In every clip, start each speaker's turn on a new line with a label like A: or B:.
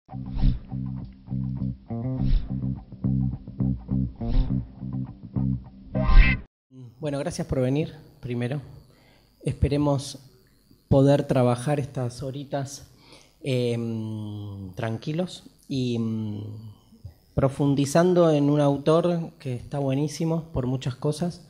A: Bueno, gracias por venir, primero. Esperemos poder trabajar estas horitas tranquilos y profundizando en un autor que está buenísimo por muchas cosas,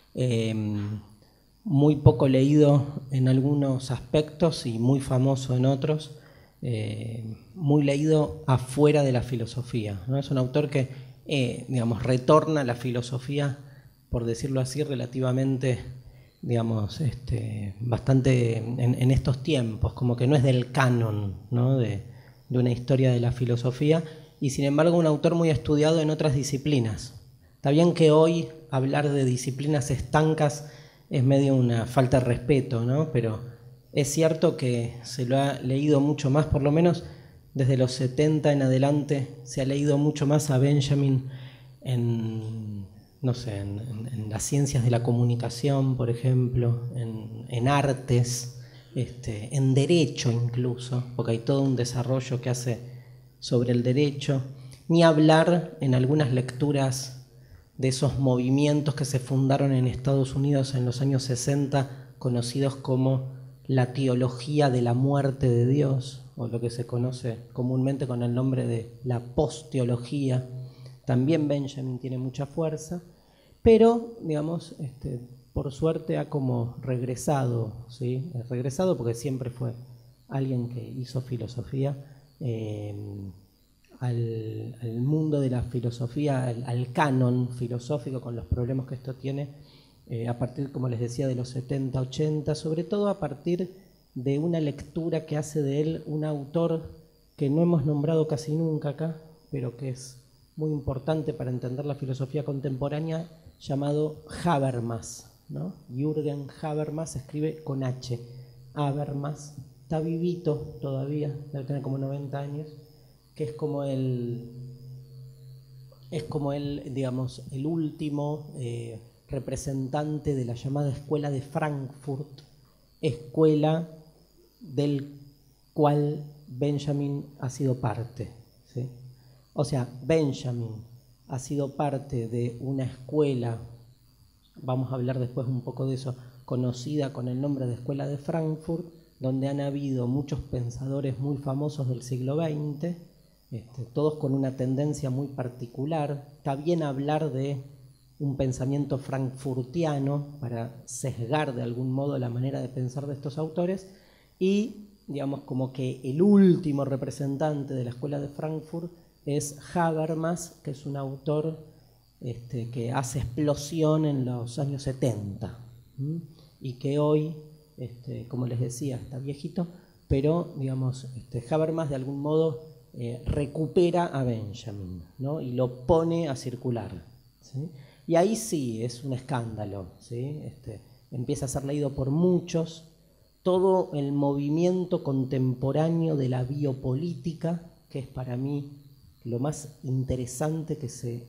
A: muy poco leído en algunos aspectos y muy famoso en otros, muy leído afuera de la filosofía, ¿no? Es un autor que, digamos, retorna a la filosofía, por decirlo así, relativamente, digamos, bastante en estos tiempos, como que no es del canon, ¿no? de una historia de la filosofía, y sin embargo un autor muy estudiado en otras disciplinas. Está bien que hoy hablar de disciplinas estancas es medio una falta de respeto, ¿no? Pero es cierto que se lo ha leído mucho más, por lo menos desde los 70 en adelante, se ha leído mucho más a Benjamin en las ciencias de la comunicación, por ejemplo, en artes, en derecho incluso, porque hay todo un desarrollo que hace sobre el derecho, ni hablar en algunas lecturas de esos movimientos que se fundaron en Estados Unidos en los años 60, conocidos como la teología de la muerte de Dios, o lo que se conoce comúnmente con el nombre de la posteología. También Benjamin tiene mucha fuerza, pero, digamos, por suerte ha como regresado, ¿sí? Regresado porque siempre fue alguien que hizo filosofía, al mundo de la filosofía, al canon filosófico, con los problemas que esto tiene, a partir, como les decía, de los 70, 80, sobre todo a partir de una lectura que hace de él un autor que no hemos nombrado casi nunca acá, pero que es muy importante para entender la filosofía contemporánea, llamado Habermas, ¿no? Jürgen Habermas, escribe con H, Habermas, está vivito todavía, debe tener como 90 años, que es como el, digamos, el último representante de la llamada Escuela de Frankfurt, escuela del cual Benjamin ha sido parte, ¿sí? O sea, Benjamin ha sido parte de una escuela, vamos a hablar después un poco de eso, conocida con el nombre de Escuela de Frankfurt, donde han habido muchos pensadores muy famosos del siglo XX, todos con una tendencia muy particular. Está bien hablar de un pensamiento frankfurtiano para sesgar de algún modo la manera de pensar de estos autores, y digamos como que el último representante de la Escuela de Frankfurt es Habermas, que es un autor que hace explosión en los años 70, y que hoy, como les decía, está viejito, pero digamos, Habermas de algún modo recupera a Benjamin, ¿no? Y lo pone a circular, ¿sí? Y ahí sí es un escándalo, ¿sí? Empieza a ser leído por muchos. Todo el movimiento contemporáneo de la biopolítica, que es para mí lo más interesante que se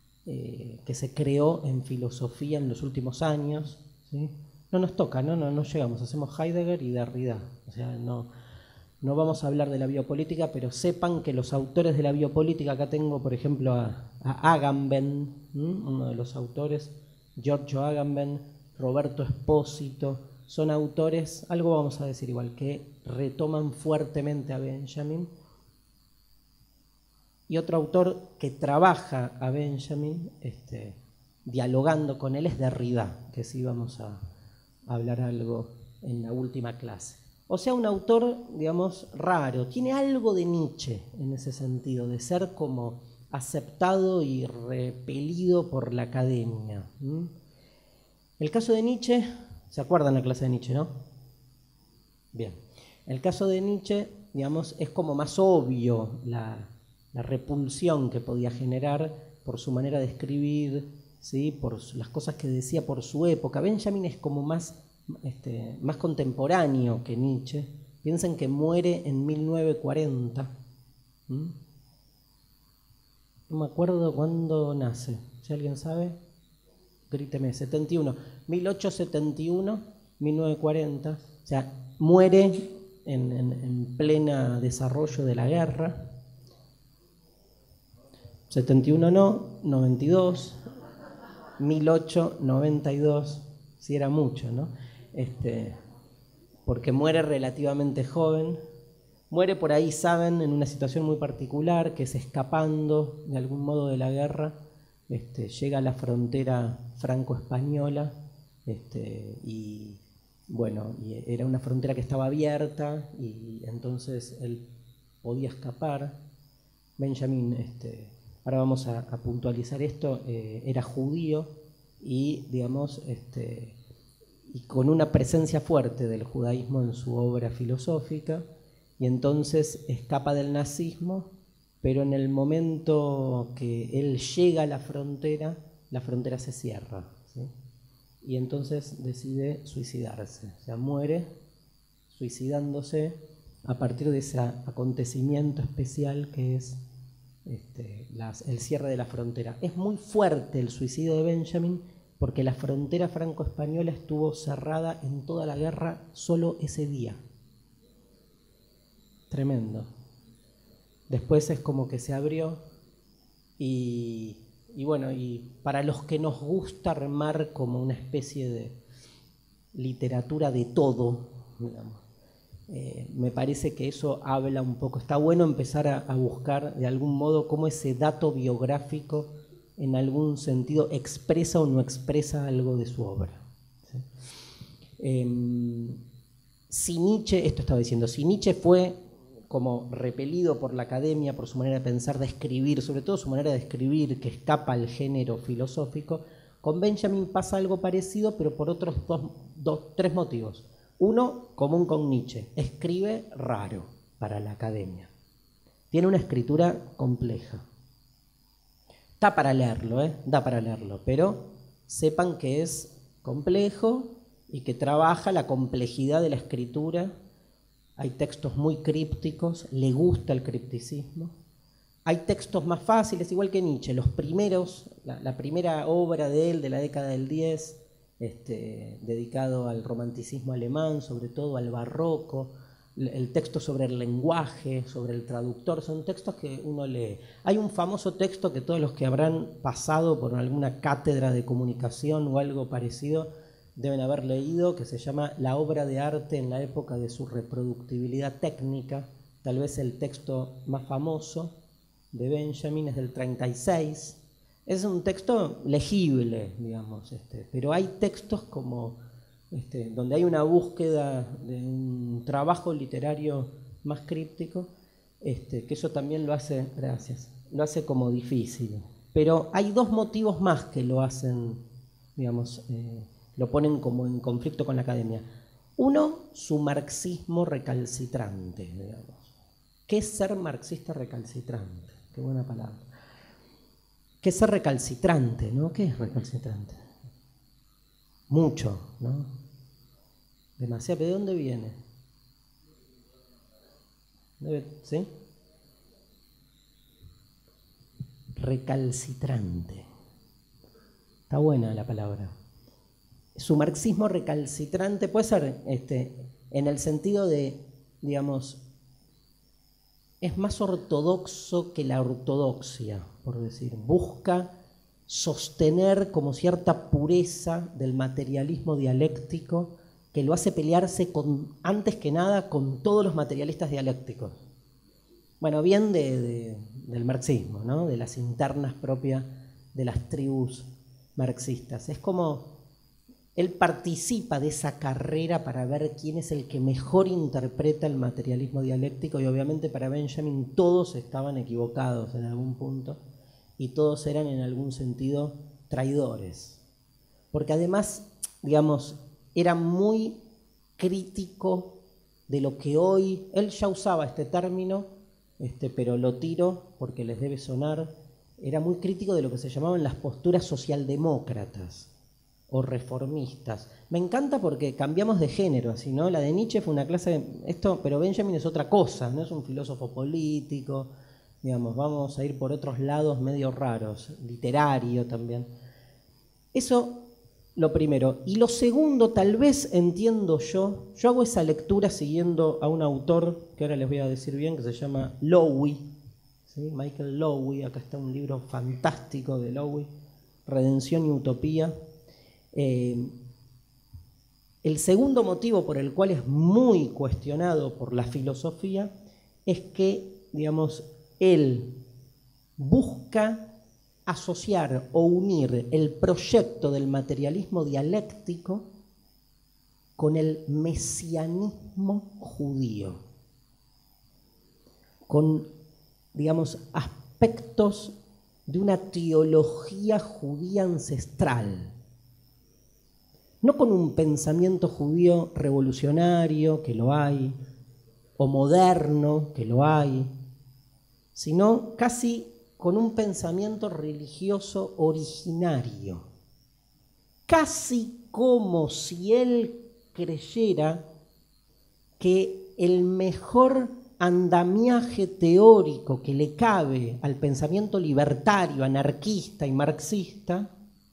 A: creó en filosofía en los últimos años, ¿sí? No nos toca, no llegamos, hacemos Heidegger y Derrida, o sea, no vamos a hablar de la biopolítica, pero sepan que los autores de la biopolítica, acá tengo por ejemplo a Agamben, uno de los autores, Giorgio Agamben, Roberto Espósito, son autores, algo vamos a decir igual, que retoman fuertemente a Benjamin. Y otro autor que trabaja a Benjamin, dialogando con él, es Derrida, que sí vamos a hablar algo en la última clase. O sea, un autor, digamos, raro, tiene algo de Nietzsche en ese sentido, de ser como aceptado y repelido por la academia. El caso de Nietzsche, ¿se acuerdan la clase de Nietzsche, no? Bien, el caso de Nietzsche, digamos, es como más obvio la repulsión que podía generar por su manera de escribir, ¿sí? Por las cosas que decía, por su época. Benjamin es como más contemporáneo que Nietzsche. Piensen que muere en 1940. No me acuerdo cuándo nace. Si alguien sabe, gríteme. 71. 1871, 1940. O sea, muere en plena desarrollo de la guerra. 71 no, 92, 1892, sí era mucho, ¿no? Porque muere relativamente joven, muere por ahí, saben, en una situación muy particular, que es escapando de algún modo de la guerra, llega a la frontera franco-española, y bueno, y era una frontera que estaba abierta y entonces él podía escapar. Benjamin, ahora vamos a puntualizar esto, era judío y, digamos, y con una presencia fuerte del judaísmo en su obra filosófica, y entonces escapa del nazismo, pero en el momento que él llega a la frontera se cierra, ¿sí? Y entonces decide suicidarse, o sea, muere suicidándose a partir de ese acontecimiento especial que es el cierre de la frontera. Es muy fuerte el suicidio de Benjamin porque la frontera franco-española estuvo cerrada en toda la guerra solo ese día. Tremendo. Después es como que se abrió y bueno, y para los que nos gusta armar como una especie de literatura de todo, digamos, me parece que eso habla un poco. Está bueno empezar a buscar de algún modo cómo ese dato biográfico en algún sentido expresa o no expresa algo de su obra, ¿sí? Si Nietzsche, esto estaba diciendo, si Nietzsche fue como repelido por la academia, por su manera de pensar, de escribir, sobre todo su manera de escribir que escapa al género filosófico, con Benjamin pasa algo parecido, pero por otros tres motivos. Uno, común con Nietzsche, escribe raro para la academia. Tiene una escritura compleja. Da para leerlo, da para leerlo, pero sepan que es complejo y que trabaja la complejidad de la escritura. Hay textos muy crípticos, le gusta el cripticismo. Hay textos más fáciles, igual que Nietzsche. Los primeros, la primera obra de él de la década del 10, dedicado al romanticismo alemán, sobre todo al barroco, el texto sobre el lenguaje, sobre el traductor, son textos que uno lee. Hay un famoso texto que todos los que habrán pasado por alguna cátedra de comunicación o algo parecido deben haber leído, que se llama La obra de arte en la época de su reproductibilidad técnica. Tal vez el texto más famoso de Benjamin es del 36. Es un texto legible, digamos, pero hay textos como donde hay una búsqueda de un trabajo literario más críptico, que eso también lo hace, lo hace como difícil. Pero hay dos motivos más que lo hacen, digamos, lo ponen como en conflicto con la academia. Uno, su marxismo recalcitrante, digamos. ¿Qué es ser marxista recalcitrante? Qué buena palabra. ¿Qué es ser recalcitrante, no? ¿Qué es recalcitrante? Mucho, ¿no? Demasiado. ¿De dónde viene? ¿Sí? Recalcitrante. Está buena la palabra. Su marxismo recalcitrante puede ser en el sentido de, digamos, es más ortodoxo que la ortodoxia, por decir. Busca sostener como cierta pureza del materialismo dialéctico que lo hace pelearse antes que nada con todos los materialistas dialécticos. Bueno, bien del marxismo, ¿no? De las internas propias de las tribus marxistas. Es como él participa de esa carrera para ver quién es el que mejor interpreta el materialismo dialéctico, y obviamente para Benjamin todos estaban equivocados en algún punto y todos eran en algún sentido traidores. Porque además, digamos, era muy crítico de lo que hoy, él ya usaba este término, pero lo tiro porque les debe sonar, era muy crítico de lo que se llamaban las posturas socialdemócratas o reformistas. Me encanta porque cambiamos de género, así, ¿no? La de Nietzsche fue una clase pero Benjamin es otra cosa, no es un filósofo político, digamos, vamos a ir por otros lados medio raros, literario también. Eso, lo primero. Y lo segundo, tal vez entiendo yo hago esa lectura siguiendo a un autor, que ahora les voy a decir bien, que se llama Lowy, ¿sí? ¿sí? Michael Lowy, acá está un libro fantástico de Lowy, Redención y Utopía. El segundo motivo por el cual es muy cuestionado por la filosofía es que, digamos, él busca asociar o unir el proyecto del materialismo dialéctico con el mesianismo judío, con, digamos, aspectos de una teología judía ancestral. No con un pensamiento judío revolucionario, que lo hay, o moderno, que lo hay, sino casi con un pensamiento religioso originario. Casi como si él creyera que el mejor andamiaje teórico que le cabe al pensamiento libertario, anarquista y marxista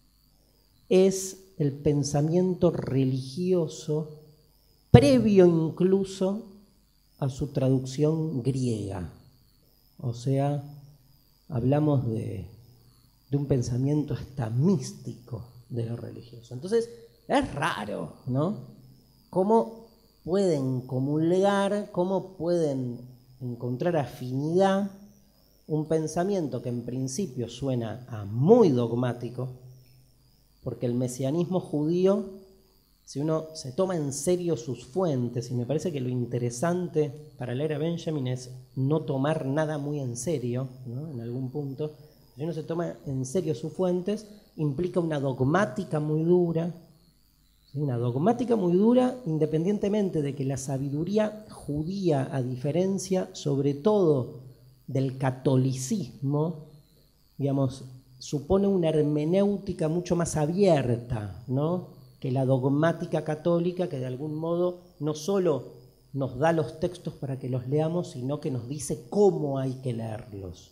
A: es el pensamiento religioso, previo incluso a su traducción griega. O sea, hablamos de un pensamiento hasta místico de lo religioso. Entonces, es raro, ¿no? ¿Cómo pueden comulgar, cómo pueden encontrar afinidad un pensamiento que en principio suena a muy dogmático? Porque el mesianismo judío, si uno se toma en serio sus fuentes, y me parece que lo interesante para leer a Benjamin es no tomar nada muy en serio, ¿no? En algún punto, si uno se toma en serio sus fuentes, implica una dogmática muy dura, ¿sí? Una dogmática muy dura, independientemente de que la sabiduría judía, a diferencia sobre todo del catolicismo, digamos, supone una hermenéutica mucho más abierta, ¿no?, que la dogmática católica, que de algún modo no solo nos da los textos para que los leamos, sino que nos dice cómo hay que leerlos.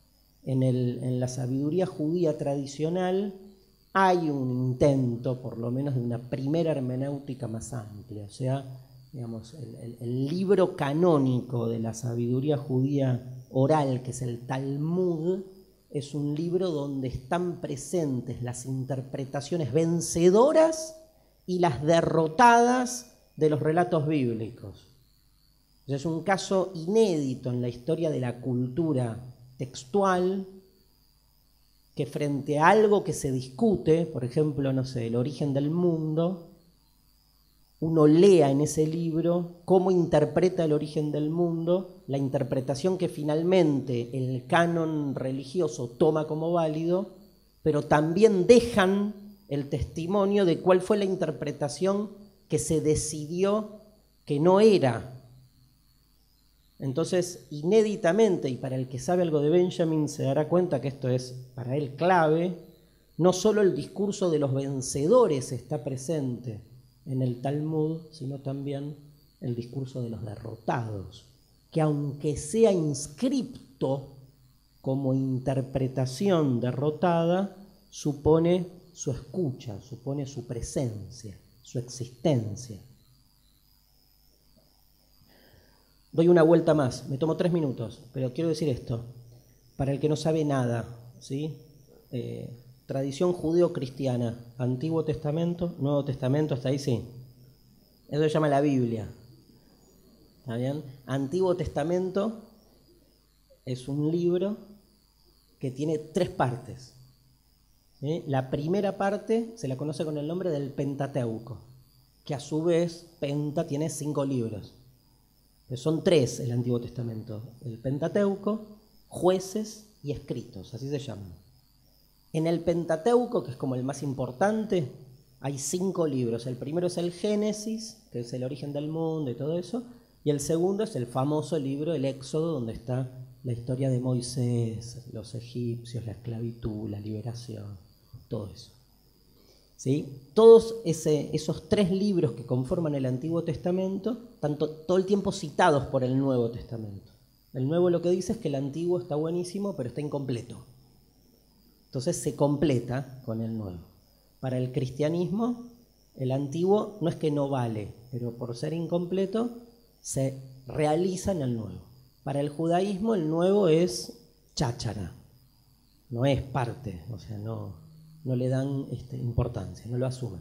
A: En la sabiduría judía tradicional hay un intento, por lo menos, de una primera hermenéutica más amplia. O sea, digamos, el libro canónico de la sabiduría judía oral, que es el Talmud, es un libro donde están presentes las interpretaciones vencedoras y las derrotadas de los relatos bíblicos. Es un caso inédito en la historia de la cultura textual, que frente a algo que se discute, por ejemplo, no sé, el origen del mundo, uno lea en ese libro cómo interpreta el origen del mundo, la interpretación que finalmente el canon religioso toma como válido, pero también dejan el testimonio de cuál fue la interpretación que se decidió que no era. Entonces, inéditamente, y para el que sabe algo de Benjamin se dará cuenta que esto es para él clave, no solo el discurso de los vencedores está presente en el Talmud, sino también el discurso de los derrotados, que aunque sea inscripto como interpretación derrotada, supone su escucha, supone su presencia, su existencia. Doy una vuelta más, me tomo 3 minutos, pero quiero decir esto, para el que no sabe nada, ¿sí? Tradición judeo-cristiana, Antiguo Testamento, Nuevo Testamento, hasta ahí sí. Eso se llama la Biblia. ¿Está bien? Antiguo Testamento es un libro que tiene 3 partes. ¿Sí? La primera parte se la conoce con el nombre del Pentateuco, que a su vez, Penta tiene 5 libros. Pero son 3 el Antiguo Testamento: el Pentateuco, Jueces y Escritos, así se llaman. En el Pentateuco, que es como el más importante, hay 5 libros. El primero es el Génesis, que es el origen del mundo y todo eso, y el segundo es el famoso libro, el Éxodo, donde está la historia de Moisés, los egipcios, la esclavitud, la liberación, todo eso. ¿Sí? Todos esos 3 libros que conforman el Antiguo Testamento están todo el tiempo citados por el Nuevo Testamento. El Nuevo lo que dice es que el Antiguo está buenísimo, pero está incompleto. Entonces se completa con el Nuevo. Para el cristianismo, el Antiguo no es que no vale, pero por ser incompleto se realiza en el Nuevo. Para el judaísmo, el Nuevo es cháchara, no es parte, o sea, no le dan importancia, no lo asumen.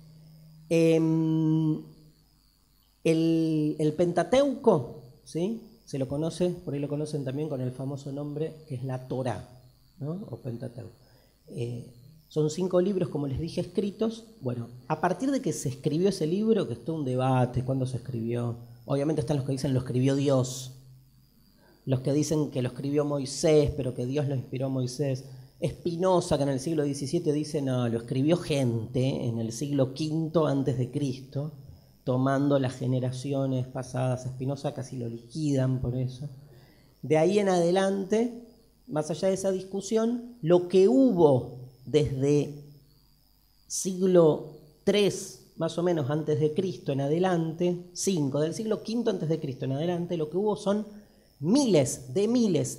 A: El Pentateuco, ¿sí? Se lo conoce, por ahí lo conocen también con el famoso nombre que es la Torá, ¿no? O Pentateuco. Son 5 libros, como les dije, escritos. Bueno, a partir de que se escribió ese libro, que es todo un debate, ¿cuándo se escribió? Obviamente están los que dicen lo escribió Dios, los que dicen que lo escribió Moisés, pero que Dios lo inspiró a Moisés. Spinoza, que en el siglo XVII dice, no, lo escribió gente en el siglo V antes de Cristo, tomando las generaciones pasadas. Spinoza casi lo liquidan por eso. De ahí en adelante, más allá de esa discusión, lo que hubo desde siglo III, más o menos antes de Cristo en adelante, 5, del siglo V antes de Cristo en adelante, lo que hubo son miles de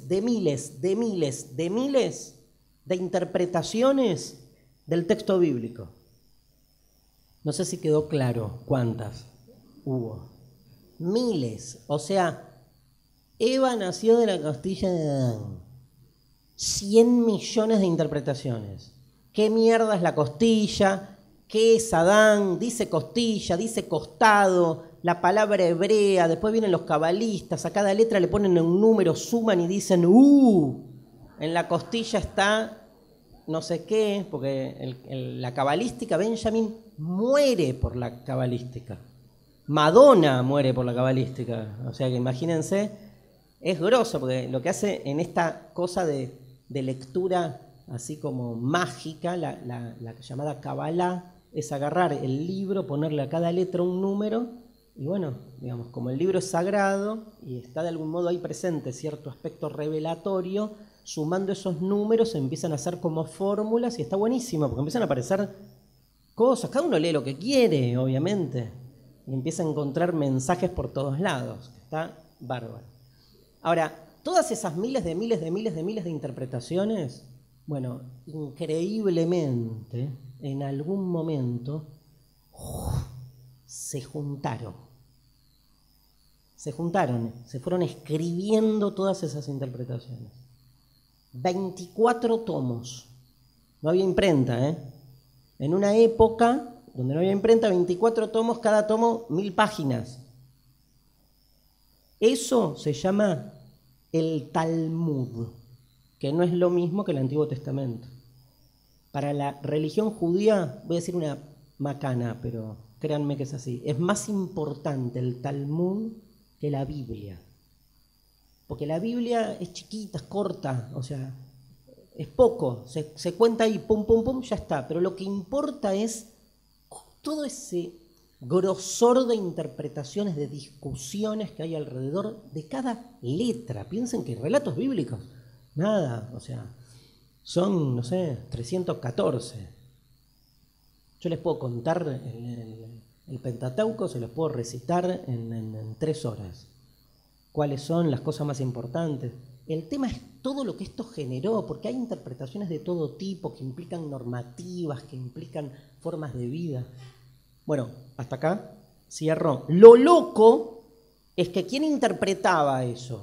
A: interpretaciones del texto bíblico. No sé si quedó claro cuántas hubo. Miles. O sea, Eva nació de la costilla de Adán. 100 millones de interpretaciones. ¿Qué mierda es la costilla? ¿Qué es Adán? Dice costilla, dice costado, la palabra hebrea. Después vienen los cabalistas, a cada letra le ponen un número, suman y dicen en la costilla está no sé qué, porque la cabalística, Benjamin muere por la cabalística. Madonna muere por la cabalística. O sea que imagínense, es grosso, porque lo que hace en esta cosa de lectura así como mágica, la llamada Kabbalah, es agarrar el libro, ponerle a cada letra un número, y bueno, digamos, como el libro es sagrado y está de algún modo ahí presente cierto aspecto revelatorio, sumando esos números se empiezan a hacer como fórmulas y está buenísimo, porque empiezan a aparecer cosas, cada uno lee lo que quiere, obviamente, y empieza a encontrar mensajes por todos lados, está bárbaro. Ahora, todas esas miles de interpretaciones, bueno, increíblemente, en algún momento, se juntaron, se fueron escribiendo todas esas interpretaciones. 24 tomos, no había imprenta, En una época donde no había imprenta, 24 tomos, cada tomo 1000 páginas. Eso se llama el Talmud, que no es lo mismo que el Antiguo Testamento. Para la religión judía, voy a decir una macana, pero créanme que es así, es más importante el Talmud que la Biblia. Porque la Biblia es chiquita, es corta, o sea, es poco, se cuenta ahí, pum, pum, pum, ya está. Pero lo que importa es todo ese grosor de interpretaciones, de discusiones que hay alrededor de cada letra. Piensen que relatos bíblicos, nada, o sea, son, no sé, 314. Yo les puedo contar el Pentateuco, se los puedo recitar en 3 horas. ¿Cuáles son las cosas más importantes? El tema es todo lo que esto generó, porque hay interpretaciones de todo tipo que implican normativas, que implican formas de vida. Bueno, hasta acá cierro. Lo loco es que ¿quién interpretaba eso?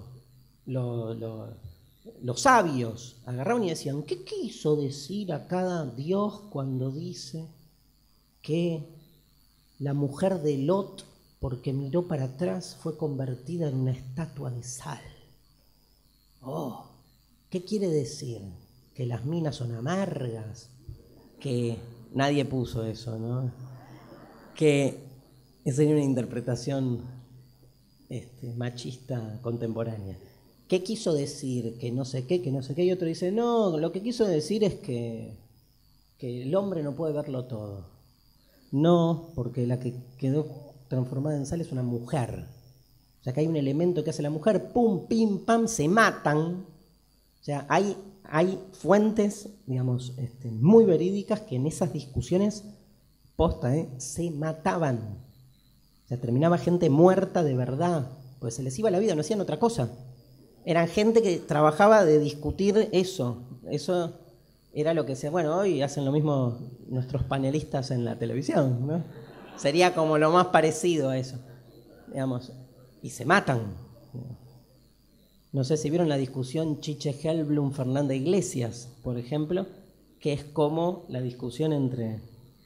A: Los sabios agarraban y decían, ¿qué quiso decir acá Dios cuando dice que la mujer de Lot, porque miró para atrás, fue convertida en una estatua de sal? Oh, ¿qué quiere decir? ¿Que las minas son amargas? Que nadie puso eso, ¿no? Que esa es una interpretación machista contemporánea. ¿Qué quiso decir? Que no sé qué, que no sé qué. Y otro dice, no, lo que quiso decir es que el hombre no puede verlo todo. No, porque la que quedó transformada en sal es una mujer. O sea, que hay un elemento que hace la mujer, pum, pim, pam, se matan. O sea, hay fuentes, digamos, muy verídicas que en esas discusiones posta, se mataban. O sea, terminaba gente muerta de verdad, pues se les iba la vida, no hacían otra cosa. Eran gente que trabajaba de discutir eso. Eso era lo que decía, bueno, hoy hacen lo mismo nuestros panelistas en la televisión, ¿no? Sería como lo más parecido a eso, digamos. Y se matan. No sé si vieron la discusión Chiche Helblum, Fernanda Iglesias, por ejemplo, que es como la discusión entre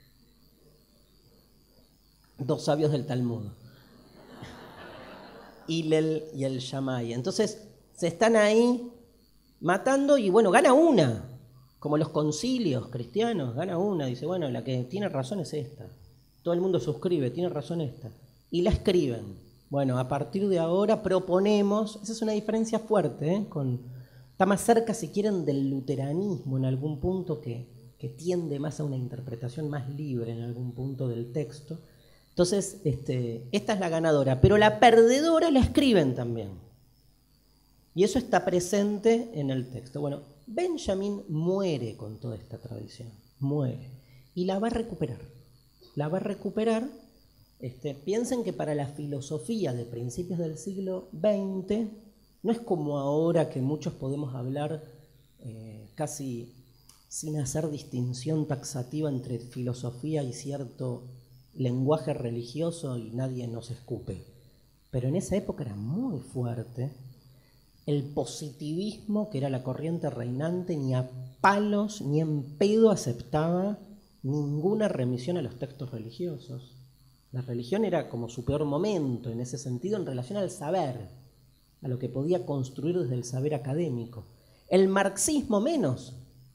A: dos sabios del Talmud, Hillel y el Shammai. Entonces se están ahí matando y bueno, gana una, como los concilios cristianos, gana una, dice, bueno, la que tiene razón es esta. Todo el mundo suscribe, tiene razón esta. Y la escriben. Bueno, a partir de ahora proponemos, esa es una diferencia fuerte, está más cerca, si quieren, del luteranismo en algún punto, que tiende más a una interpretación más libre en algún punto del texto. Entonces, esta es la ganadora, pero la perdedora la escriben también. Y eso está presente en el texto. Bueno, Benjamin muere con toda esta tradición, muere, y la va a recuperar. La va a recuperar. Piensen que para la filosofía de principios del siglo XX, no es como ahora que muchos podemos hablar casi sin hacer distinción taxativa entre filosofía y cierto lenguaje religioso y nadie nos escupe. Pero en esa época era muy fuerte el positivismo, que era la corriente reinante, ni a palos ni en pedo aceptaba ninguna remisión a los textos religiosos. La religión era como su peor momento en ese sentido en relación al saber, a lo que podía construir desde el saber académico. El marxismo menos.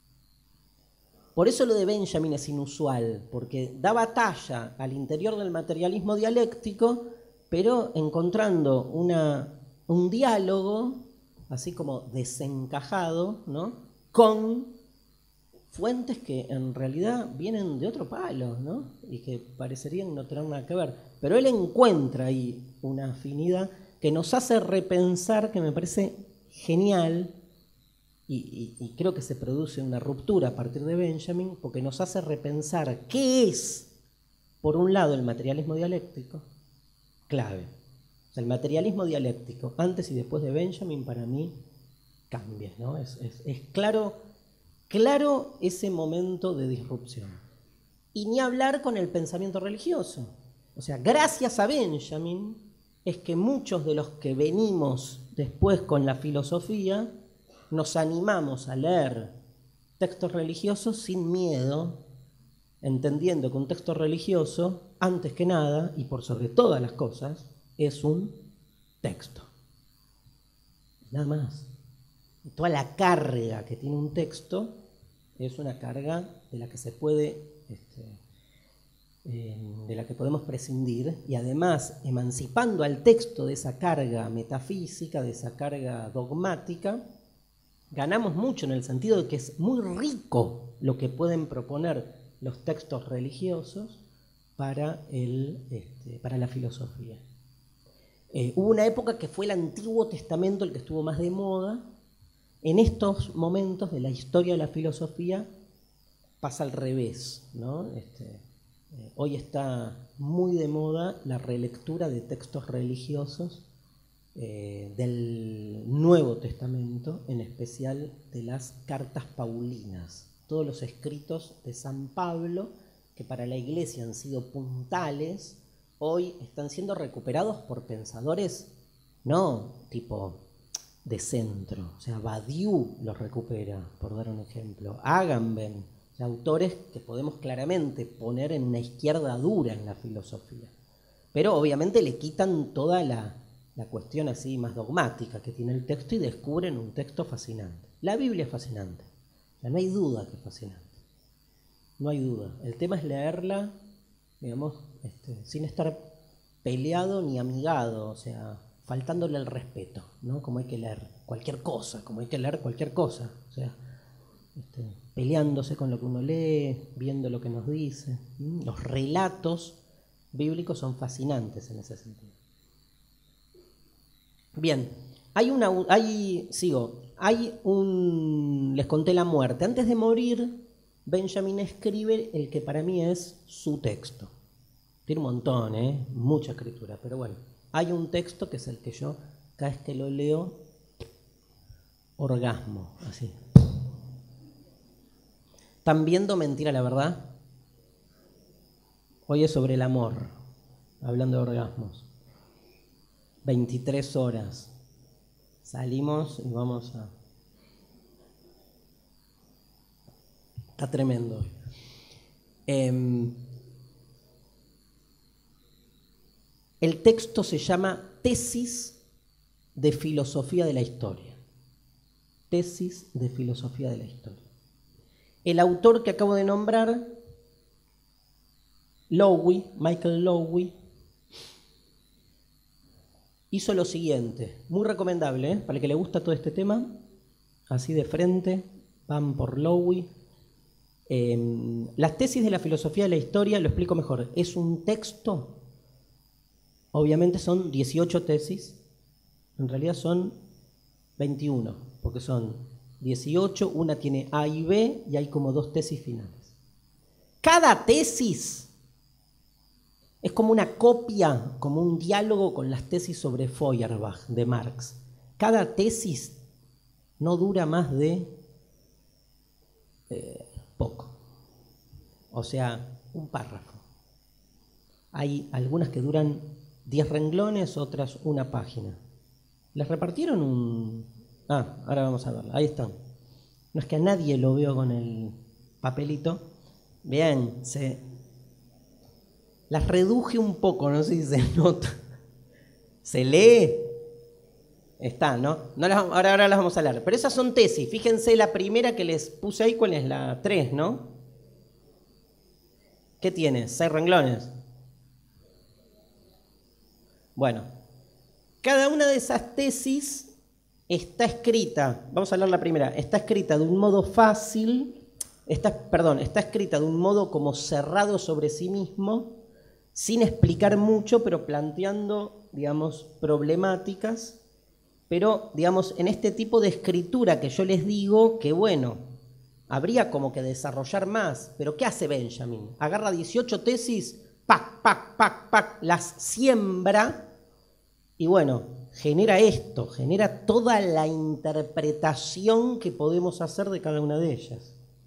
A: Por eso lo de Benjamin es inusual, porque da batalla al interior del materialismo dialéctico, pero encontrando un diálogo, así como desencajado, ¿no?, con fuentes que en realidad vienen de otro palo, ¿no?, y que parecerían no tener nada que ver. Pero él encuentra ahí una afinidad que nos hace repensar, que me parece genial, y creo que se produce una ruptura a partir de Benjamin, porque nos hace repensar qué es, por un lado, el materialismo dialéctico, clave. O sea, el materialismo dialéctico, antes y después de Benjamin, para mí, cambia, ¿no? Es claro ese momento de disrupción. Y ni hablar con el pensamiento religioso. O sea, gracias a Benjamin es que muchos de los que venimos después con la filosofía nos animamos a leer textos religiosos sin miedo, entendiendo que un texto religioso, antes que nada, y por sobre todas las cosas, es un texto. Nada más. Y toda la carga que tiene un texto es una carga de la que se puede, de la que podemos prescindir, y además emancipando al texto de esa carga metafísica, de esa carga dogmática, ganamos mucho en el sentido de que es muy rico lo que pueden proponer los textos religiosos para la filosofía. Hubo una época que fue el Antiguo Testamento el que estuvo más de moda. En estos momentos de la historia de la filosofía pasa al revés, ¿no? Hoy está muy de moda la relectura de textos religiosos del Nuevo Testamento, en especial de las cartas paulinas. Todos los escritos de San Pablo, que para la Iglesia han sido puntales, hoy están siendo recuperados por pensadores, no tipo de centro. O sea, Badiou los recupera, por dar un ejemplo. Agamben, o sea, autores que podemos claramente poner en una izquierda dura en la filosofía. Pero obviamente le quitan toda la cuestión así más dogmática que tiene el texto y descubren un texto fascinante. La Biblia es fascinante. O sea, no hay duda que es fascinante. No hay duda. El tema es leerla, digamos, sin estar peleado ni amigado, o sea, faltándole el respeto, ¿no? Como hay que leer cualquier cosa, o sea, peleándose con lo que uno lee, viendo lo que nos dice. Los relatos bíblicos son fascinantes en ese sentido. Bien, les conté la muerte. Antes de morir, Benjamin escribe el que para mí es su texto. Tiene un montón, mucha escritura, pero bueno, hay un texto que es el que yo, cada vez que lo leo, orgasmo, así. ¿Están viendo Mentira la Verdad? Hoy es sobre el amor, hablando de orgasmos. 23 horas. Salimos y vamos a... Está tremendo. El texto se llama Tesis de Filosofía de la Historia. Tesis de Filosofía de la Historia. El autor que acabo de nombrar, Lowy, Michael Lowy, hizo lo siguiente, muy recomendable, para el que le gusta todo este tema, así de frente, van por Lowy. Las tesis de la filosofía de la historia, lo explico mejor, es un texto, obviamente son 18 tesis, en realidad son 21, porque son 18, una tiene A y B y hay como 2 tesis finales. Cada tesis es como una copia, como un diálogo con las tesis sobre Feuerbach de Marx. Cada tesis no dura más de poco, o sea, un párrafo. Hay algunas que duran 10 renglones, otras una página. ¿Les repartieron un...? Ahora vamos a verla, ahí están. No es que a nadie lo veo con el papelito. Bien, las reduje un poco, no sé si se nota. ¿Se lee? Está, ¿no? Ahora las vamos a leer. Pero esas son tesis. Fíjense la primera que les puse ahí, ¿cuál es? La 3, ¿no? ¿Qué tiene? 6 renglones. Bueno, cada una de esas tesis está escrita, vamos a leer la primera, está escrita de un modo fácil, está escrita de un modo como cerrado sobre sí mismo, sin explicar mucho, pero planteando, digamos, problemáticas, pero, digamos, en este tipo de escritura que yo les digo que, bueno, habría como que desarrollar más, pero ¿qué hace Benjamin? Agarra 18 tesis, las siembra y, bueno, genera esto, genera toda la interpretación que podemos hacer de cada una de ellas.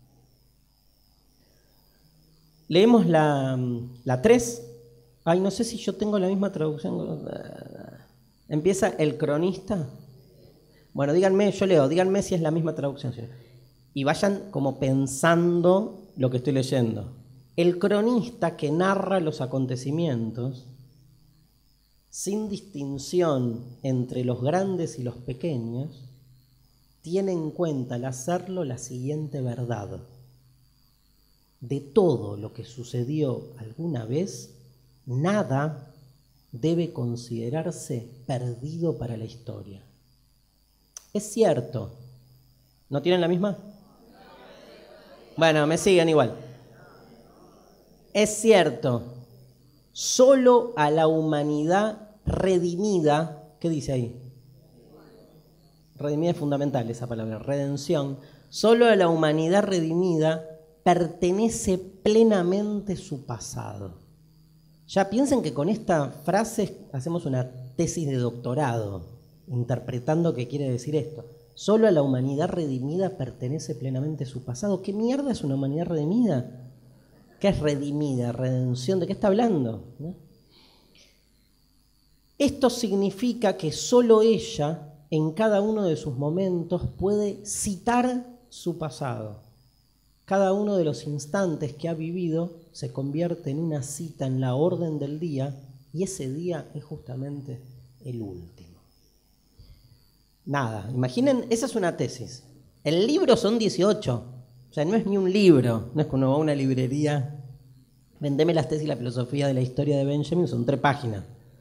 A: Leemos la 3. Ay, no sé si yo tengo la misma traducción. Empieza el cronista. Bueno, díganme, yo leo, díganme si es la misma traducción. Y vayan como pensando lo que estoy leyendo. El cronista que narra los acontecimientos sin distinción entre los grandes y los pequeños, tiene en cuenta al hacerlo la siguiente verdad. De todo lo que sucedió alguna vez, nada debe considerarse perdido para la historia. Es cierto. ¿No tienen la misma? Bueno, me siguen igual. Es cierto. Solo a la humanidad redimida, ¿qué dice ahí? Redimida es fundamental esa palabra, redención. Solo a la humanidad redimida pertenece plenamente su pasado. Ya piensen que con esta frase hacemos una tesis de doctorado, interpretando qué quiere decir esto. Solo a la humanidad redimida pertenece plenamente su pasado. ¿Qué mierda es una humanidad redimida? ¿Qué es redimida? ¿Redención? ¿De qué está hablando? ¿No? Esto significa que solo ella, en cada uno de sus momentos, puede citar su pasado. Cada uno de los instantes que ha vivido se convierte en una cita en la orden del día, y ese día es justamente el último. Nada, imaginen, esa es una tesis. El libro son 18. O sea, no es ni un libro, no es que uno va a una librería, vendeme las tesis y la filosofía de la historia de Benjamin, son 3 páginas.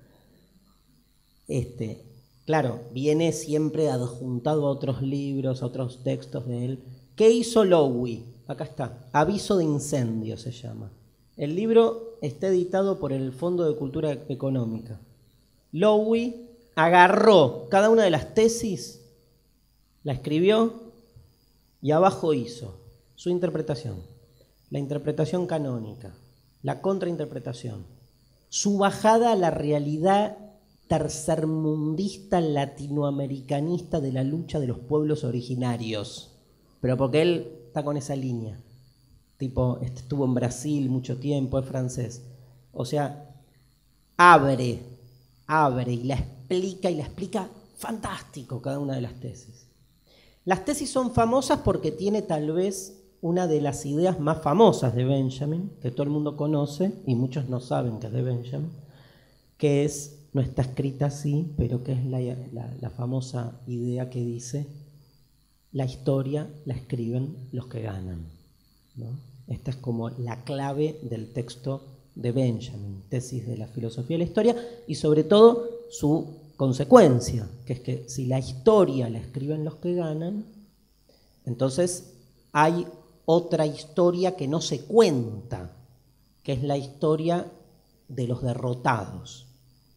A: Claro, viene siempre adjuntado a otros libros, a otros textos de él. ¿Qué hizo Lowy? Acá está, Aviso de Incendio se llama. El libro está editado por el Fondo de Cultura Económica. Lowy agarró cada una de las tesis, la escribió y abajo hizo su interpretación, la interpretación canónica, la contrainterpretación, su bajada a la realidad tercermundista latinoamericanista de la lucha de los pueblos originarios, pero porque él está con esa línea, tipo, estuvo en Brasil mucho tiempo, es francés, o sea, abre y la explica fantástico cada una de las tesis. Las tesis son famosas porque tiene tal vez una de las ideas más famosas de Benjamin, que todo el mundo conoce y muchos no saben que es de Benjamin, que es, no está escrita así, pero que es la famosa idea que dice: la historia la escriben los que ganan, ¿no? Esta es como la clave del texto de Benjamin, tesis de la filosofía de la historia, y sobre todo su consecuencia, que es que si la historia la escriben los que ganan, entonces hay otra historia que no se cuenta, que es la historia de los derrotados.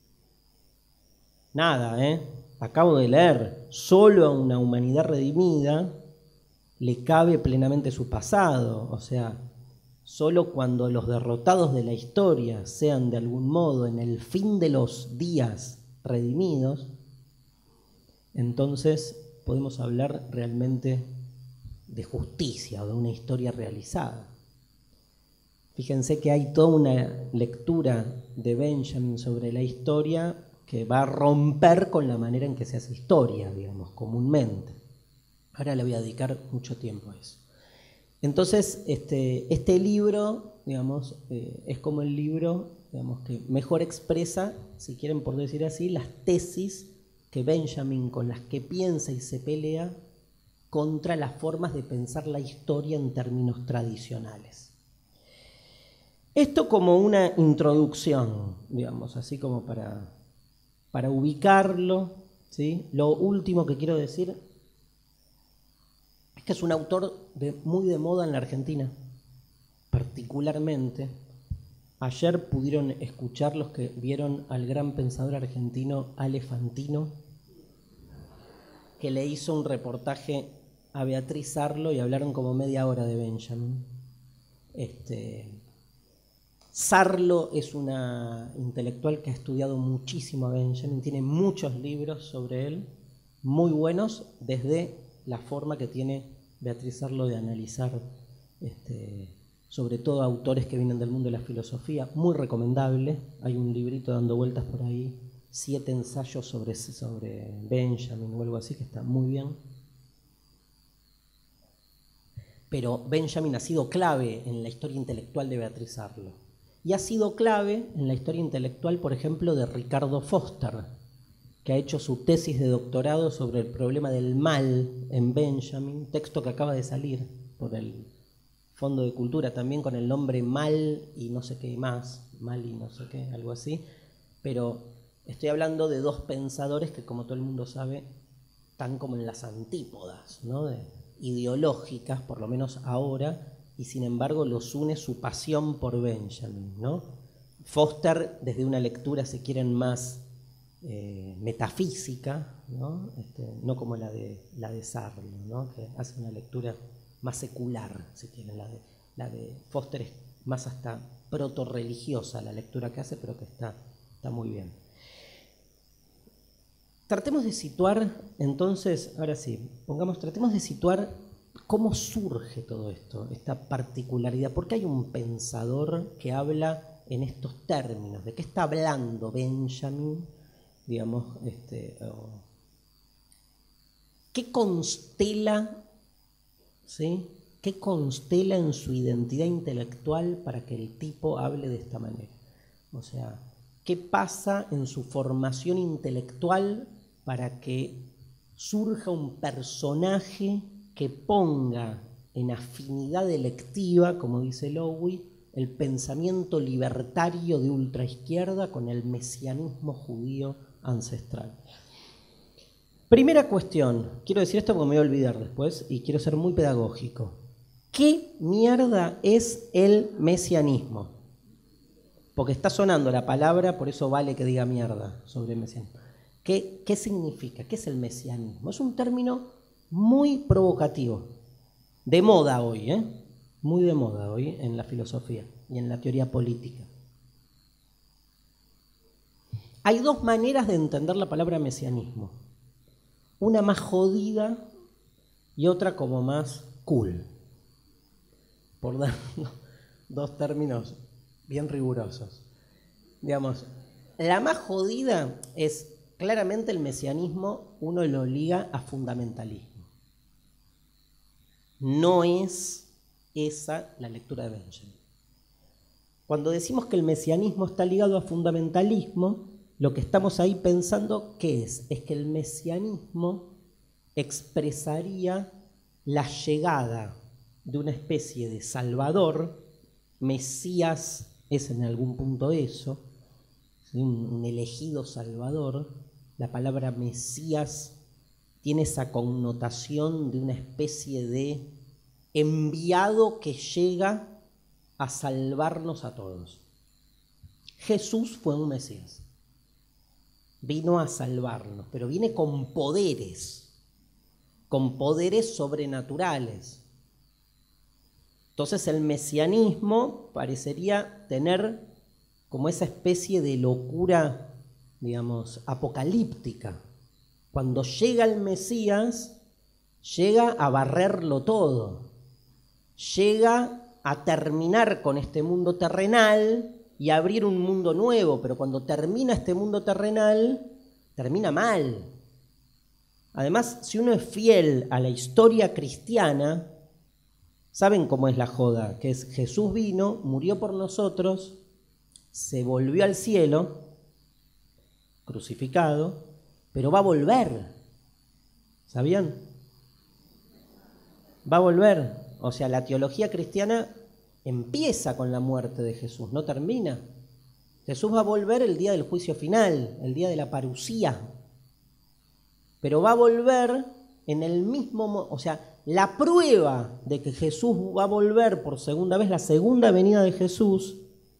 A: Nada, acabo de leer, solo a una humanidad redimida le cabe plenamente su pasado, o sea, solo cuando los derrotados de la historia sean de algún modo en el fin de los días redimidos, entonces podemos hablar realmente de justicia o de una historia realizada. Fíjense que hay toda una lectura de Benjamin sobre la historia que va a romper con la manera en que se hace historia, digamos, comúnmente. Ahora le voy a dedicar mucho tiempo a eso. Entonces, este libro, digamos, es como el libro, digamos, que mejor expresa, si quieren por decir así, las tesis que Benjamin, con las que piensa y se pelea contra las formas de pensar la historia en términos tradicionales. Esto como una introducción, digamos, así como para ubicarlo, ¿sí? Lo último que quiero decir es que es un autor muy de moda en la Argentina, particularmente. Ayer pudieron escuchar los que vieron al gran pensador argentino Ale Fantino, que le hizo un reportaje a Beatriz Sarlo y hablaron como media hora de Benjamin. Sarlo es una intelectual que ha estudiado muchísimo a Benjamin, tiene muchos libros sobre él, muy buenos, desde la forma que tiene Beatriz Sarlo de analizar sobre todo autores que vienen del mundo de la filosofía, muy recomendable. Hay un librito dando vueltas por ahí, 7 ensayos sobre Benjamin o algo así, que está muy bien. Pero Benjamin ha sido clave en la historia intelectual de Beatriz Sarlo. Y ha sido clave en la historia intelectual, por ejemplo, de Ricardo Foster, que ha hecho su tesis de doctorado sobre el problema del mal en Benjamin, texto que acaba de salir por el Fondo de Cultura, también con el nombre Mal y no sé qué más, Mal y no sé qué, algo así. Pero estoy hablando de dos pensadores que, como todo el mundo sabe, están como en las antípodas, ¿no? Ideológicas, por lo menos ahora, y sin embargo los une su pasión por Benjamin, ¿no? Foster, desde una lectura, si quieren, más metafísica, ¿no? No como la de Sarlo, ¿no? Que hace una lectura más secular, si quieren. La de Foster es más hasta proto-religiosa la lectura que hace, pero que está muy bien. Tratemos de situar, entonces, ahora sí, tratemos de situar cómo surge todo esto, esta particularidad. ¿Por qué hay un pensador que habla en estos términos? ¿De qué está hablando Benjamin? Digamos, ¿qué constela, ¿sí? ¿Qué constela en su identidad intelectual para que el tipo hable de esta manera? O sea, ¿qué pasa en su formación intelectual para que surja un personaje que ponga en afinidad electiva, como dice Lowy, el pensamiento libertario de ultraizquierda con el mesianismo judío ancestral? Primera cuestión, quiero decir esto porque me voy a olvidar después y quiero ser muy pedagógico. ¿Qué mierda es el mesianismo? Porque está sonando la palabra, por eso vale que diga mierda sobre el mesianismo. ¿Qué significa? ¿Qué es el mesianismo? Es un término muy provocativo, de moda hoy, muy de moda hoy en la filosofía y en la teoría política. Hay dos maneras de entender la palabra mesianismo. Una más jodida y otra como más cool, por dar dos términos bien rigurosos. Digamos, la más jodida es claramente el mesianismo uno lo liga a fundamentalismo. No es esa la lectura de Benjamin. Cuando decimos que el mesianismo está ligado a fundamentalismo, lo que estamos ahí pensando, ¿qué es? Es que el mesianismo expresaría la llegada de una especie de salvador. Mesías es en algún punto eso, ¿sí? Un elegido salvador. La palabra Mesías tiene esa connotación de una especie de enviado que llega a salvarnos a todos. Jesús fue un Mesías, vino a salvarnos, pero viene con poderes sobrenaturales. Entonces el mesianismo parecería tener como esa especie de locura, digamos, apocalíptica. Cuando llega el Mesías, llega a barrerlo todo, llega a terminar con este mundo terrenal y a abrir un mundo nuevo, pero cuando termina este mundo terrenal, termina mal. Además, si uno es fiel a la historia cristiana, ¿saben cómo es la joda? Que es Jesús vino, murió por nosotros, se volvió al cielo, crucificado, pero va a volver. ¿Sabían? Va a volver. O sea, la teología cristiana empieza con la muerte de Jesús, no termina. Jesús va a volver el día del juicio final, el día de la parusía. Pero va a volver en el mismo... O sea, la prueba de que Jesús va a volver por segunda vez, la segunda venida de Jesús,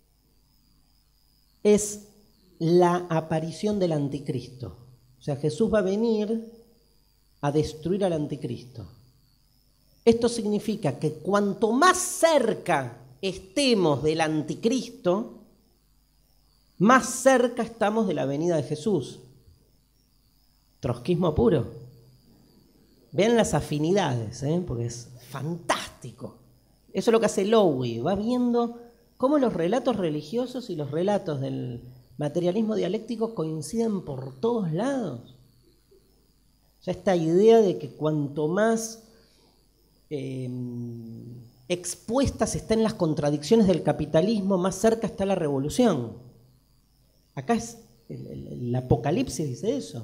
A: es la aparición del anticristo. O sea, Jesús va a venir a destruir al anticristo. Esto significa que cuanto más cerca estemos del anticristo, más cerca estamos de la venida de Jesús. Trotskismo puro. Vean las afinidades, porque es fantástico. Eso es lo que hace Lowy. Va viendo cómo los relatos religiosos y los relatos del materialismo dialéctico coinciden por todos lados. O sea, esta idea de que cuanto más expuestas estén las contradicciones del capitalismo, más cerca está la revolución. Acá es el Apocalipsis dice eso.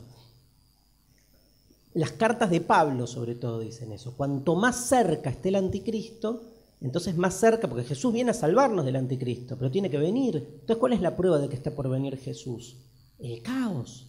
A: Las cartas de Pablo sobre todo dicen eso. Cuanto más cerca esté el anticristo, entonces más cerca, porque Jesús viene a salvarnos del anticristo, pero tiene que venir. Entonces, ¿cuál es la prueba de que está por venir Jesús? El caos.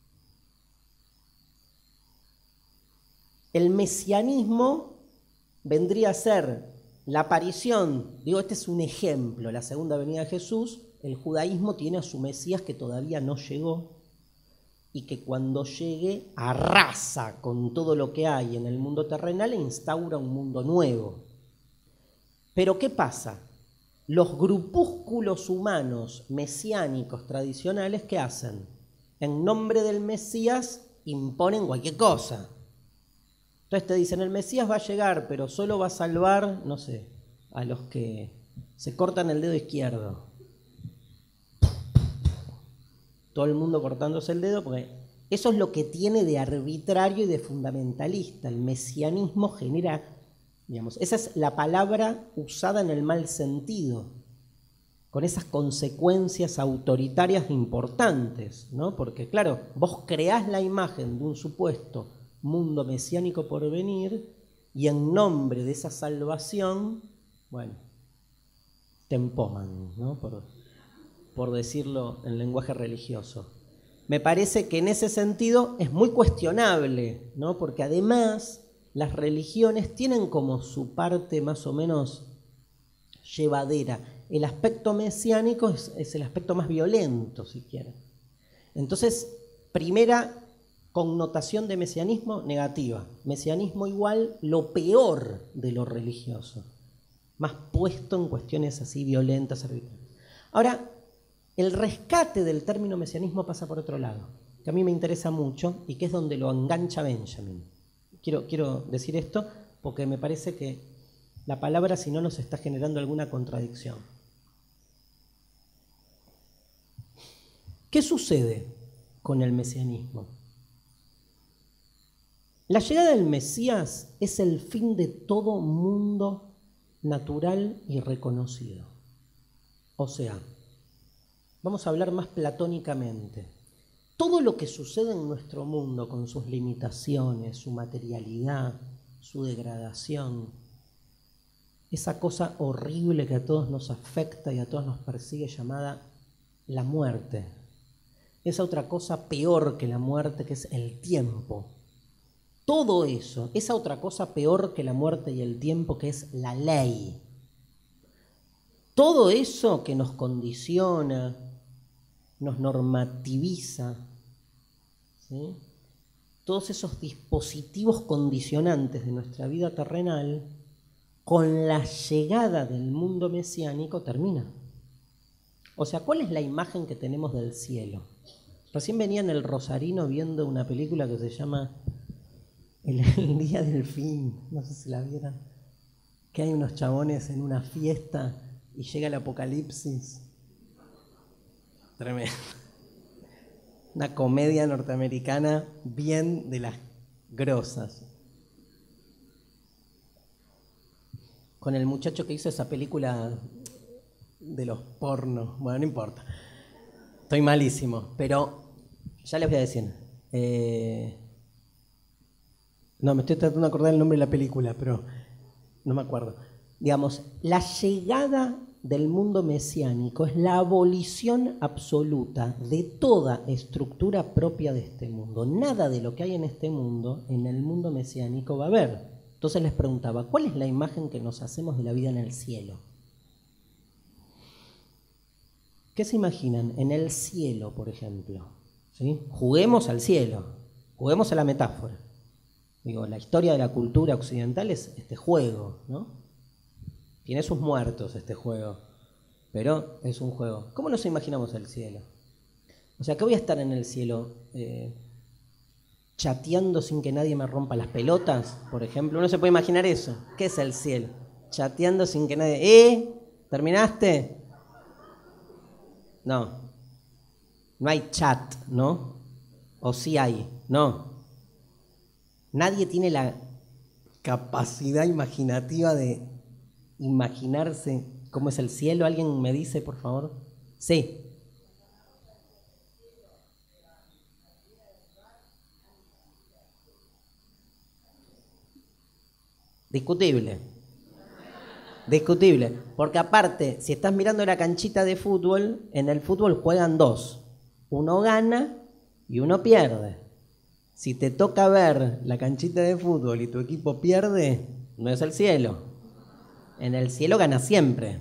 A: El mesianismo vendría a ser la aparición, digo, este es un ejemplo, la segunda venida de Jesús. El judaísmo tiene a su Mesías que todavía no llegó y que cuando llegue arrasa con todo lo que hay en el mundo terrenal e instaura un mundo nuevo. Pero ¿qué pasa? Los grupúsculos humanos mesiánicos tradicionales, ¿qué hacen? En nombre del Mesías imponen cualquier cosa. Entonces te dicen, el Mesías va a llegar, pero solo va a salvar, no sé, a los que se cortan el dedo izquierdo. Todo el mundo cortándose el dedo, porque eso es lo que tiene de arbitrario y de fundamentalista. El mesianismo genera, digamos, esa es la palabra usada en el mal sentido, con esas consecuencias autoritarias importantes, ¿no? Porque claro, vos creás la imagen de un supuesto mundo mesiánico por venir y en nombre de esa salvación, bueno, te empoman, ¿no? Por decirlo en lenguaje religioso. Me parece que en ese sentido es muy cuestionable, ¿no? Porque además las religiones tienen como su parte más o menos llevadera. El aspecto mesiánico es el aspecto más violento, si quieren. Entonces, primera connotación de mesianismo negativa. Mesianismo igual lo peor de lo religioso, más puesto en cuestiones así violentas, arbitrarias. Ahora, el rescate del término mesianismo pasa por otro lado, que a mí me interesa mucho y que es donde lo engancha Benjamin. Quiero decir esto porque me parece que la palabra, si no, nos está generando alguna contradicción. ¿Qué sucede? con el mesianismo. La llegada del Mesías es el fin de todo mundo natural y reconocido. O sea, vamos a hablar más platónicamente. Todo lo que sucede en nuestro mundo con sus limitaciones, su materialidad, su degradación, esa cosa horrible que a todos nos afecta y a todos nos persigue llamada la muerte. Esa otra cosa peor que la muerte que es el tiempo. Todo eso, esa otra cosa peor que la muerte y el tiempo que es la ley. Todo eso que nos condiciona, nos normativiza, ¿sí? Todos esos dispositivos condicionantes de nuestra vida terrenal, con la llegada del mundo mesiánico termina. O sea, ¿cuál es la imagen que tenemos del cielo? Recién venía en el Rosarino viendo una película que se llama El Día del Fin, no sé si la vieron, que hay unos chabones en una fiesta y llega el apocalipsis. Tremendo. Una comedia norteamericana bien de las grosas. Con el muchacho que hizo esa película de los pornos. Bueno, no importa. Estoy malísimo, pero ya les voy a decir. No, me estoy tratando de acordar el nombre de la película, pero no me acuerdo. Digamos, la llegada del mundo mesiánico es la abolición absoluta de toda estructura propia de este mundo. Nada de lo que hay en este mundo, en el mundo mesiánico va a haber. Entonces les preguntaba, ¿cuál es la imagen que nos hacemos de la vida en el cielo? ¿Qué se imaginan? En el cielo, por ejemplo. ¿Sí? Juguemos al cielo, juguemos a la metáfora. Digo, la historia de la cultura occidental es este juego, ¿no? Tiene sus muertos este juego, pero es un juego. ¿Cómo nos imaginamos el cielo? O sea, ¿qué voy a estar en el cielo? Chateando sin que nadie me rompa las pelotas, por ejemplo. Uno se puede imaginar eso. ¿Qué es el cielo? Chateando sin que nadie... ¿Terminaste? No. No hay chat, ¿no? O sí hay, no. Nadie tiene la capacidad imaginativa de imaginarse cómo es el cielo. ¿Alguien me dice, por favor? Sí. Discutible. Discutible. Porque aparte, si estás mirando la canchita de fútbol, en el fútbol juegan dos. Uno gana y uno pierde. Si te toca ver la canchita de fútbol y tu equipo pierde, no es el cielo. En el cielo gana siempre.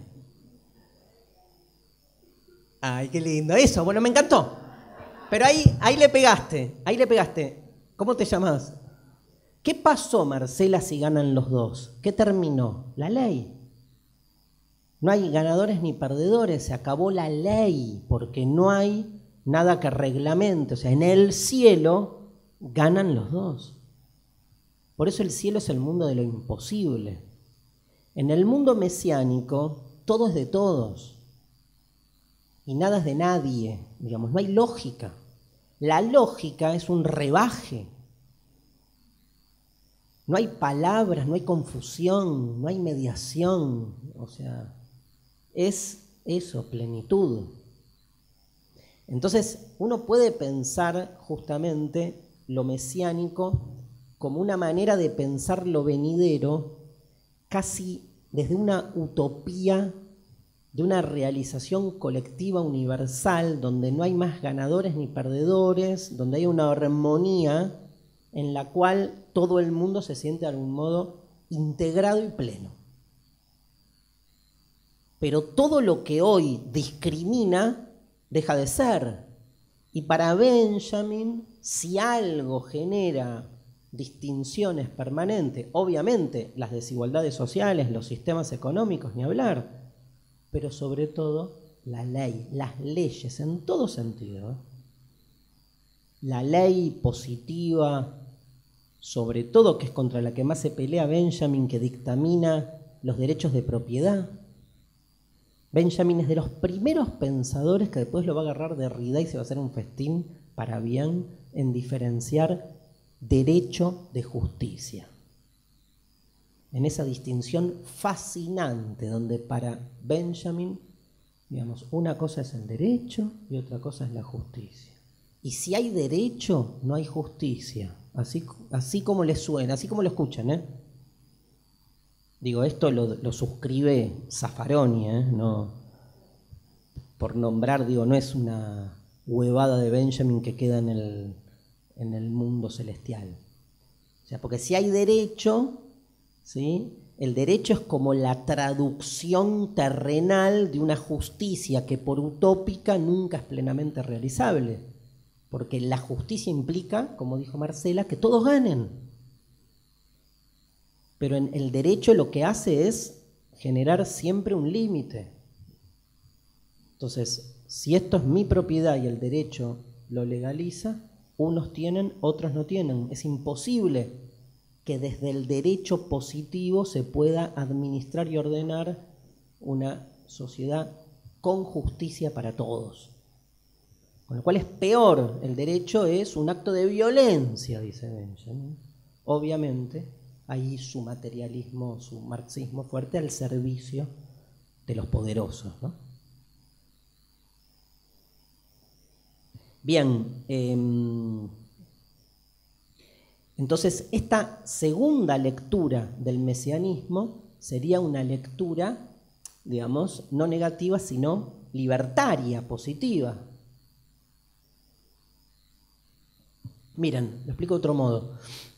A: Ay, qué lindo. Eso, bueno, me encantó. Pero ahí le pegaste. ¿Cómo te llamas? ¿Qué pasó, Marcela, si ganan los dos? ¿Qué terminó? La ley. No hay ganadores ni perdedores, se acabó la ley, porque no hay nada que reglamente. O sea, en el cielo ganan los dos. Por eso el cielo es el mundo de lo imposible. En el mundo mesiánico, todo es de todos y nada es de nadie, digamos, no hay lógica. La lógica es un rebaje. No hay palabras, no hay confusión, no hay mediación, o sea, es eso, plenitud. Entonces, uno puede pensar justamente lo mesiánico como una manera de pensar lo venidero casi desde una utopía de una realización colectiva universal donde no hay más ganadores ni perdedores, donde hay una armonía en la cual todo el mundo se siente de algún modo integrado y pleno. Pero todo lo que hoy discrimina deja de ser. Y para Benjamin, si algo genera distinciones permanentes, obviamente las desigualdades sociales, los sistemas económicos, ni hablar, pero sobre todo la ley, las leyes en todo sentido. La ley positiva, sobre todo, que es contra la que más se pelea Benjamin, que dictamina los derechos de propiedad. Benjamin es de los primeros pensadores que después lo va a agarrar Derrida y se va a hacer un festín para bien en diferenciar derecho de justicia. En esa distinción fascinante donde para Benjamin, digamos, una cosa es el derecho y otra cosa es la justicia. Y si hay derecho, no hay justicia. Así como les suena, así como lo escuchan, ¿eh? Digo, esto lo suscribe Zaffaroni, no, por nombrar, digo, no es una huevada de Benjamin que queda en el mundo celestial. O sea, porque si hay derecho, ¿sí? El derecho es como la traducción terrenal de una justicia que por utópica nunca es plenamente realizable. Porque la justicia implica, como dijo Marcela, que todos ganen. Pero en el derecho lo que hace es generar siempre un límite. Entonces, si esto es mi propiedad y el derecho lo legaliza, unos tienen, otros no tienen. Es imposible que desde el derecho positivo se pueda administrar y ordenar una sociedad con justicia para todos. Con lo cual es peor, el derecho es un acto de violencia, dice Benjamin. Obviamente, hay su materialismo, su marxismo fuerte al servicio de los poderosos, ¿no? Bien, entonces esta segunda lectura del mesianismo sería una lectura, digamos, no negativa, sino libertaria, positiva. Miren, lo explico de otro modo.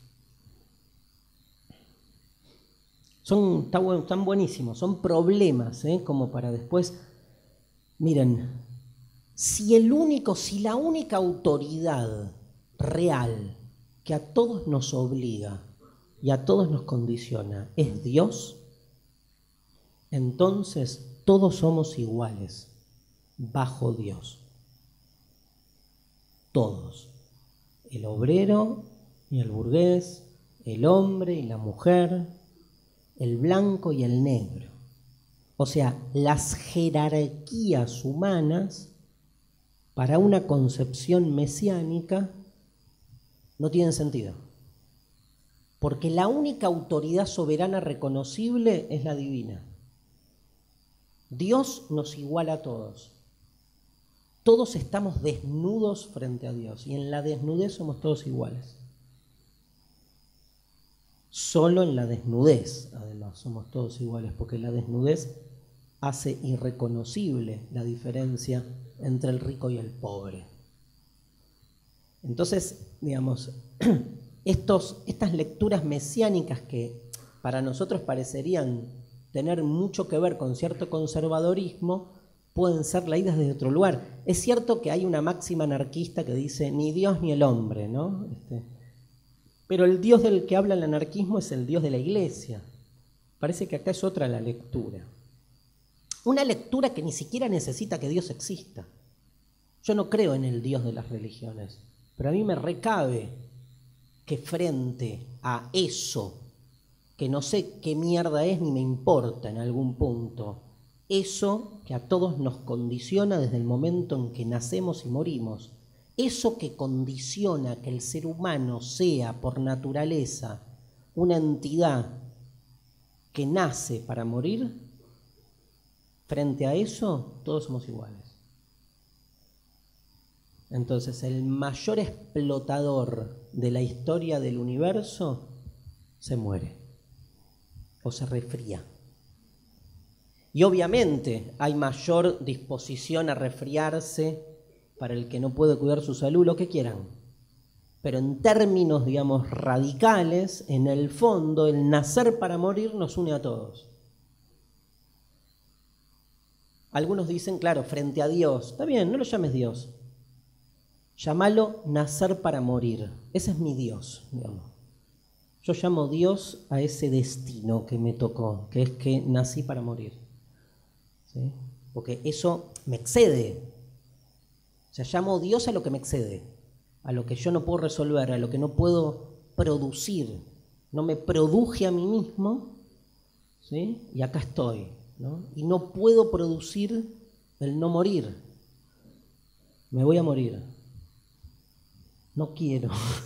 A: Están buenísimos, son problemas, como para después. Miren, si la única autoridad real que a todos nos obliga y a todos nos condiciona es Dios, entonces todos somos iguales bajo Dios. Todos. El obrero y el burgués, el hombre y la mujer, el blanco y el negro. O sea, las jerarquías humanas para una concepción mesiánica no tienen sentido. Porque la única autoridad soberana reconocible es la divina. Dios nos iguala a todos. Todos estamos desnudos frente a Dios y en la desnudez somos todos iguales. Solo en la desnudez, además, somos todos iguales, porque la desnudez hace irreconocible la diferencia entre el rico y el pobre. Entonces, digamos, estas lecturas mesiánicas que para nosotros parecerían tener mucho que ver con cierto conservadorismo, pueden ser leídas desde otro lugar. Es cierto que hay una máxima anarquista que dice ni Dios ni el hombre, ¿no? Pero el Dios del que habla el anarquismo es el Dios de la Iglesia. Parece que acá es otra la lectura. Una lectura que ni siquiera necesita que Dios exista. Yo no creo en el Dios de las religiones, pero a mí me recabe que frente a eso, que no sé qué mierda es ni me importa en algún punto, eso que a todos nos condiciona desde el momento en que nacemos y morimos, eso que condiciona que el ser humano sea por naturaleza una entidad que nace para morir, frente a eso todos somos iguales. Entonces el mayor explotador de la historia del universo se muere o se resfría. Y obviamente hay mayor disposición a resfriarse para el que no puede cuidar su salud, lo que quieran. Pero en términos, digamos, radicales, en el fondo, el nacer para morir nos une a todos. Algunos dicen, claro, frente a Dios, está bien, no lo llames Dios. Llámalo nacer para morir. Ese es mi Dios, digamos. Yo llamo Dios a ese destino que me tocó, que es que nací para morir. ¿Sí? Porque eso me excede. O sea, llamo Dios a lo que me excede, a lo que yo no puedo resolver, a lo que no puedo producir. No me produje a mí mismo, ¿sí? Y acá estoy, ¿no? Y no puedo producir el no morir. Me voy a morir. No quiero.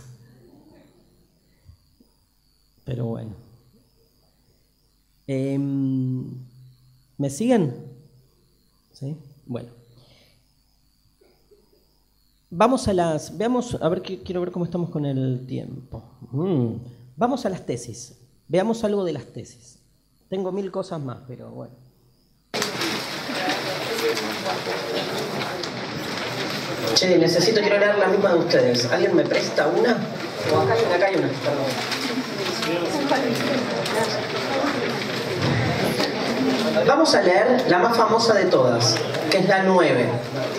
A: Pero bueno. ¿Me siguen? ¿Sí? Bueno. Vamos a ver, quiero ver cómo estamos con el tiempo. Vamos a las tesis. Veamos algo de las tesis. Tengo 1000 cosas más, pero bueno. Che, quiero leer la misma de ustedes. ¿Alguien me presta una? O acá hay una, perdón. Vamos a leer la más famosa de todas, que es la 9.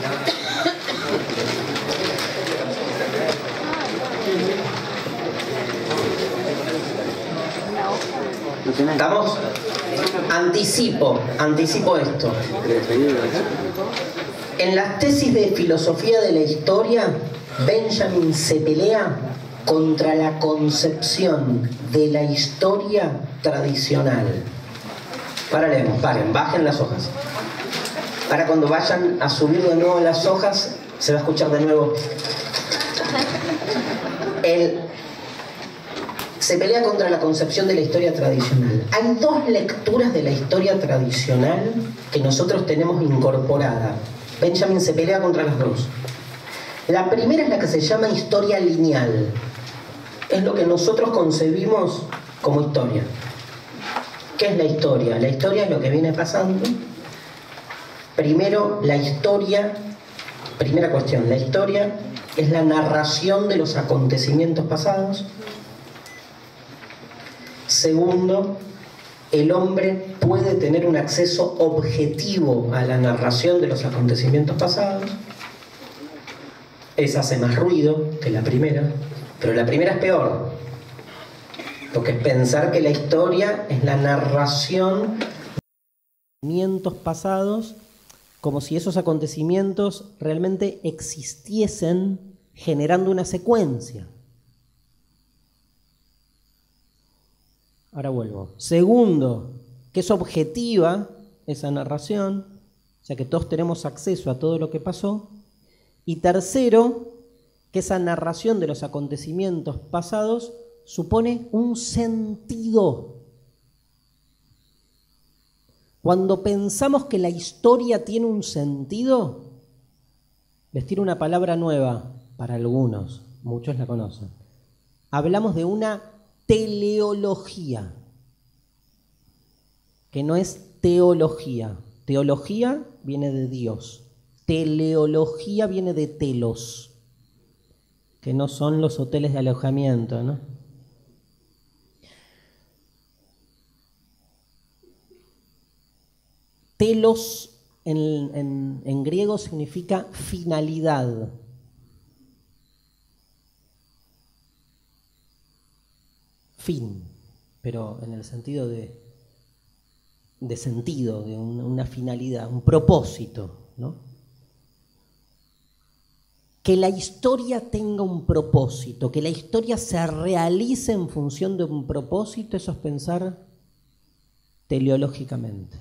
A: ¿Estamos? Anticipo esto. En las tesis de filosofía de la historia, Benjamin se pelea contra la concepción de la historia tradicional. Paren, bajen las hojas. Ahora cuando vayan a subir de nuevo las hojas, se va a escuchar de nuevo. Se pelea contra la concepción de la historia tradicional. Hay dos lecturas de la historia tradicional que nosotros tenemos incorporada. Benjamin se pelea contra las dos. La primera es la que se llama historia lineal. Es lo que nosotros concebimos como historia. ¿Qué es la historia? La historia es lo que viene pasando. Primero, la historia, primera cuestión, la historia es la narración de los acontecimientos pasados. Segundo, el hombre puede tener un acceso objetivo a la narración de los acontecimientos pasados. Esa hace más ruido que la primera, pero la primera es peor, porque es pensar que la historia es la narración de acontecimientos pasados como si esos acontecimientos realmente existiesen generando una secuencia. Ahora vuelvo. Segundo, que es objetiva esa narración, o sea que todos tenemos acceso a todo lo que pasó. Y tercero, que esa narración de los acontecimientos pasados supone un sentido. Cuando pensamos que la historia tiene un sentido, les tiro una palabra nueva para algunos, muchos la conocen. Hablamos de una teleología, que no es teología. Teología viene de Dios. Teleología viene de telos, que no son los hoteles de alojamiento, ¿no? Telos en griego significa finalidad. Fin, pero en el sentido de sentido, de una finalidad, un propósito, ¿no? Que la historia tenga un propósito, que la historia se realice en función de un propósito, eso es pensar teleológicamente.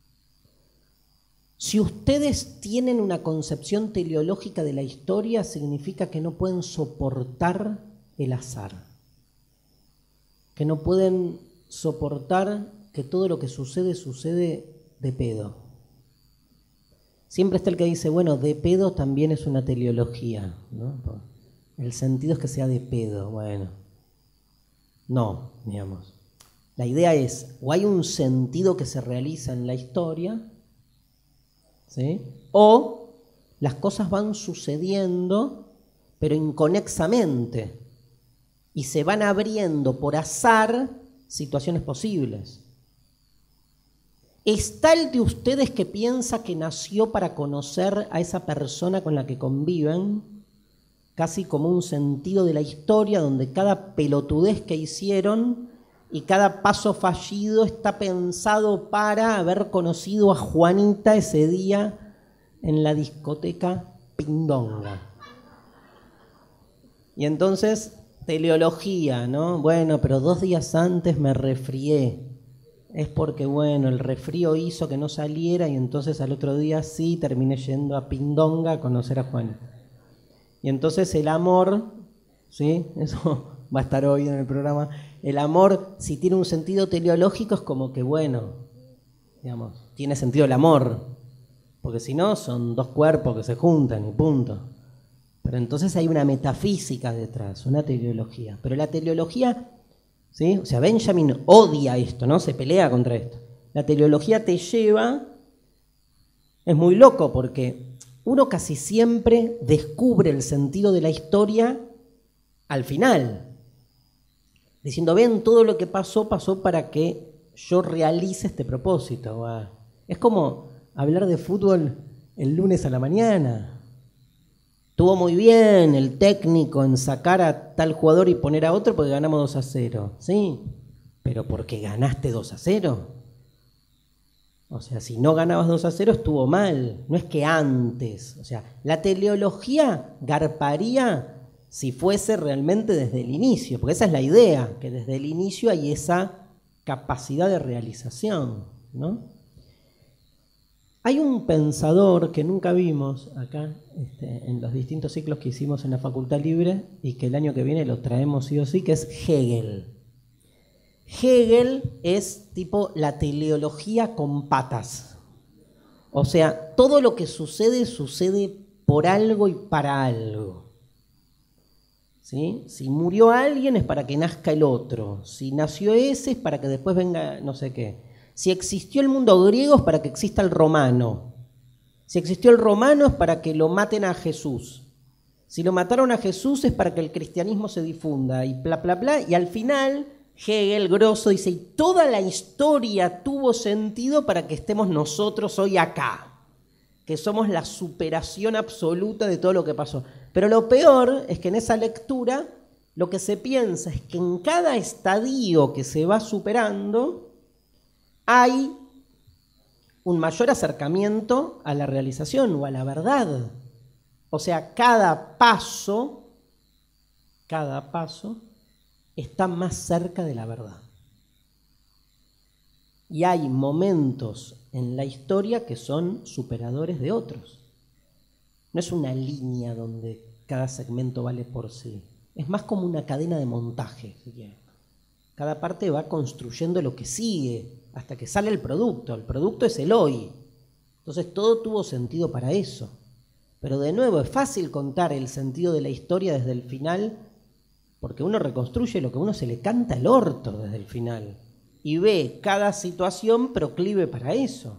A: Si ustedes tienen una concepción teleológica de la historia, significa que no pueden soportar el azar, que no pueden soportar que todo lo que sucede de pedo. Siempre está el que dice, bueno, de pedo también es una teleología, ¿no? El sentido es que sea de pedo, bueno. No, digamos. La idea es, o hay un sentido que se realiza en la historia, ¿sí? O las cosas van sucediendo, pero inconexamente, y se van abriendo por azar situaciones posibles. ¿Está el de ustedes que piensa que nació para conocer a esa persona con la que conviven? Casi como un sentido de la historia donde cada pelotudez que hicieron y cada paso fallido está pensado para haber conocido a Juanita ese día en la discoteca Pindonga. Y entonces, teleología, ¿no? Bueno, pero 2 días antes me resfrié. Es porque, bueno, el resfrío hizo que no saliera y entonces al otro día sí terminé yendo a Pindonga a conocer a Juanita. Y entonces el amor ¿sí? Eso va a estar hoy en el programa. El amor, si tiene un sentido teleológico, es como que, bueno, digamos, tiene sentido el amor, porque si no, son dos cuerpos que se juntan y punto. Pero entonces hay una metafísica detrás, una teleología. Pero la teleología, ¿sí? O sea, Benjamin odia esto, ¿no? Se pelea contra esto. La teleología te lleva, es muy loco porque uno casi siempre descubre el sentido de la historia al final, diciendo, ven, todo lo que pasó, pasó para que yo realice este propósito. Es como hablar de fútbol el lunes a la mañana. Estuvo muy bien el técnico en sacar a tal jugador y poner a otro porque ganamos 2-0. Sí, pero porque ganaste 2-0. O sea, si no ganabas 2-0 estuvo mal. No es que antes. O sea, la teleología garparía si fuese realmente desde el inicio, porque esa es la idea, que desde el inicio hay esa capacidad de realización, ¿no? Hay un pensador que nunca vimos acá en los distintos ciclos que hicimos en la Facultad Libre y que el año que viene lo traemos sí o sí, que es Hegel. Hegel es tipo la teleología con patas. O sea, todo lo que sucede, sucede por algo y para algo. ¿Sí? Si murió alguien es para que nazca el otro. Si nació ese es para que después venga no sé qué. Si existió el mundo griego es para que exista el romano. Si existió el romano es para que lo maten a Jesús. Si lo mataron a Jesús es para que el cristianismo se difunda y bla, bla, bla. Y al final Hegel, grosso, dice, y toda la historia tuvo sentido para que estemos nosotros hoy acá, que somos la superación absoluta de todo lo que pasó. Pero lo peor es que en esa lectura lo que se piensa es que en cada estadio que se va superando hay un mayor acercamiento a la realización o a la verdad. O sea, cada paso está más cerca de la verdad. Y hay momentos en la historia que son superadores de otros. No es una línea donde cada segmento vale por sí. Es más como una cadena de montaje, si quieren. Cada parte va construyendo lo que sigue hasta que sale el producto. El producto es el hoy. Entonces todo tuvo sentido para eso. Pero de nuevo, es fácil contar el sentido de la historia desde el final porque uno reconstruye lo que uno se le canta el orto desde el final y ve cada situación proclive para eso.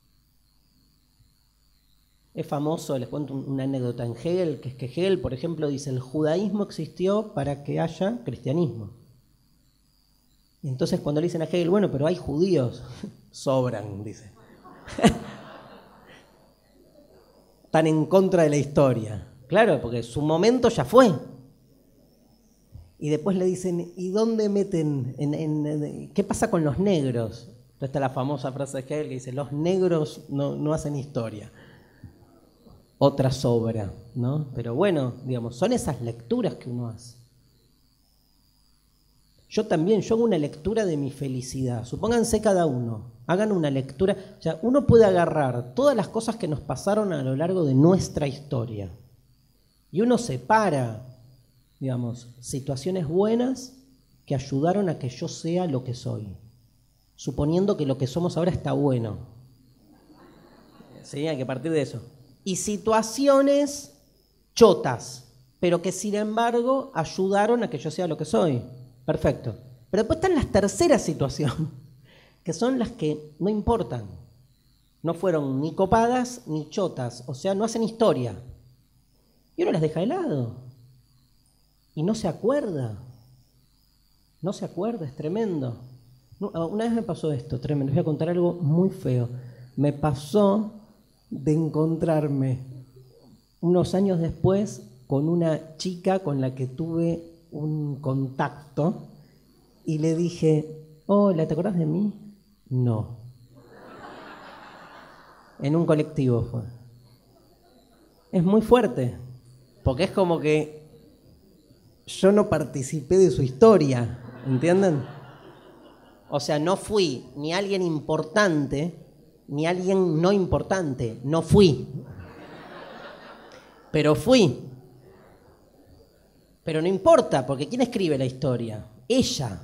A: Es famoso, les cuento una anécdota en Hegel, que es que Hegel, por ejemplo, dice el judaísmo existió para que haya cristianismo. Y entonces cuando le dicen a Hegel, bueno, pero hay judíos, sobran, dice. Están en contra de la historia. Claro, porque su momento ya fue. Y después le dicen, ¿y dónde meten? ¿Qué pasa con los negros? Entonces está la famosa frase de Hegel que dice, los negros no hacen historia. Otra sobra, ¿no? Pero bueno, digamos, son esas lecturas que uno hace. Yo también, yo hago una lectura de mi felicidad. Supónganse cada uno, hagan una lectura. O sea, uno puede agarrar todas las cosas que nos pasaron a lo largo de nuestra historia y uno separa, digamos, situaciones buenas que ayudaron a que yo sea lo que soy, suponiendo que lo que somos ahora está bueno. Sí, hay que partir de eso. Y situaciones chotas, pero que sin embargo ayudaron a que yo sea lo que soy. Perfecto. Pero después están las terceras situaciones, que son las que no importan. No fueron ni copadas ni chotas, o sea, no hacen historia. Y uno las deja de lado. Y no se acuerda. No se acuerda, es tremendo. Una vez me pasó esto, tremendo. Les voy a contar algo muy feo. Me pasó de encontrarme unos años después con una chica con la que tuve un contacto y le dije, hola, ¿te acordás de mí? No. En un colectivo fue. Es muy fuerte, porque es como que yo no participé de su historia, ¿entienden? O sea, no fui ni alguien importante, ni alguien no importante, no fui. Pero fui. Pero no importa, porque ¿quién escribe la historia? Ella.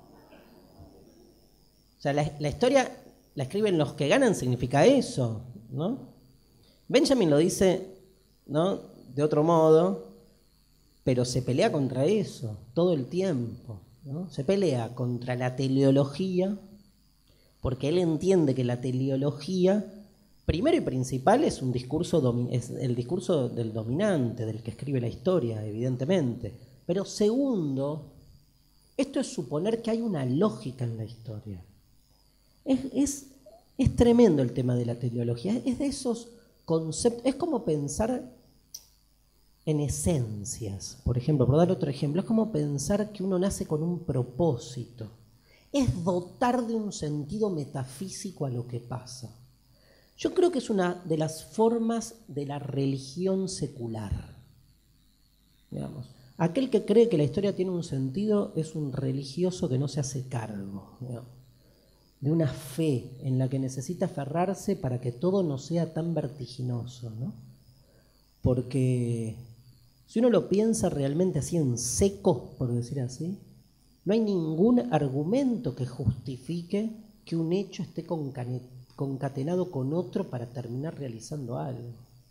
A: O sea, la historia la escriben los que ganan, significa eso, ¿no? Benjamin lo dice, ¿no?, de otro modo, pero se pelea contra eso todo el tiempo, ¿no? Se pelea contra la teleología, porque él entiende que la teleología, primero y principal, es un discurso es el discurso del dominante, del que escribe la historia, evidentemente. Pero segundo, esto es suponer que hay una lógica en la historia. Es tremendo el tema de la teleología, es de esos conceptos, es como pensar en esencias, por ejemplo, por dar otro ejemplo, es como pensar que uno nace con un propósito, es dotar de un sentido metafísico a lo que pasa. Yo creo que es una de las formas de la religión secular, digamos. Aquel que cree que la historia tiene un sentido es un religioso que no se hace cargo, digamos, de una fe en la que necesita aferrarse para que todo no sea tan vertiginoso, ¿no? Porque si uno lo piensa realmente así en seco, por decir así, no hay ningún argumento que justifique que un hecho esté concatenado con otro para terminar realizando algo.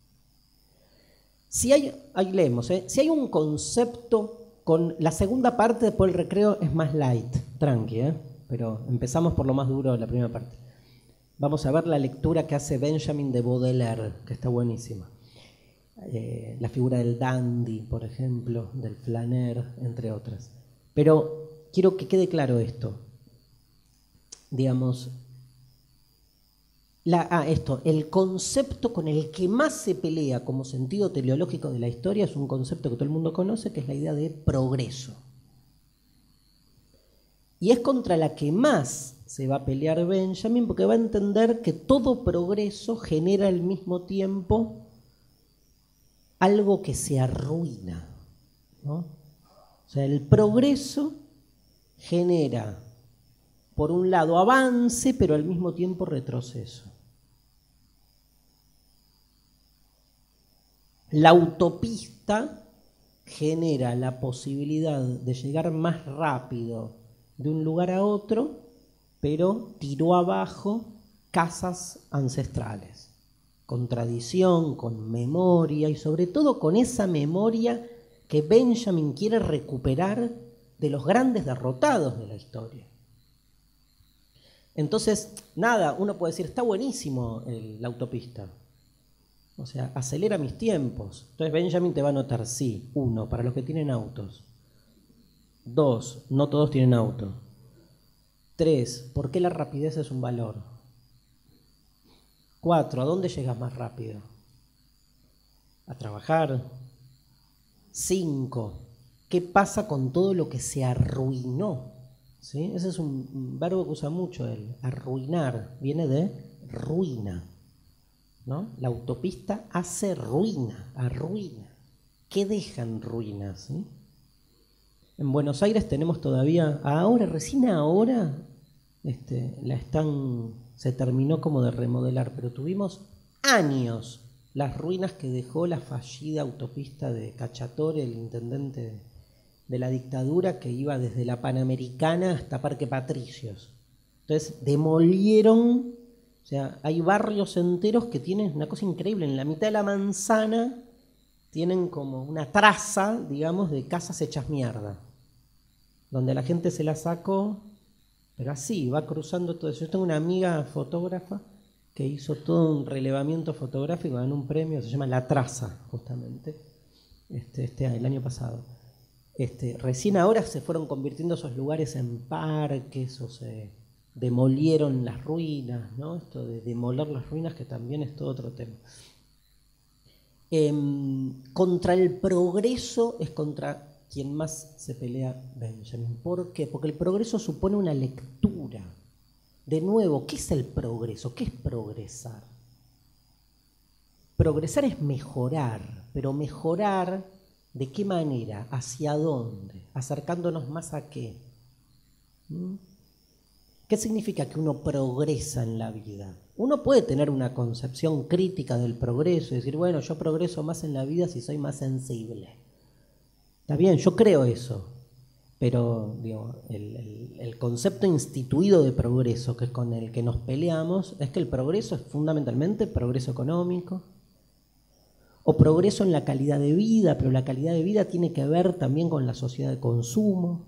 A: Si hay, ahí leemos, si hay un concepto con la segunda parte, después el recreo es más light, tranqui, pero empezamos por lo más duro de la primera parte. Vamos a ver la lectura que hace Benjamin de Baudelaire, que está buenísima. La figura del dandy, por ejemplo, del flaneur, entre otras. Pero quiero que quede claro esto. Digamos, el concepto con el que más se pelea como sentido teleológico de la historia es un concepto que todo el mundo conoce, que es la idea de progreso. Y es contra la que más se va a pelear Benjamin, porque va a entender que todo progreso genera al mismo tiempo algo que se arruina, ¿no? O sea, el progreso genera, por un lado, avance, pero al mismo tiempo retroceso. La autopista genera la posibilidad de llegar más rápido de un lugar a otro, pero tiró abajo casas ancestrales, con tradición, con memoria y sobre todo con esa memoria que Benjamin quiere recuperar de los grandes derrotados de la historia. Entonces, nada, uno puede decir, está buenísimo la autopista, o sea, acelera mis tiempos. Entonces Benjamin te va a anotar, sí, 1, para los que tienen autos. 2, no todos tienen auto. 3, ¿por qué la rapidez es un valor? 4, ¿a dónde llegas más rápido? A trabajar. 5, ¿qué pasa con todo lo que se arruinó? ¿Sí? Ese es un verbo que usa mucho él, arruinar, viene de ruina, ¿no? La autopista hace ruina, arruina. ¿Qué deja en ruinas? ¿Sí? En Buenos Aires tenemos todavía, ahora, recién ahora, se terminó como de remodelar, pero tuvimos años las ruinas que dejó la fallida autopista de Cacciatore, el intendente de la dictadura, que iba desde la Panamericana hasta Parque Patricios. Entonces demolieron, o sea, hay barrios enteros que tienen una cosa increíble, en la mitad de la manzana tienen como una traza, digamos, de casas hechas mierda, donde la gente se la sacó, pero así, va cruzando todo eso. Yo tengo una amiga fotógrafa que hizo todo un relevamiento fotográfico, ganó un premio, se llama La Traza, justamente, el año pasado. Recién ahora se fueron convirtiendo esos lugares en parques, o se demolieron las ruinas, ¿no? Esto de demoler las ruinas, que también es todo otro tema. Contra el progreso es contra quien más se pelea Benjamin. ¿Por qué? Porque el progreso supone una lectura. De nuevo, ¿qué es el progreso? ¿Qué es progresar? Progresar es mejorar, pero mejorar, ¿de qué manera? ¿Hacia dónde? ¿Acercándonos más a qué? ¿Qué significa que uno progresa en la vida? Uno puede tener una concepción crítica del progreso y decir, bueno, yo progreso más en la vida si soy más sensible. Está bien, yo creo eso, pero digo, el concepto instituido de progreso, que es con el que nos peleamos, es que el progreso es fundamentalmente progreso económico o progreso en la calidad de vida, pero la calidad de vida tiene que ver también con la sociedad de consumo.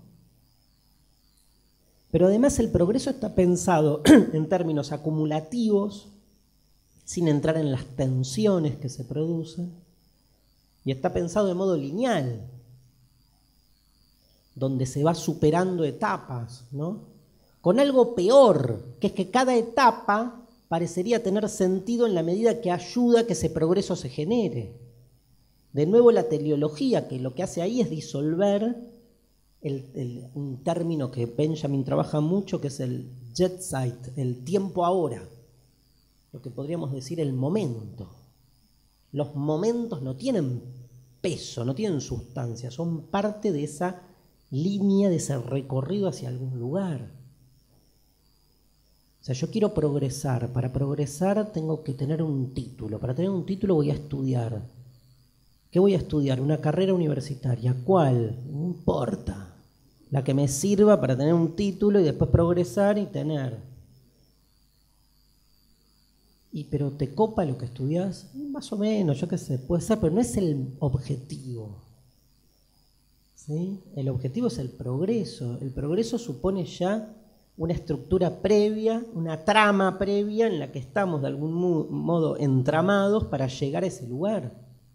A: Pero además el progreso está pensado en términos acumulativos, sin entrar en las tensiones que se producen, y está pensado de modo lineal, donde se va superando etapas, ¿no? Con algo peor, que es que cada etapa parecería tener sentido en la medida que ayuda a que ese progreso se genere. De nuevo la teleología, que lo que hace ahí es disolver un término que Benjamin trabaja mucho, que es el Jetzeit, el tiempo ahora, lo que podríamos decir el momento. Los momentos no tienen peso, no tienen sustancia, son parte de esa línea, de ese recorrido hacia algún lugar. O sea, yo quiero progresar. Para progresar tengo que tener un título. Para tener un título voy a estudiar. ¿Qué voy a estudiar? Una carrera universitaria. ¿Cuál? No importa. La que me sirva para tener un título y después progresar y tener. Pero ¿te copa lo que estudias? Más o menos, yo qué sé, puede ser, pero no es el objetivo. ¿Sí? El objetivo es el progreso. El progreso supone ya una estructura previa, una trama previa en la que estamos de algún modo entramados para llegar a ese lugar.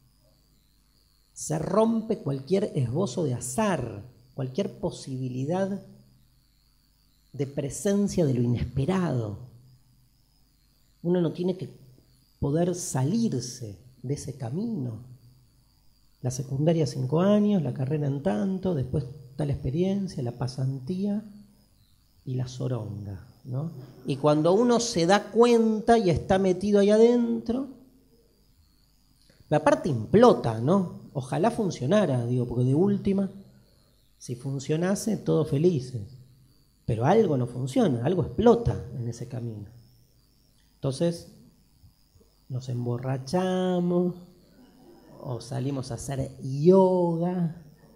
A: Se rompe cualquier esbozo de azar, cualquier posibilidad de presencia de lo inesperado. Uno no tiene que poder salirse de ese camino. La secundaria 5 años, la carrera en tanto, después está la experiencia, la pasantía y la zoronga, ¿no? Y cuando uno se da cuenta y está metido ahí adentro, la parte implota, ¿no? Ojalá funcionara, digo, porque de última, si funcionase, todos felices. Pero algo no funciona, algo explota en ese camino. Entonces, nos emborrachamos, o salimos a hacer yoga,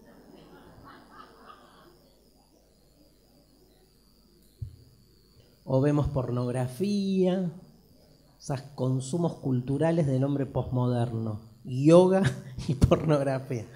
A: o vemos pornografía, esos consumos culturales del hombre posmoderno, yoga y pornografía.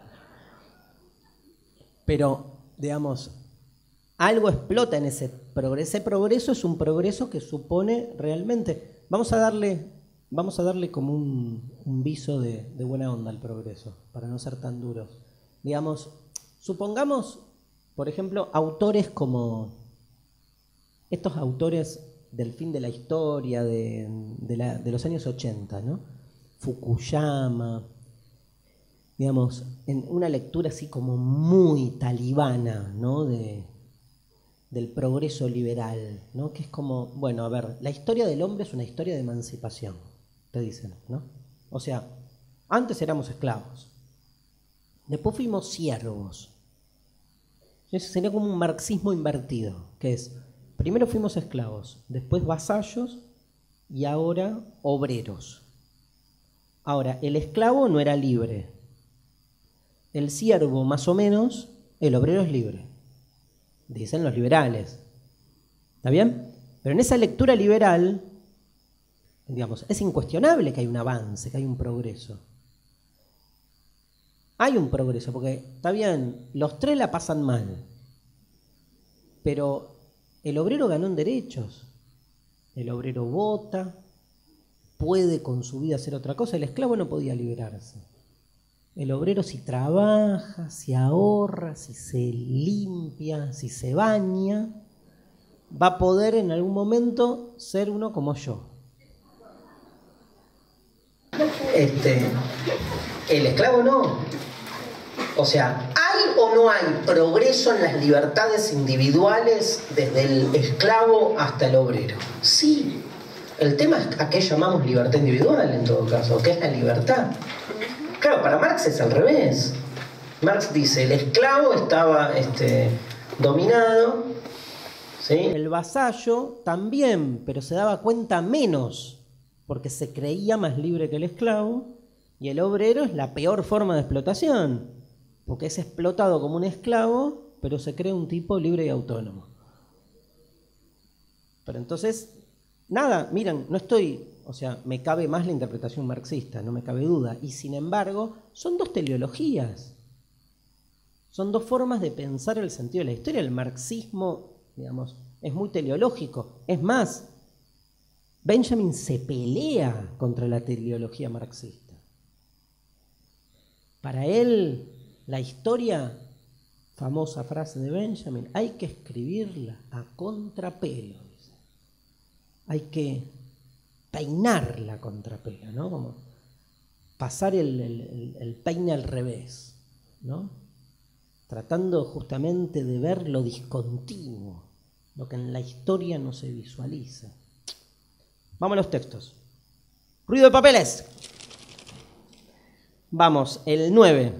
A: Pero, digamos, algo explota en ese progreso. Ese progreso es un progreso que supone realmente, vamos a darle como un viso de buena onda al progreso, para no ser tan duros. Digamos, supongamos, por ejemplo, autores como estos autores del fin de la historia, de los años 80, ¿no? Fukuyama, digamos, en una lectura así como muy talibana, ¿no? Del progreso liberal, ¿no? Que es como, bueno, a ver, la historia del hombre es una historia de emancipación, te dicen, ¿no? O sea, antes éramos esclavos, después fuimos siervos. Eso sería como un marxismo invertido, que es, primero fuimos esclavos, después vasallos y ahora obreros. Ahora, el esclavo no era libre, el siervo más o menos, el obrero es libre. Dicen los liberales. ¿Está bien? Pero en esa lectura liberal, digamos, es incuestionable que hay un avance, que hay un progreso. Hay un progreso, porque está bien, los tres la pasan mal, pero el obrero ganó en derechos. El obrero vota, puede con su vida hacer otra cosa. El esclavo no podía liberarse. El obrero si trabaja, si ahorra, si se limpia, si se baña, va a poder en algún momento ser uno como yo. El esclavo no. O sea, ¿hay o no hay progreso en las libertades individuales desde el esclavo hasta el obrero? Sí. El tema es a qué llamamos libertad individual en todo caso, ¿qué es la libertad? Claro, para Marx es al revés. Marx dice, el esclavo estaba dominado, ¿sí? El vasallo también, pero se daba cuenta menos, porque se creía más libre que el esclavo, y el obrero es la peor forma de explotación, porque es explotado como un esclavo, pero se cree un tipo libre y autónomo. Pero entonces, nada, miren, no estoy, o sea, me cabe más la interpretación marxista, no me cabe duda, y sin embargo, son dos teleologías, son dos formas de pensar el sentido de la historia. El marxismo, digamos, es muy teleológico, es más, Benjamin se pelea contra la teleología marxista. Para él, la historia, famosa frase de Benjamin, hay que escribirla a contrapelo, dice. Hay que peinarla a contrapelo, ¿no? Como pasar el peine al revés, ¿no? Tratando justamente de ver lo discontinuo, lo que en la historia no se visualiza. Vamos a los textos. Ruido de papeles. Vamos, el 9.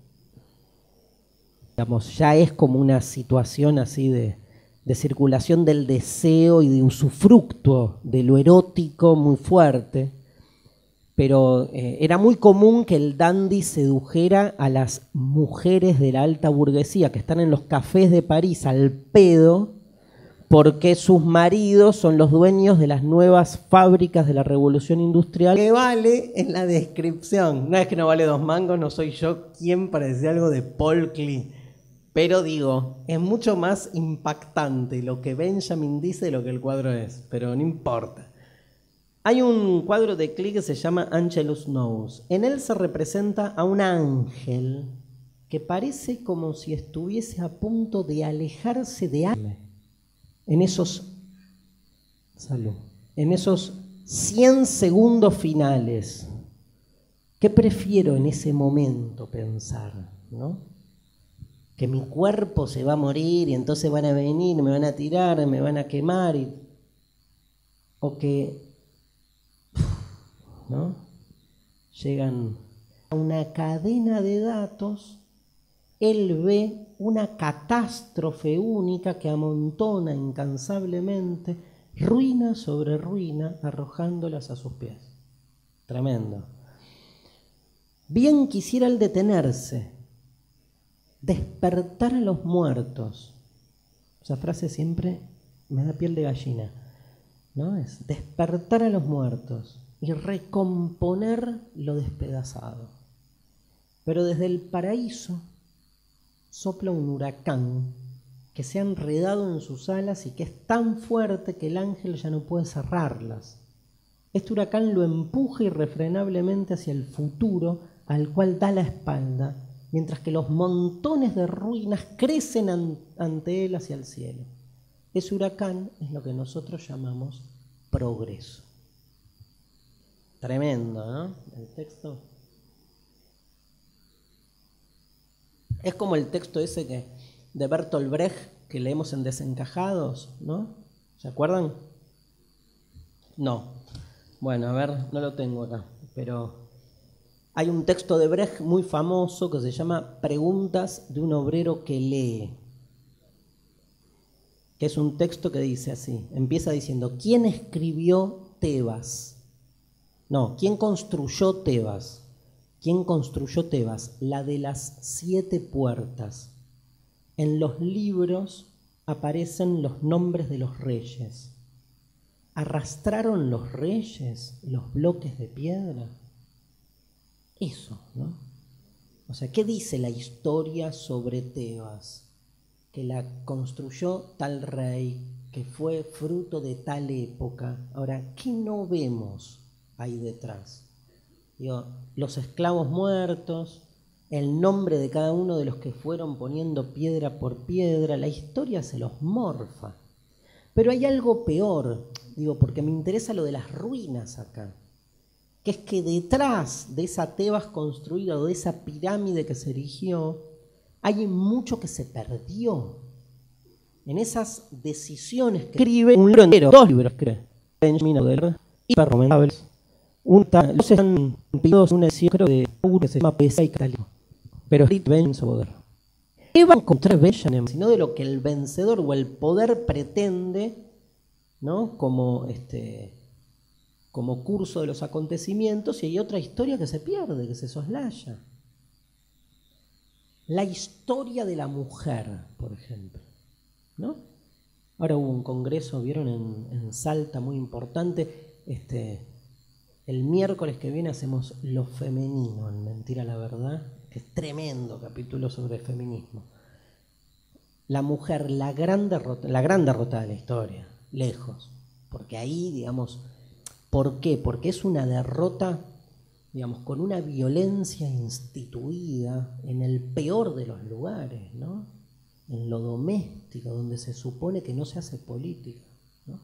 A: Digamos, ya es como una situación así de circulación del deseo y de usufructo de lo erótico muy fuerte. Pero era muy común que el dandy sedujera a las mujeres de la alta burguesía que están en los cafés de París al pedo, porque sus maridos son los dueños de las nuevas fábricas de la revolución industrial. Que vale en la descripción. No es que no vale 2 mangos, no soy yo quien para decir algo de Paul Klee. Pero digo, es mucho más impactante lo que Benjamin dice de lo que el cuadro es, pero no importa. Hay un cuadro de Klee que se llama Angelus Nous. En él se representa a un ángel que parece como si estuviese a punto de alejarse de alguien. En esos 100 segundos finales, ¿qué prefiero en ese momento pensar, ¿no? Que mi cuerpo se va a morir y entonces van a venir, me van a tirar, me van a quemar, o que, ¿no? Llegan a una cadena de datos. Él ve una catástrofe única que amontona incansablemente ruina sobre ruina, arrojándolas a sus pies. Tremendo. Bien quisiera él detenerse, despertar a los muertos. Esa frase siempre me da piel de gallina, ¿no? Es despertar a los muertos y recomponer lo despedazado. Pero desde el paraíso sopla un huracán que se ha enredado en sus alas y que es tan fuerte que el ángel ya no puede cerrarlas. Este huracán lo empuja irrefrenablemente hacia el futuro al cual da la espalda, mientras que los montones de ruinas crecen ante él hacia el cielo. Ese huracán es lo que nosotros llamamos progreso. Tremendo, ¿no? El texto. Es como el texto ese de Bertolt Brecht que leemos en Desencajados, ¿no? ¿Se acuerdan? No. Bueno, a ver, no lo tengo acá, pero hay un texto de Brecht muy famoso que se llama Preguntas de un obrero que lee, que es un texto que dice así, empieza diciendo, ¿quién escribió Tebas? No, ¿quién construyó Tebas? ¿Quién construyó Tebas? La de las 7 puertas. En los libros aparecen los nombres de los reyes. ¿Arrastraron los reyes los bloques de piedra? Eso, ¿no? O sea, ¿qué dice la historia sobre Tebas? Que la construyó tal rey, que fue fruto de tal época. Ahora, ¿qué no vemos ahí detrás? Digo, los esclavos muertos, el nombre de cada uno de los que fueron poniendo piedra por piedra, la historia se los morfa. Pero hay algo peor, digo, porque me interesa lo de las ruinas acá, que es que detrás de esa Tebas construida o de esa pirámide que se erigió, hay mucho que se perdió. En esas decisiones que escribe un libro entero, 2 libros creo, Benjamin Oder y Parromendables. Los están pidiendo una edición, creo, de que se llama Poesía y Catalismo, pero escrito Benjamin Oder. ¿Qué va a encontrar Benjamin? Sino de lo que el vencedor o el poder pretende, ¿no? Como curso de los acontecimientos, y hay otra historia que se pierde, que se soslaya. la historia de la mujer, por ejemplo, ¿no? Ahora hubo un congreso, vieron, en Salta, muy importante. El miércoles que viene hacemos lo femenino en Mentira la Verdad, que es tremendo capítulo sobre el feminismo. La mujer, la gran derrota de la historia, lejos. Porque ahí, digamos, ¿por qué? Porque es una derrota, digamos, con una violencia instituida en el peor de los lugares, ¿no? En lo doméstico, donde se supone que no se hace política, ¿no?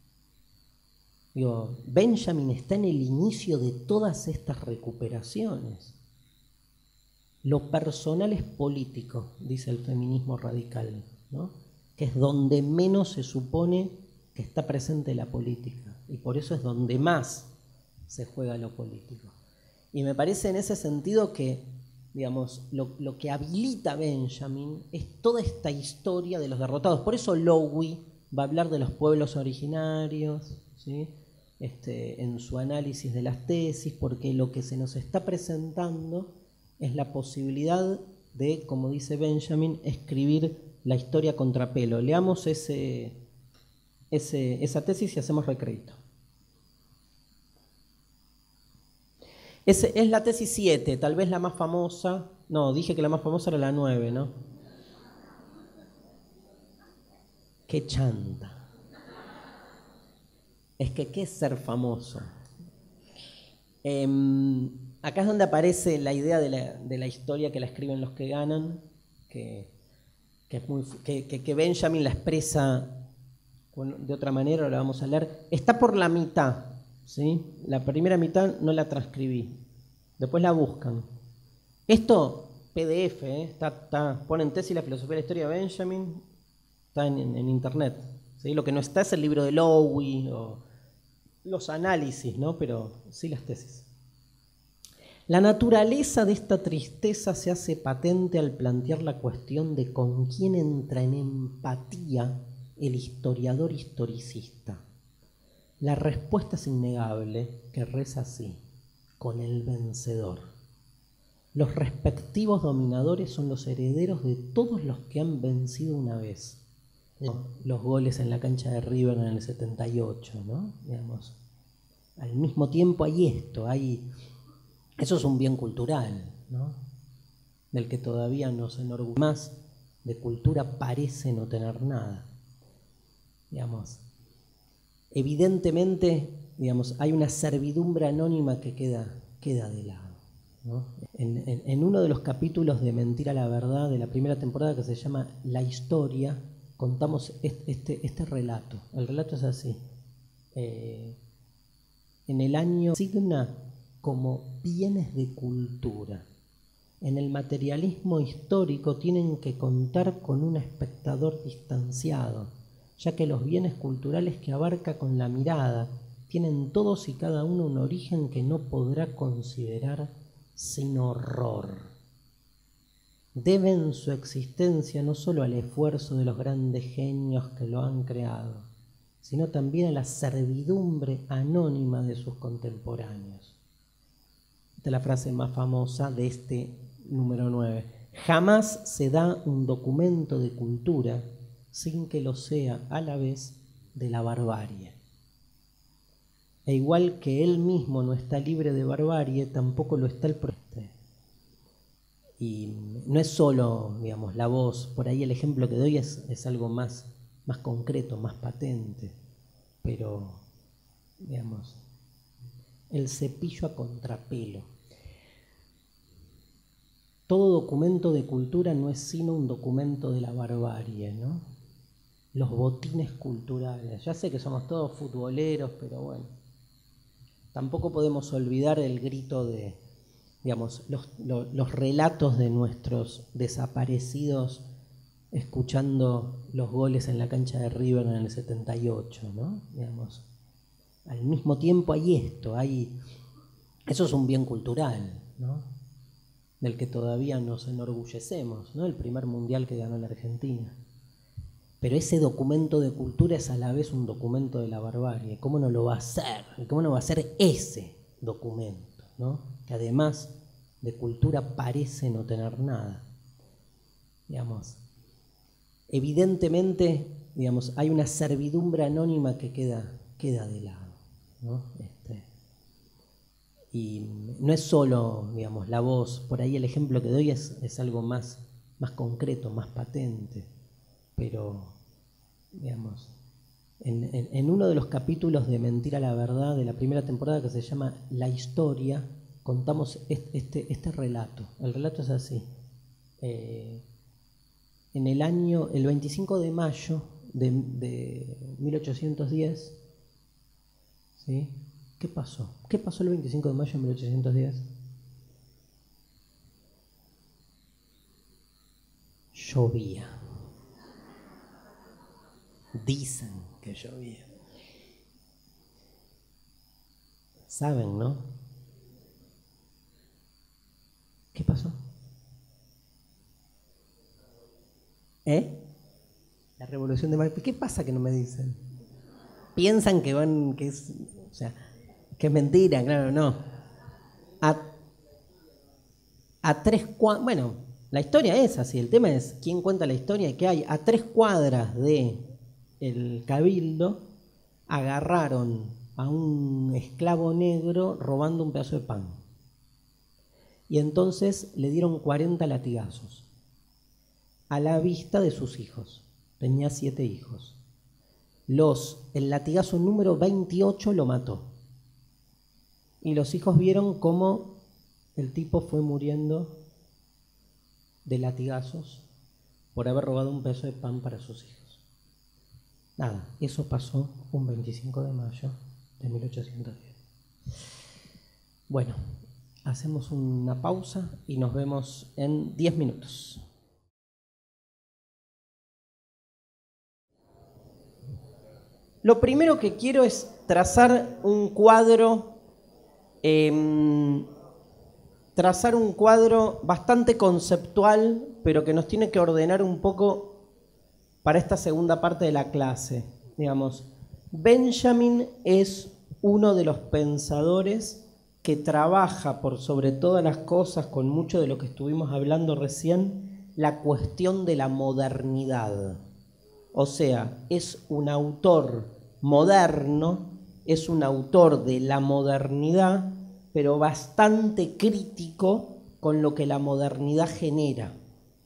A: Digo, Benjamin está en el inicio de todas estas recuperaciones. Lo personal es político, dice el feminismo radical, ¿no? Que es donde menos se supone que está presente la política, y por eso es donde más se juega lo político. Y me parece en ese sentido que, digamos, lo que habilita Benjamin es toda esta historia de los derrotados. Por eso Lowy va a hablar de los pueblos originarios, ¿sí? En su análisis de las tesis, porque lo que se nos está presentando es la posibilidad de, como dice Benjamin, escribir la historia a contrapelo. Leamos esa tesis y hacemos recrédito. Es la tesis 7, tal vez la más famosa. No, dije que la más famosa era la 9, ¿no? Qué chanta. Es que, ¿qué es ser famoso? Acá es donde aparece la idea de la historia que la escriben los que ganan, que Benjamin la expresa de otra manera, la vamos a leer. Está por la mitad, ¿sí? La primera mitad no la transcribí, después la buscan. Esto, PDF, ponen tesis la filosofía de la historia de Benjamin, está en internet, ¿sí? Lo que no está es el libro de Lowy o los análisis, ¿no? Pero sí las tesis. La naturaleza de esta tristeza se hace patente al plantear la cuestión de con quién entra en empatía el historiador historicista. La respuesta es innegable, que reza así: con el vencedor. Los respectivos dominadores son los herederos de todos los que han vencido una vez. Los goles en la cancha de River en el 78, ¿no? Digamos, al mismo tiempo hay esto, eso es un bien cultural, ¿no? Del que todavía nos enorgullece más, de cultura parece no tener nada. Digamos, evidentemente, digamos, hay una servidumbre anónima que queda de lado, ¿no? En uno de los capítulos de Mentira la Verdad de la primera temporada, que se llama La Historia, contamos este relato. El relato es así. En el año signa como bienes de cultura. En el materialismo histórico tienen que contar con un espectador distanciado, ya que los bienes culturales que abarca con la mirada tienen todos y cada uno un origen que no podrá considerar sin horror. Deben su existencia no solo al esfuerzo de los grandes genios que lo han creado, sino también a la servidumbre anónima de sus contemporáneos. Esta es la frase más famosa de este número 9. Jamás se da un documento de cultura sin que lo sea a la vez de la barbarie. E igual que él mismo no está libre de barbarie, tampoco lo está el proyecto. Y no es solo, digamos, la voz. Por ahí el ejemplo que doy es algo más concreto, más patente. Pero, digamos, el cepillo a contrapelo. Todo documento de cultura no es sino un documento de la barbarie, ¿no? Los botines culturales. Ya sé que somos todos futboleros, pero bueno. Tampoco podemos olvidar el grito de, digamos, los relatos de nuestros desaparecidos escuchando los goles en la cancha de River en el 78, ¿no? Digamos, al mismo tiempo hay esto, eso es un bien cultural, ¿no? Del que todavía nos enorgullecemos, ¿no? El primer mundial que ganó la Argentina. Pero ese documento de cultura es a la vez un documento de la barbarie. ¿Cómo no lo va a hacer? ¿Cómo no va a ser ese documento, ¿no? Que además de cultura parece no tener nada? digamos, evidentemente, digamos, hay una servidumbre anónima que queda de lado, ¿no? Y no es solo, digamos, la voz, por ahí el ejemplo que doy es algo más concreto, más patente, pero, digamos, en uno de los capítulos de Mentira la Verdad de la primera temporada, que se llama La Historia, contamos este relato. El relato es así. En el 25 de mayo de 1810, ¿sí? ¿Qué pasó? ¿Qué pasó el 25 de mayo de 1810? Llovía. Dicen que llovía. Saben, ¿no? ¿Qué pasó? La revolución de mayo. ¿Qué pasa que no me dicen? Piensan que es mentira, claro, no. A 3 cuadras, bueno, la historia es así, el tema es quién cuenta la historia y qué hay. A 3 cuadras del cabildo agarraron a un esclavo negro robando un pedazo de pan. Y entonces le dieron 40 latigazos a la vista de sus hijos. Tenía 7 hijos. El latigazo número 28 lo mató. Y los hijos vieron cómo el tipo fue muriendo de latigazos por haber robado un pedazo de pan para sus hijos. Nada, eso pasó un 25 de mayo de 1810. Bueno, hacemos una pausa y nos vemos en 10 minutos. Lo primero que quiero es trazar un cuadro bastante conceptual, pero que nos tiene que ordenar un poco para esta segunda parte de la clase. Digamos, Benjamin es uno de los pensadores que trabaja por sobre todas las cosas, con mucho de lo que estuvimos hablando recién, la cuestión de la modernidad. O sea, es un autor moderno, es un autor de la modernidad, pero bastante crítico con lo que la modernidad genera.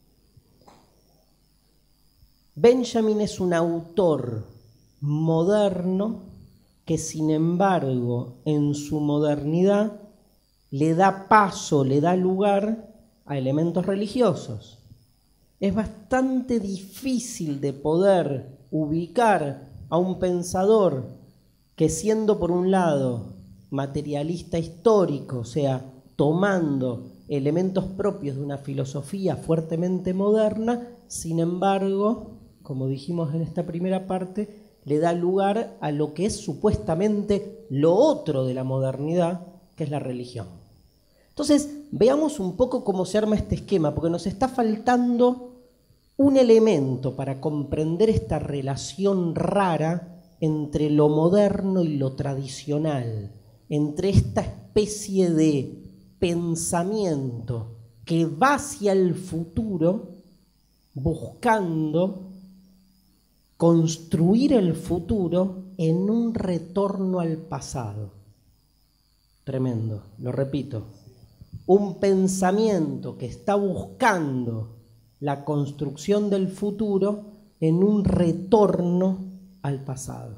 A: Benjamin es un autor moderno que, sin embargo, en su modernidad le da paso, le da lugar a elementos religiosos. Es bastante difícil de poder ubicar a un pensador que, siendo por un lado materialista histórico, o sea, tomando elementos propios de una filosofía fuertemente moderna, sin embargo, como dijimos en esta primera parte, le da lugar a lo que es supuestamente lo otro de la modernidad, que es la religión. Entonces, veamos un poco cómo se arma este esquema, porque nos está faltando un elemento para comprender esta relación rara entre lo moderno y lo tradicional, entre esta especie de pensamiento que va hacia el futuro buscando construir el futuro en un retorno al pasado. Tremendo, lo repito. Un pensamiento que está buscando la construcción del futuro en un retorno al pasado.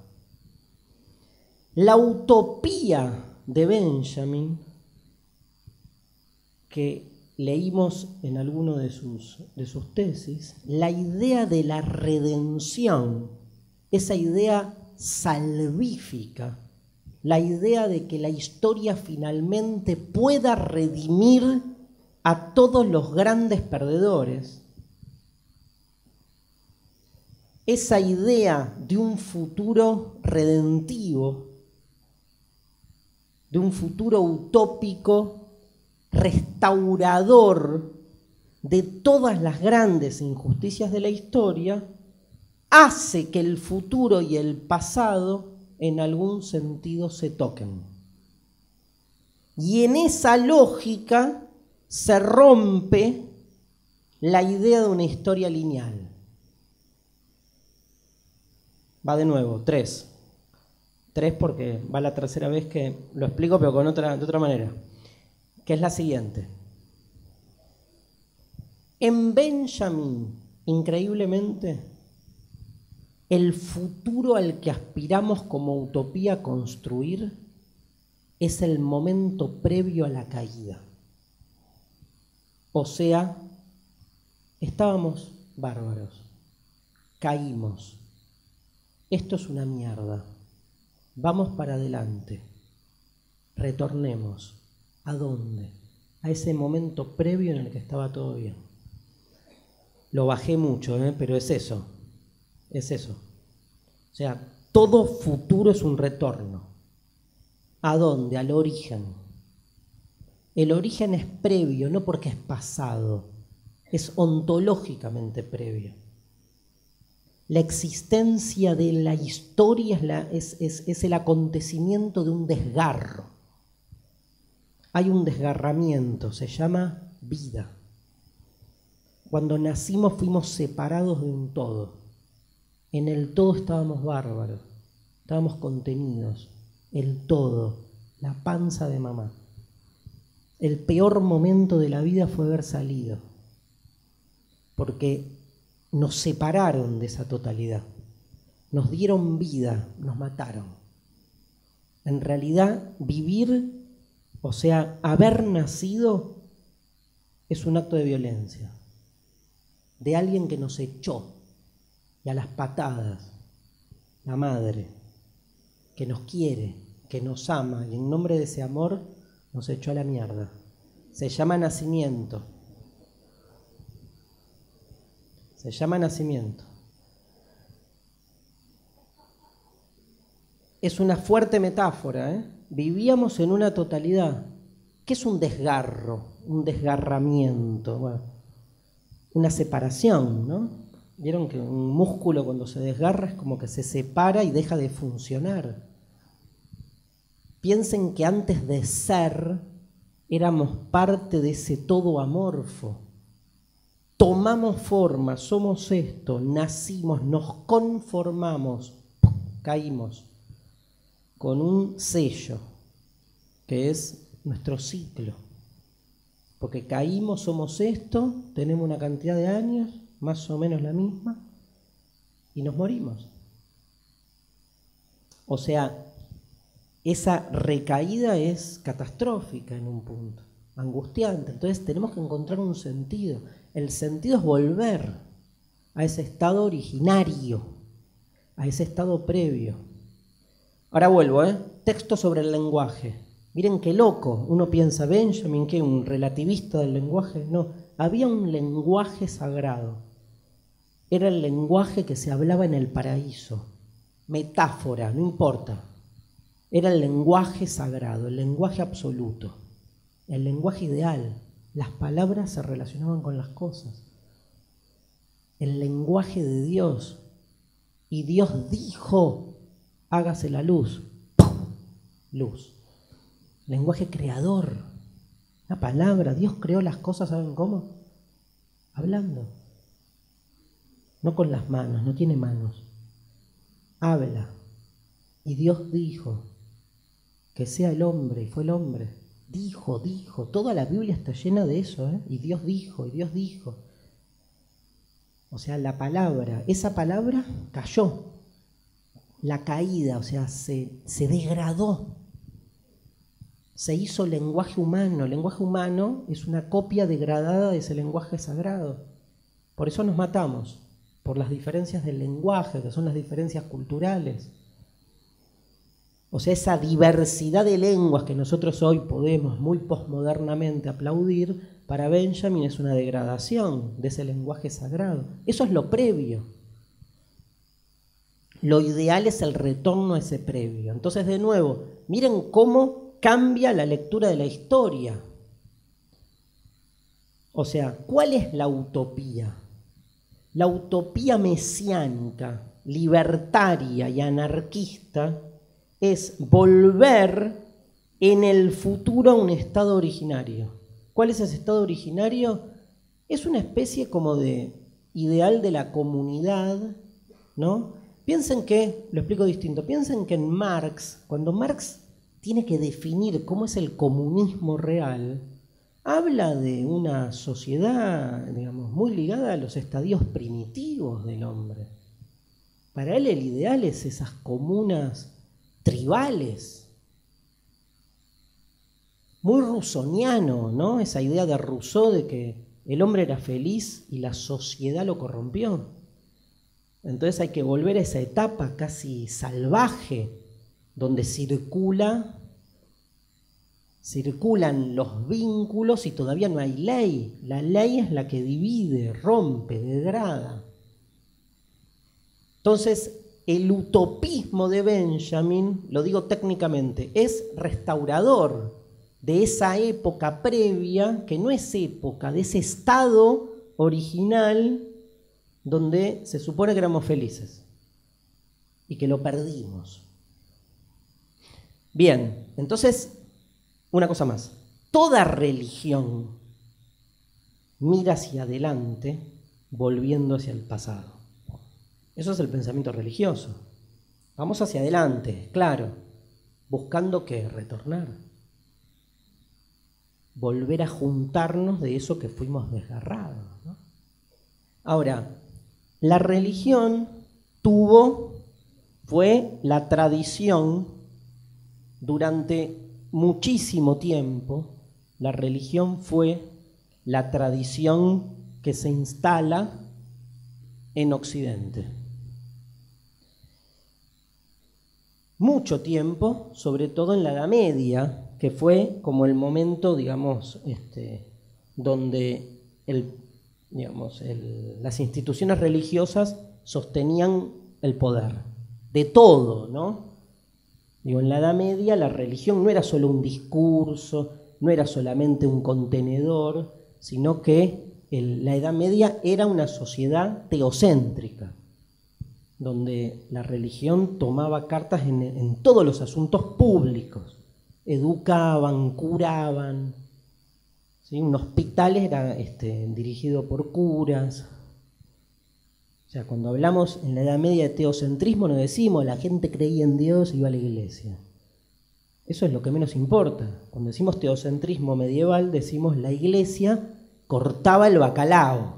A: La utopía de Benjamin, que leímos en alguno de sus tesis, la idea de la redención, esa idea salvífica, la idea de que la historia finalmente pueda redimir a todos los grandes perdedores, esa idea de un futuro redentivo, de un futuro utópico, restaurador de todas las grandes injusticias de la historia, hace que el futuro y el pasado en algún sentido se toquen. Y en esa lógica se rompe la idea de una historia lineal. Va de nuevo, 3. 3 porque va la tercera vez que lo explico, pero de otra manera. Que es la siguiente. En Benjamin, increíblemente, el futuro al que aspiramos como utopía a construir es el momento previo a la caída. O sea, estábamos bárbaros, caímos. Esto es una mierda. Vamos para adelante. Retornemos. ¿A dónde? A ese momento previo en el que estaba todo bien. Lo bajé mucho, pero es eso. Es eso. O sea, todo futuro es un retorno. ¿A dónde? Al origen. El origen es previo, no porque es pasado. Es ontológicamente previo. La existencia de la historia es el acontecimiento de un desgarro. Hay un desgarramiento, se llama vida. Cuando nacimos fuimos separados de un todo. En el todo estábamos bárbaros, estábamos contenidos. El todo, la panza de mamá. El peor momento de la vida fue haber salido, porque nos separaron de esa totalidad, nos dieron vida, nos mataron. En realidad, vivir, o sea, haber nacido, es un acto de violencia, de alguien que nos echó, y a las patadas, la madre, que nos quiere, que nos ama, y en nombre de ese amor nos echó a la mierda. Se llama nacimiento. Se llama nacimiento. Es una fuerte metáfora, Vivíamos en una totalidad. ¿Qué es un desgarro? Un desgarramiento. Bueno, una separación, ¿no? Vieron que un músculo cuando se desgarra es como que se separa y deja de funcionar. Piensen que antes de ser éramos parte de ese todo amorfo. Tomamos forma, somos esto, nacimos, nos conformamos, caímos con un sello que es nuestro ciclo. Porque caímos, somos esto, tenemos una cantidad de años, más o menos la misma, y nos morimos. O sea, esa recaída es catastrófica en un punto, angustiante. Entonces tenemos que encontrar un sentido. El sentido es volver a ese estado originario, a ese estado previo. Ahora vuelvo, texto sobre el lenguaje. Miren qué loco, uno piensa, Benjamin, ¿qué? ¿Un relativista del lenguaje? No, había un lenguaje sagrado. Era el lenguaje que se hablaba en el paraíso. Metáfora, no importa. Era el lenguaje sagrado, el lenguaje absoluto, el lenguaje ideal. Las palabras se relacionaban con las cosas. El lenguaje de Dios. Y Dios dijo, hágase la luz. ¡Pum! Luz. Lenguaje creador. La palabra, Dios creó las cosas, ¿saben cómo? Hablando. No con las manos, no tiene manos. Habla. Y Dios dijo que sea el hombre, y fue el hombre. Dijo. Toda la Biblia está llena de eso, Y Dios dijo, y Dios dijo. O sea, la palabra, esa palabra cayó. La caída, o sea, se degradó. Se hizo lenguaje humano. El lenguaje humano es una copia degradada de ese lenguaje sagrado. Por eso nos matamos, por las diferencias del lenguaje, que son las diferencias culturales. O sea, esa diversidad de lenguas que nosotros hoy podemos muy posmodernamente aplaudir, para Benjamin es una degradación de ese lenguaje sagrado. Eso es lo previo. Lo ideal es el retorno a ese previo. Entonces, de nuevo, miren cómo cambia la lectura de la historia. O sea, ¿cuál es la utopía? La utopía mesiánica, libertaria y anarquista es volver en el futuro a un estado originario. ¿Cuál es ese estado originario? es una especie como de ideal de la comunidad, ¿no? Piensen que, lo explico distinto, piensen que en Marx, cuando Marx tiene que definir cómo es el comunismo real, habla de una sociedad, digamos, muy ligada a los estadios primitivos del hombre. Para él el ideal es esas comunas tribales. Muy rusoniano, ¿no? Esa idea de Rousseau de que el hombre era feliz y la sociedad lo corrompió. Entonces hay que volver a esa etapa casi salvaje, donde circulan los vínculos y todavía no hay ley. La ley es la que divide, rompe, degrada. Entonces, el utopismo de Benjamin, lo digo técnicamente, es restaurador de esa época previa, que no es época, de ese estado original donde se supone que éramos felices y que lo perdimos. Bien, entonces, una cosa más. Toda religión mira hacia adelante, volviendo hacia el pasado. Eso es el pensamiento religioso. Vamos hacia adelante, claro, buscando ¿qué? Retornar. Volver a juntarnos de eso que fuimos desgarrados, ¿no? Ahora, la religión fue la tradición durante muchísimo tiempo. La religión fue la tradición que se instala en Occidente. Mucho tiempo, sobre todo en la Edad Media, que fue como el momento, digamos, donde las instituciones religiosas sostenían el poder de todo, ¿no? Digo, en la Edad Media la religión no era solo un discurso, no era solamente un contenedor, sino que la Edad Media era una sociedad teocéntrica, donde la religión tomaba cartas en todos los asuntos públicos. Educaban, curaban, ¿sí? Un hospital era dirigido por curas. O sea, cuando hablamos en la Edad Media de teocentrismo, no decimos la gente creía en Dios y iba a la iglesia. Eso es lo que menos importa. Cuando decimos teocentrismo medieval, decimos la iglesia cortaba el bacalao.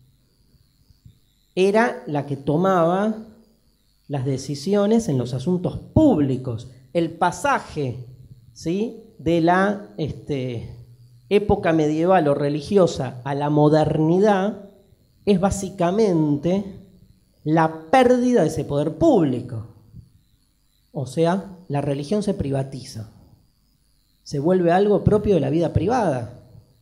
A: Era la que tomaba las decisiones en los asuntos públicos. El pasaje, ¿sí?, de la época medieval o religiosa a la modernidad es básicamente la pérdida de ese poder público. O sea, la religión se privatiza, se vuelve algo propio de la vida privada.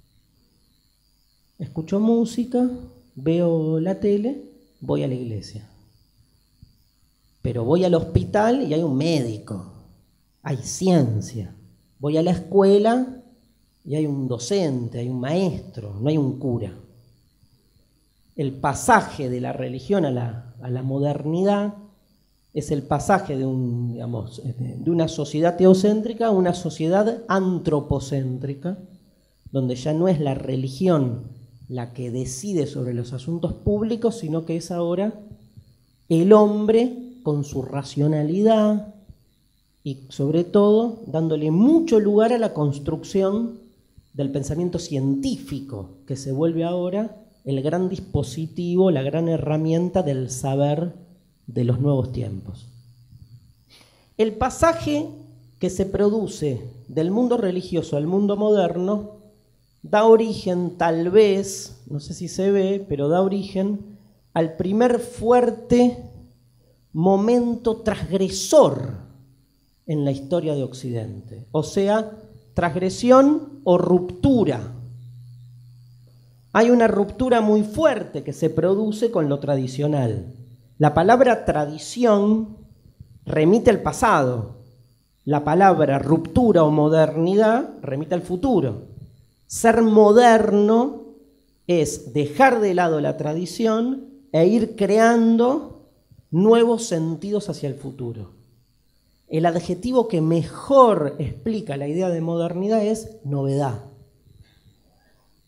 A: Escucho música, veo la tele, voy a la iglesia. Pero voy al hospital y hay un médico, hay ciencia. Voy a la escuela y hay un docente, hay un maestro, no hay un cura. El pasaje de la religión a la modernidad es el pasaje de una sociedad teocéntrica a una sociedad antropocéntrica, donde ya no es la religión la que decide sobre los asuntos públicos, sino que es ahora el hombre con su racionalidad y sobre todo dándole mucho lugar a la construcción del pensamiento científico, que se vuelve ahora el gran dispositivo, la gran herramienta del saber de los nuevos tiempos. El pasaje que se produce del mundo religioso al mundo moderno da origen, tal vez, no sé si se ve, pero da origen al primer fuerte momento transgresor en la historia de Occidente. O sea, transgresión o ruptura. Hay una ruptura muy fuerte que se produce con lo tradicional. La palabra tradición remite al pasado. La palabra ruptura o modernidad remite al futuro. Ser moderno es dejar de lado la tradición e ir creando nuevos sentidos hacia el futuro. El adjetivo que mejor explica la idea de modernidad es novedad.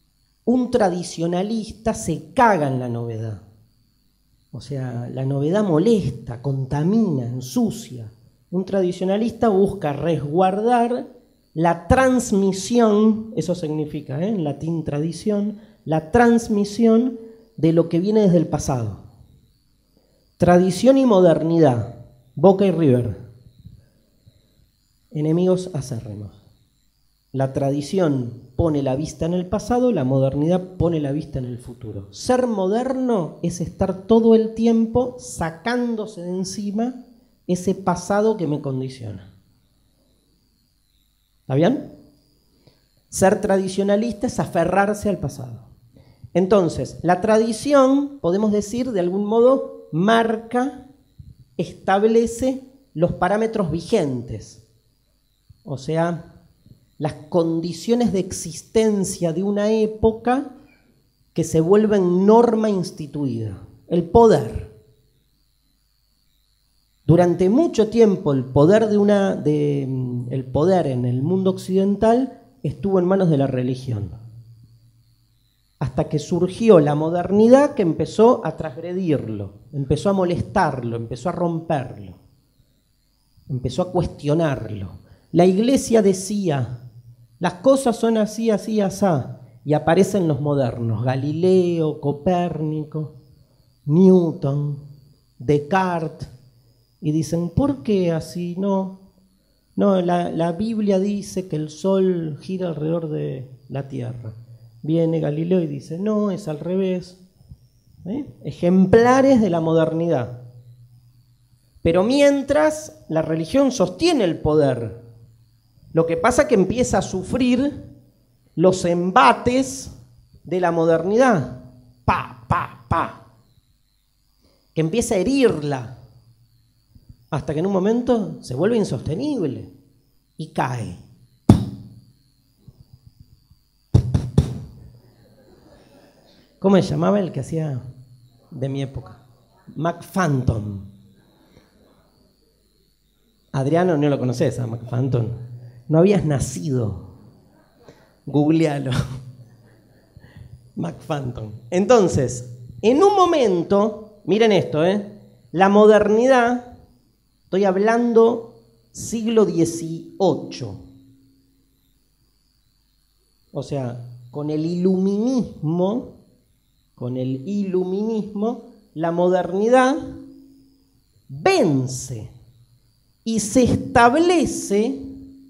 A: Un tradicionalista se caga en la novedad. O sea, la novedad molesta, contamina, ensucia. Un tradicionalista busca resguardar la transmisión, eso significa, en latín tradición, la transmisión de lo que viene desde el pasado. Tradición y modernidad, Boca y River, enemigos acérrimos. La tradición pone la vista en el pasado, la modernidad pone la vista en el futuro. Ser moderno es estar todo el tiempo sacándose de encima ese pasado que me condiciona. ¿Está bien? Ser tradicionalista es aferrarse al pasado. Entonces, la tradición, podemos decir, de algún modo, marca, establece los parámetros vigentes. O sea, las condiciones de existencia de una época que se vuelven norma instituida. El poder. Durante mucho tiempo el poder el poder en el mundo occidental estuvo en manos de la religión. Hasta que surgió la modernidad que empezó a transgredirlo, empezó a molestarlo, empezó a romperlo, empezó a cuestionarlo. La iglesia decía: las cosas son así, así, asá. Y aparecen los modernos, Galileo, Copérnico, Newton, Descartes, y dicen: ¿por qué así? No, la Biblia dice que el sol gira alrededor de la Tierra. Viene Galileo y dice: no, es al revés. Ejemplares de la modernidad. Pero mientras, la religión sostiene el poder. Lo que pasa es que empieza a sufrir los embates de la modernidad. Que empieza a herirla. Hasta que en un momento se vuelve insostenible y cae. ¿Cómo se llamaba el que hacía de mi época? McPhantom. Adriano, no lo conoces a McPhantom. No habías nacido. Googlealo. McPhantom. Entonces, en un momento, miren esto, la modernidad, estoy hablando siglo XVIII. O sea, con el iluminismo, la modernidad vence y se establece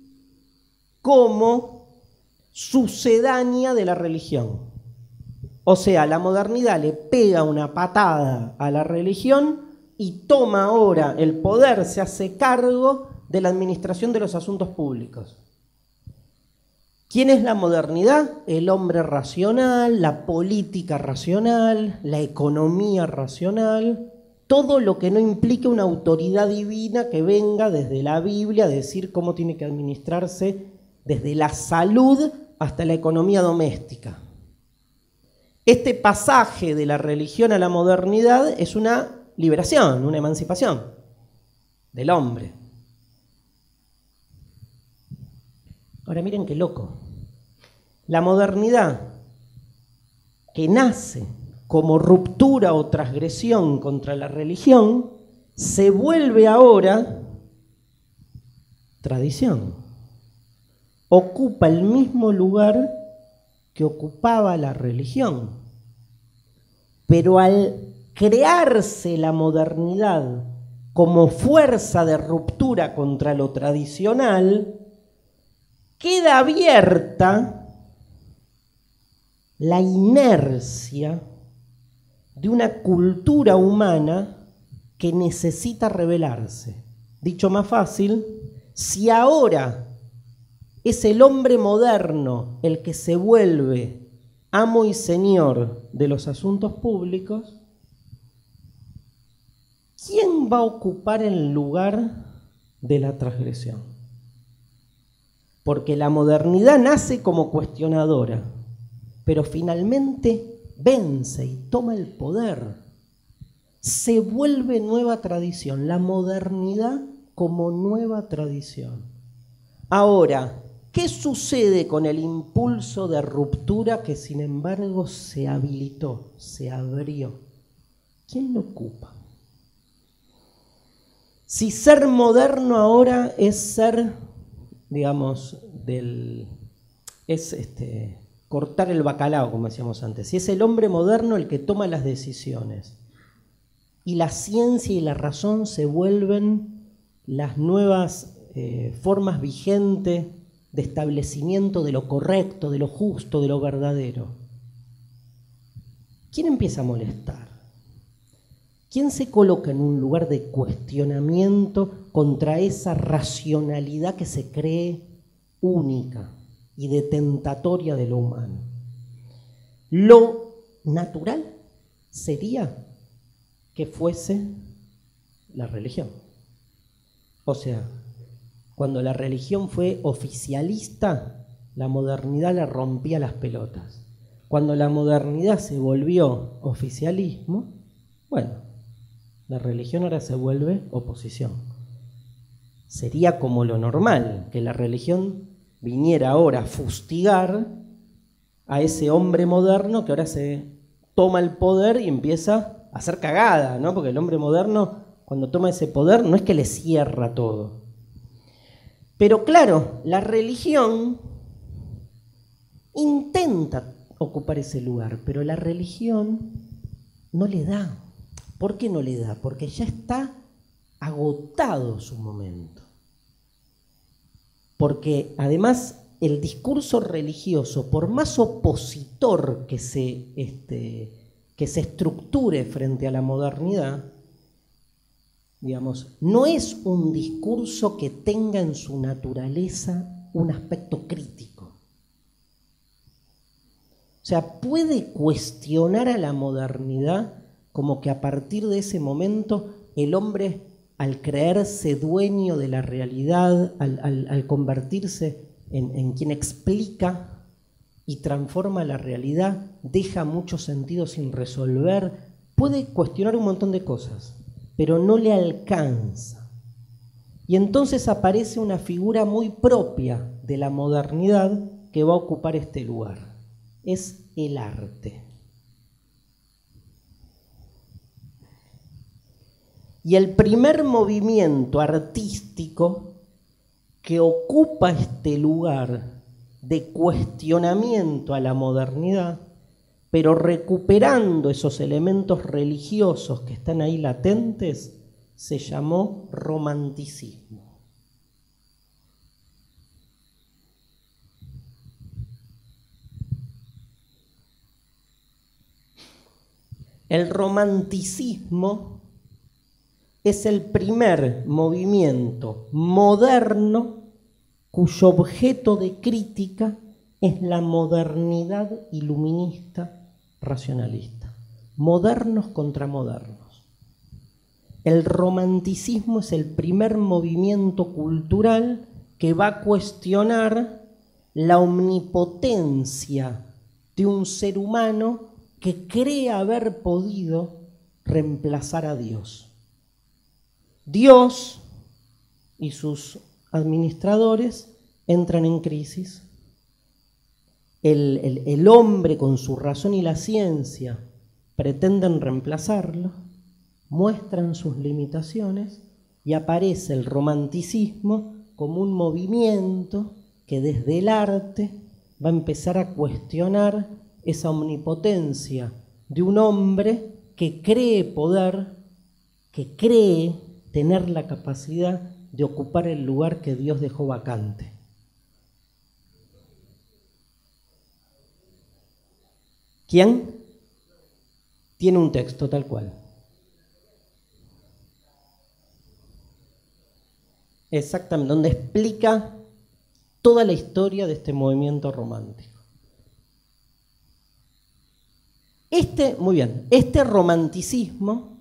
A: como sucedánea de la religión. O sea, la modernidad le pega una patada a la religión y toma ahora el poder, se hace cargo de la administración de los asuntos públicos. ¿Quién es la modernidad? El hombre racional, la política racional, la economía racional, todo lo que no implique una autoridad divina que venga desde la Biblia a decir cómo tiene que administrarse desde la salud hasta la economía doméstica. Este pasaje de la religión a la modernidad es una liberación, una emancipación del hombre. Ahora miren qué loco. La modernidad que nace como ruptura o transgresión contra la religión se vuelve ahora tradición. Ocupa el mismo lugar que ocupaba la religión. Pero al crearse la modernidad como fuerza de ruptura contra lo tradicional, queda abierta la inercia de una cultura humana que necesita rebelarse. Dicho más fácil, si ahora es el hombre moderno el que se vuelve amo y señor de los asuntos públicos, ¿quién va a ocupar el lugar de la transgresión? Porque la modernidad nace como cuestionadora, pero finalmente vence y toma el poder. Se vuelve nueva tradición, la modernidad como nueva tradición. Ahora, ¿Qué sucede con el impulso de ruptura que sin embargo se habilitó, se abrió? ¿Quién lo ocupa? Si ser moderno ahora es ser, digamos, cortar el bacalao, como decíamos antes, si es el hombre moderno el que toma las decisiones y la ciencia y la razón se vuelven las nuevas formas vigentes de establecimiento de lo correcto, de lo justo, de lo verdadero, ¿quién empieza a molestar? ¿Quién se coloca en un lugar de cuestionamiento contra esa racionalidad que se cree única y detentatoria de lo humano? Lo natural sería que fuese la religión. O sea, cuando la religión fue oficialista, la modernidad le rompía las pelotas. Cuando la modernidad se volvió oficialismo, bueno, la religión ahora se vuelve oposición. Sería como lo normal, que la religión viniera ahora a fustigar a ese hombre moderno que ahora se toma el poder y empieza a hacer cagada, ¿no? Porque el hombre moderno, cuando toma ese poder, no es que le cierra todo. Pero claro, la religión intenta ocupar ese lugar, pero la religión no le da. ¿Por qué no le da? Porque ya está agotado su momento. Porque además el discurso religioso, por más opositor que se estructure frente a la modernidad, digamos, no es un discurso que tenga en su naturaleza un aspecto crítico. O sea, puede cuestionar a la modernidad como que a partir de ese momento el hombre, al creerse dueño de la realidad, al convertirse en quien explica y transforma la realidad, deja muchos sentidos sin resolver, puede cuestionar un montón de cosas, pero no le alcanza. Y entonces aparece una figura muy propia de la modernidad que va a ocupar este lugar. Es el arte. Y el primer movimiento artístico que ocupa este lugar de cuestionamiento a la modernidad, pero recuperando esos elementos religiosos que están ahí latentes, se llamó romanticismo. El romanticismo es el primer movimiento moderno cuyo objeto de crítica es la modernidad iluminista racionalista. Modernos contra modernos. El romanticismo es el primer movimiento cultural que va a cuestionar la omnipotencia de un ser humano que cree haber podido reemplazar a Dios. Dios y sus administradores entran en crisis. El hombre con su razón y la ciencia pretenden reemplazarlo, muestran sus limitaciones y aparece el romanticismo como un movimiento que desde el arte va a empezar a cuestionar esa omnipotencia de un hombre que cree poder, que cree tener la capacidad de ocupar el lugar que Dios dejó vacante. ¿Quién? Tiene un texto tal cual. Exactamente, donde explica toda la historia de este movimiento romántico. Muy bien, este romanticismo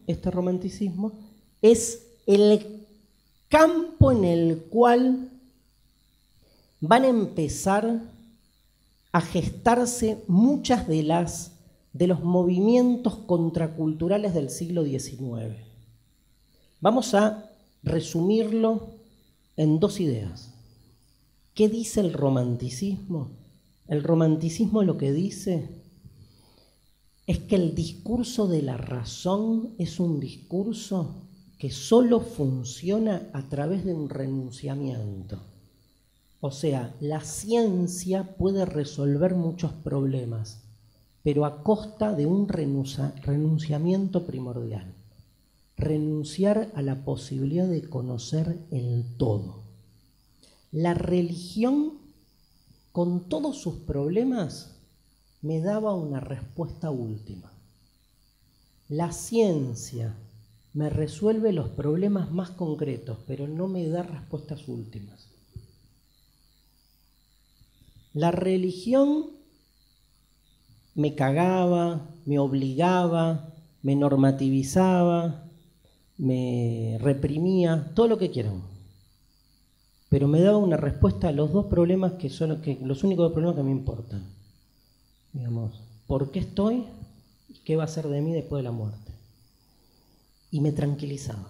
A: es el campo en el cual van a empezar a gestarse muchas de los movimientos contraculturales del siglo XIX. Vamos a resumirlo en dos ideas. ¿Qué dice el romanticismo? El romanticismo lo que dice es que el discurso de la razón es un discurso que solo funciona a través de un renunciamiento. O sea, la ciencia puede resolver muchos problemas, pero a costa de un renunciamiento primordial. Renunciar a la posibilidad de conocer el todo. La religión, con todos sus problemas, me daba una respuesta última. La ciencia me resuelve los problemas más concretos, pero no me da respuestas últimas. La religión me cagaba, me obligaba, me normativizaba, me reprimía, todo lo que quieran. Pero me daba una respuesta a los dos problemas que son los únicos dos problemas que me importan. Digamos, ¿por qué estoy? ¿Y qué va a ser de mí después de la muerte? Y me tranquilizaba.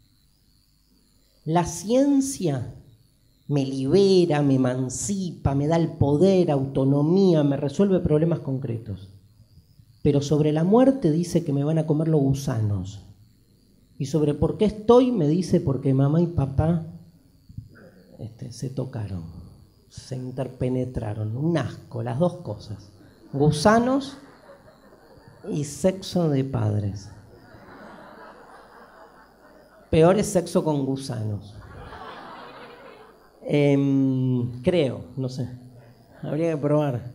A: La ciencia me libera, me emancipa, me da el poder, autonomía, me resuelve problemas concretos. Pero sobre la muerte dice que me van a comer los gusanos. Y sobre por qué estoy me dice porque mamá y papá se tocaron, se interpenetraron. Un asco, las dos cosas. Gusanos y sexo de padres. Peor es sexo con gusanos. Creo, no sé. Habría que probar.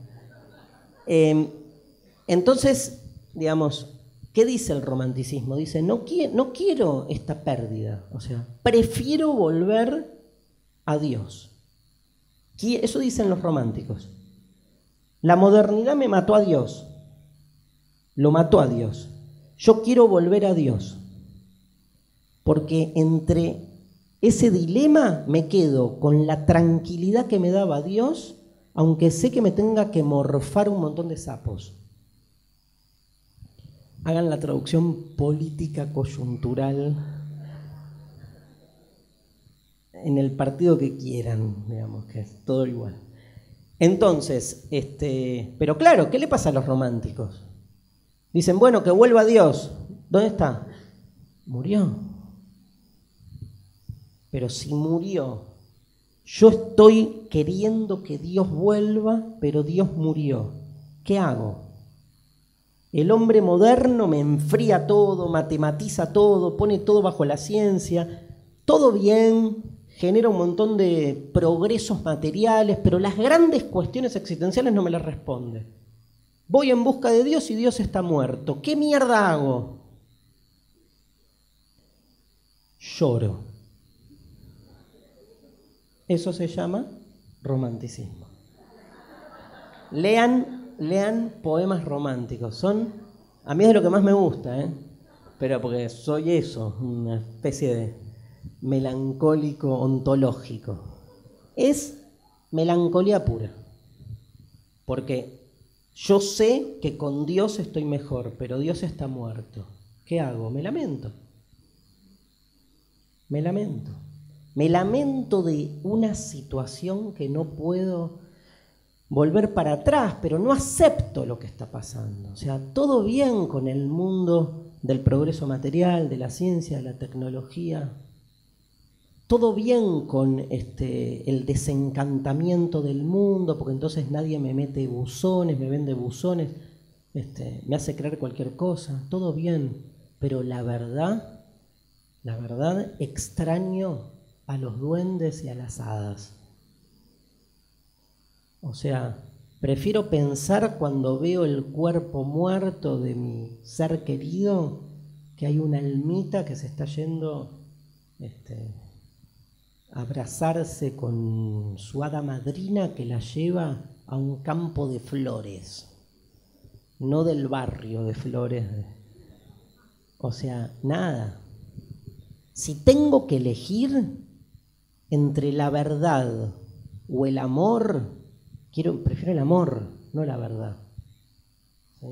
A: Entonces, digamos, ¿qué dice el romanticismo? Dice, no quiero esta pérdida. O sea, prefiero volver a Dios. Eso dicen los románticos. La modernidad me mató a Dios. Lo mató a Dios. Yo quiero volver a Dios. Porque entre ese dilema me quedo con la tranquilidad que me daba Dios, aunque sé que me tenga que morfar un montón de sapos. Hagan la traducción política coyuntural en el partido que quieran, digamos, que es todo igual. Entonces, pero claro, ¿qué le pasa a los románticos? Dicen, bueno, que vuelva Dios. ¿Dónde está? Murió. Pero si murió, yo estoy queriendo que Dios vuelva, pero Dios murió. ¿Qué hago? El hombre moderno me enfría todo, matematiza todo, pone todo bajo la ciencia, todo bien, genera un montón de progresos materiales, pero las grandes cuestiones existenciales no me las responde. Voy en busca de Dios y Dios está muerto. ¿Qué mierda hago? Lloro. Eso se llama romanticismo. Lean poemas románticos. A mí es de lo que más me gusta, pero porque soy eso, una especie de melancólico ontológico. Es melancolía pura. Porque yo sé que con Dios estoy mejor, pero Dios está muerto. ¿Qué hago? Me lamento. Me lamento de una situación que no puedo volver para atrás, pero no acepto lo que está pasando. O sea, todo bien con el mundo del progreso material, de la ciencia, de la tecnología. Todo bien con el desencantamiento del mundo, porque entonces nadie me mete buzones, me vende buzones, me hace creer cualquier cosa. Todo bien, pero la verdad, extraño a los duendes y a las hadas. O sea, prefiero pensar cuando veo el cuerpo muerto de mi ser querido que hay una almita que se está yendo a abrazarse con su hada madrina que la lleva a un campo de flores, no del barrio de flores. O sea, nada. Si tengo que elegir entre la verdad o el amor, prefiero el amor, no la verdad. ¿Sí?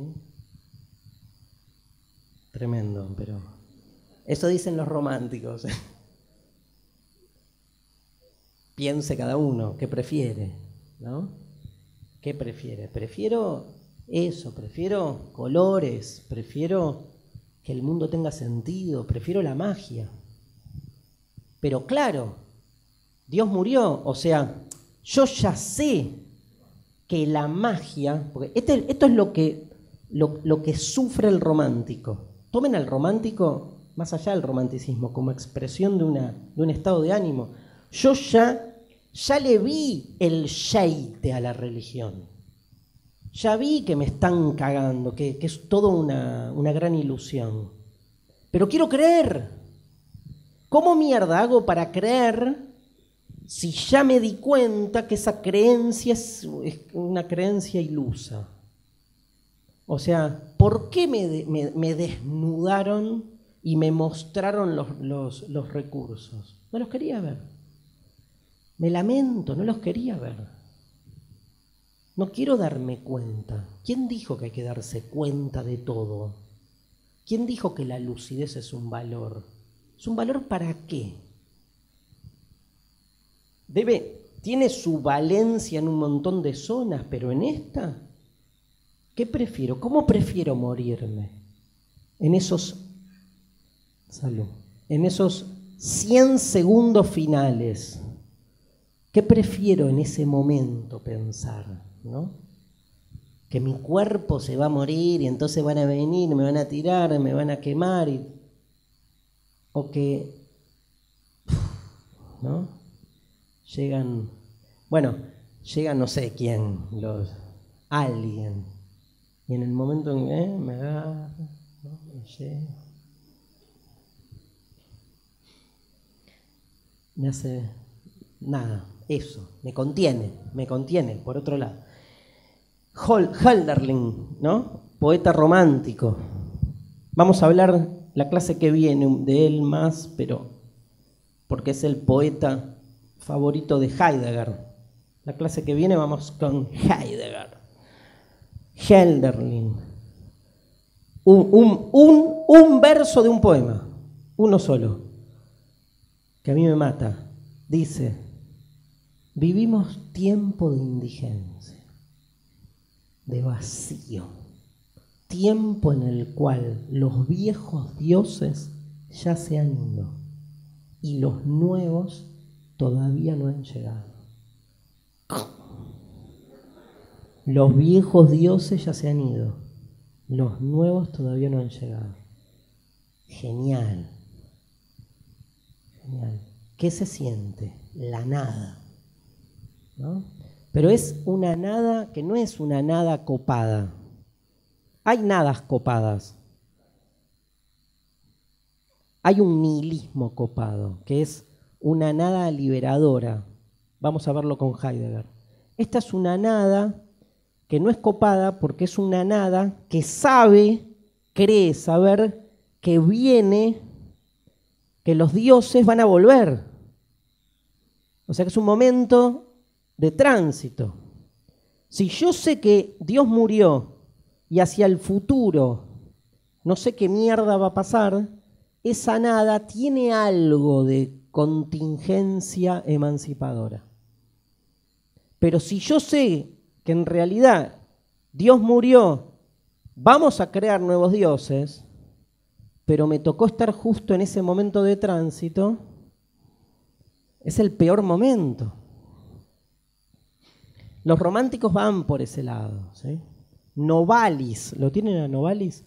A: Tremendo, pero eso dicen los románticos. piense cada uno qué prefiere, ¿no? ¿Qué prefiere? Prefiero eso, prefiero colores, prefiero que el mundo tenga sentido, prefiero la magia. Pero claro, Dios murió, o sea, yo ya sé que la magia, porque esto es lo que sufre el romántico. Tomen al romántico, más allá del romanticismo, como expresión de un estado de ánimo. Yo ya le vi el sheite a la religión. Ya vi que me están cagando, que es todo una gran ilusión. Pero quiero creer. ¿Cómo mierda hago para creer si ya me di cuenta que esa creencia es una creencia ilusa? O sea, ¿por qué me desnudaron y me mostraron los recursos? No los quería ver. Me lamento, no los quería ver. No quiero darme cuenta. ¿Quién dijo que hay que darse cuenta de todo? ¿Quién dijo que la lucidez es un valor? ¿Es un valor para qué? Tiene su valencia en un montón de zonas, pero en esta, ¿qué prefiero? ¿Cómo prefiero morirme? En esos 100 segundos finales. ¿Qué prefiero en ese momento pensar, ¿no? Que mi cuerpo se va a morir y entonces van a venir, me van a tirar, me van a quemar, o que, ¿no? Llegan no sé quién, alguien, y en el momento en que me agarra, ¿no? Me hace nada, eso, me contiene, por otro lado. Hölderlin, ¿no? Poeta romántico. Vamos a hablar la clase que viene de él más, pero porque es el poeta favorito de Heidegger. La clase que viene vamos con Heidegger. Hölderlin. Un verso de un poema, uno solo, que a mí me mata. Dice: vivimos tiempo de indigencia, de vacío, tiempo en el cual los viejos dioses ya se han ido y los nuevos todavía no han llegado. Los viejos dioses ya se han ido, los nuevos todavía no han llegado. Genial. Genial. ¿Qué se siente? La nada, ¿no? Pero es una nada que no es una nada copada. Hay nadas copadas. Hay un nihilismo copado, que es una nada liberadora. Vamos a verlo con Heidegger. Esta es una nada que no es copada porque es una nada que cree saber que que los dioses van a volver. O sea que es un momento de tránsito. Si yo sé que Dios murió y hacia el futuro no sé qué mierda va a pasar, esa nada tiene algo de contingencia emancipadora. Pero si yo sé que en realidad Dios murió, vamos a crear nuevos dioses, pero me tocó estar justo en ese momento de tránsito, es el peor momento. Los románticos van por ese lado, ¿sí? Novalis, ¿lo tienen a Novalis?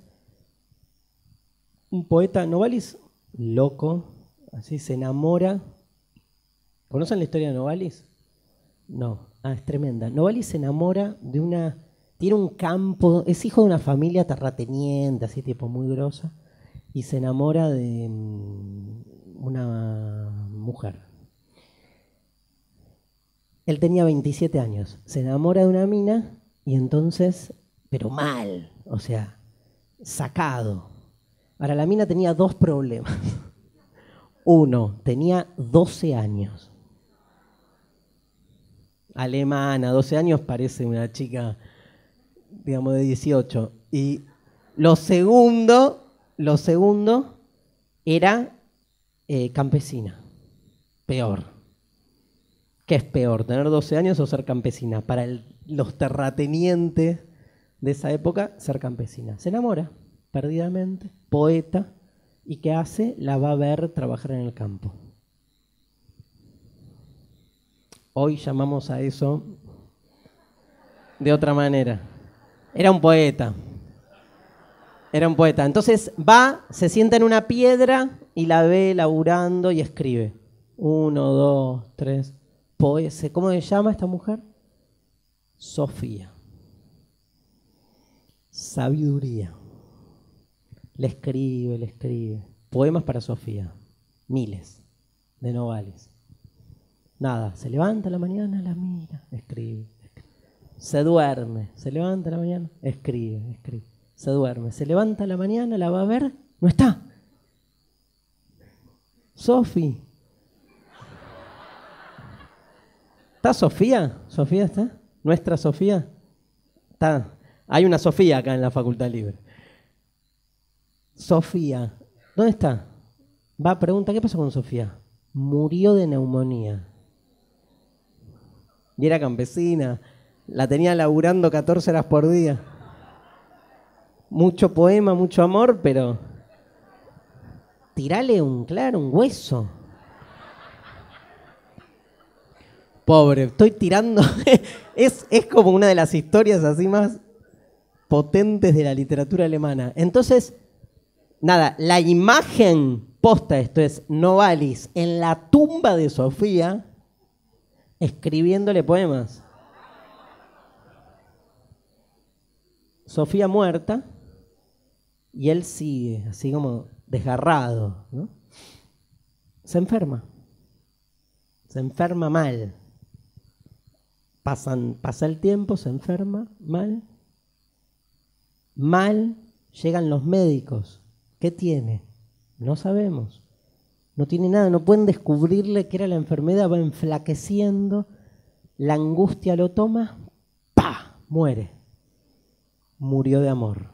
A: Un poeta, Novalis, loco, así se enamora. ¿Conocen la historia de Novalis? No, es tremenda. Novalis se enamora tiene un campo, es hijo de una familia terrateniente, así tipo muy grosa, y se enamora de una mujer. Él tenía 27 años, se enamora de una mina y entonces, pero mal, o sea, sacado. Ahora, la mina tenía dos problemas. Uno, tenía 12 años. Alemana, 12 años, parece una chica, digamos, de 18. Y lo segundo era campesina, peor. ¿Qué es peor, tener 12 años o ser campesina? Para los terratenientes de esa época, ser campesina. Se enamora perdidamente, poeta, ¿y qué hace? La va a ver trabajar en el campo. Hoy llamamos a eso de otra manera. Era un poeta. Era un poeta. Entonces va, se sienta en una piedra y la ve laburando y escribe. 1, 2, 3. ¿Cómo se llama esta mujer? Sofía. Sabiduría. Le escribe. Poemas para Sofía. Miles de Novalis. Nada, se levanta a la mañana, la mira, escribe. Se duerme, se levanta a la mañana, escribe. Se duerme, se levanta a la mañana, la va a ver, no está. Sofi. ¿Está Sofía? ¿Sofía está? ¿Nuestra Sofía? Está. Hay una Sofía acá en la Facultad Libre. Sofía, ¿dónde está? Va a preguntar, ¿qué pasó con Sofía? Murió de neumonía. Y era campesina, la tenía laburando 14 horas por día. Mucho poema, mucho amor, pero tirale un hueso. Pobre, estoy tirando. Es como una de las historias así más potentes de la literatura alemana. Entonces, nada, la imagen posta, esto es Novalis en la tumba de Sofía, escribiéndole poemas. Sofía muerta y él sigue, así como desgarrado, ¿no? Se enferma mal. Pasa el tiempo, se enferma mal. Llegan los médicos. ¿Qué tiene? No sabemos. No tiene nada, no pueden descubrirle qué era la enfermedad, va enflaqueciendo, la angustia lo toma, ¡pah! Muere. Murió de amor.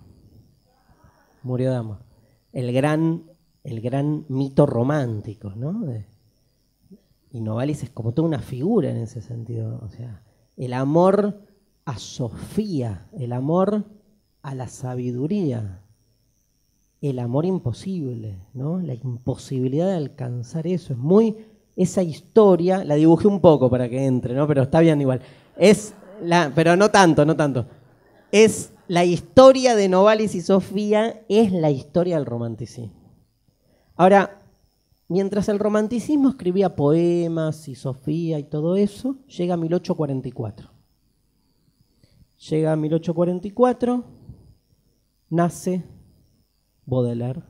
A: El gran mito romántico, ¿no? Y Novalis es como toda una figura en ese sentido. O sea, el amor a Sofía, el amor a la sabiduría, el amor imposible, ¿no? La imposibilidad de alcanzar eso. Esa historia, la dibujé un poco para que entre, ¿no? Pero está bien igual. Pero no tanto. Es la historia de Novalis y Sofía, es la historia del romanticismo. Ahora, mientras el romanticismo escribía poemas y Sofía y todo eso, llega 1844. Llega 1844, nace Baudelaire.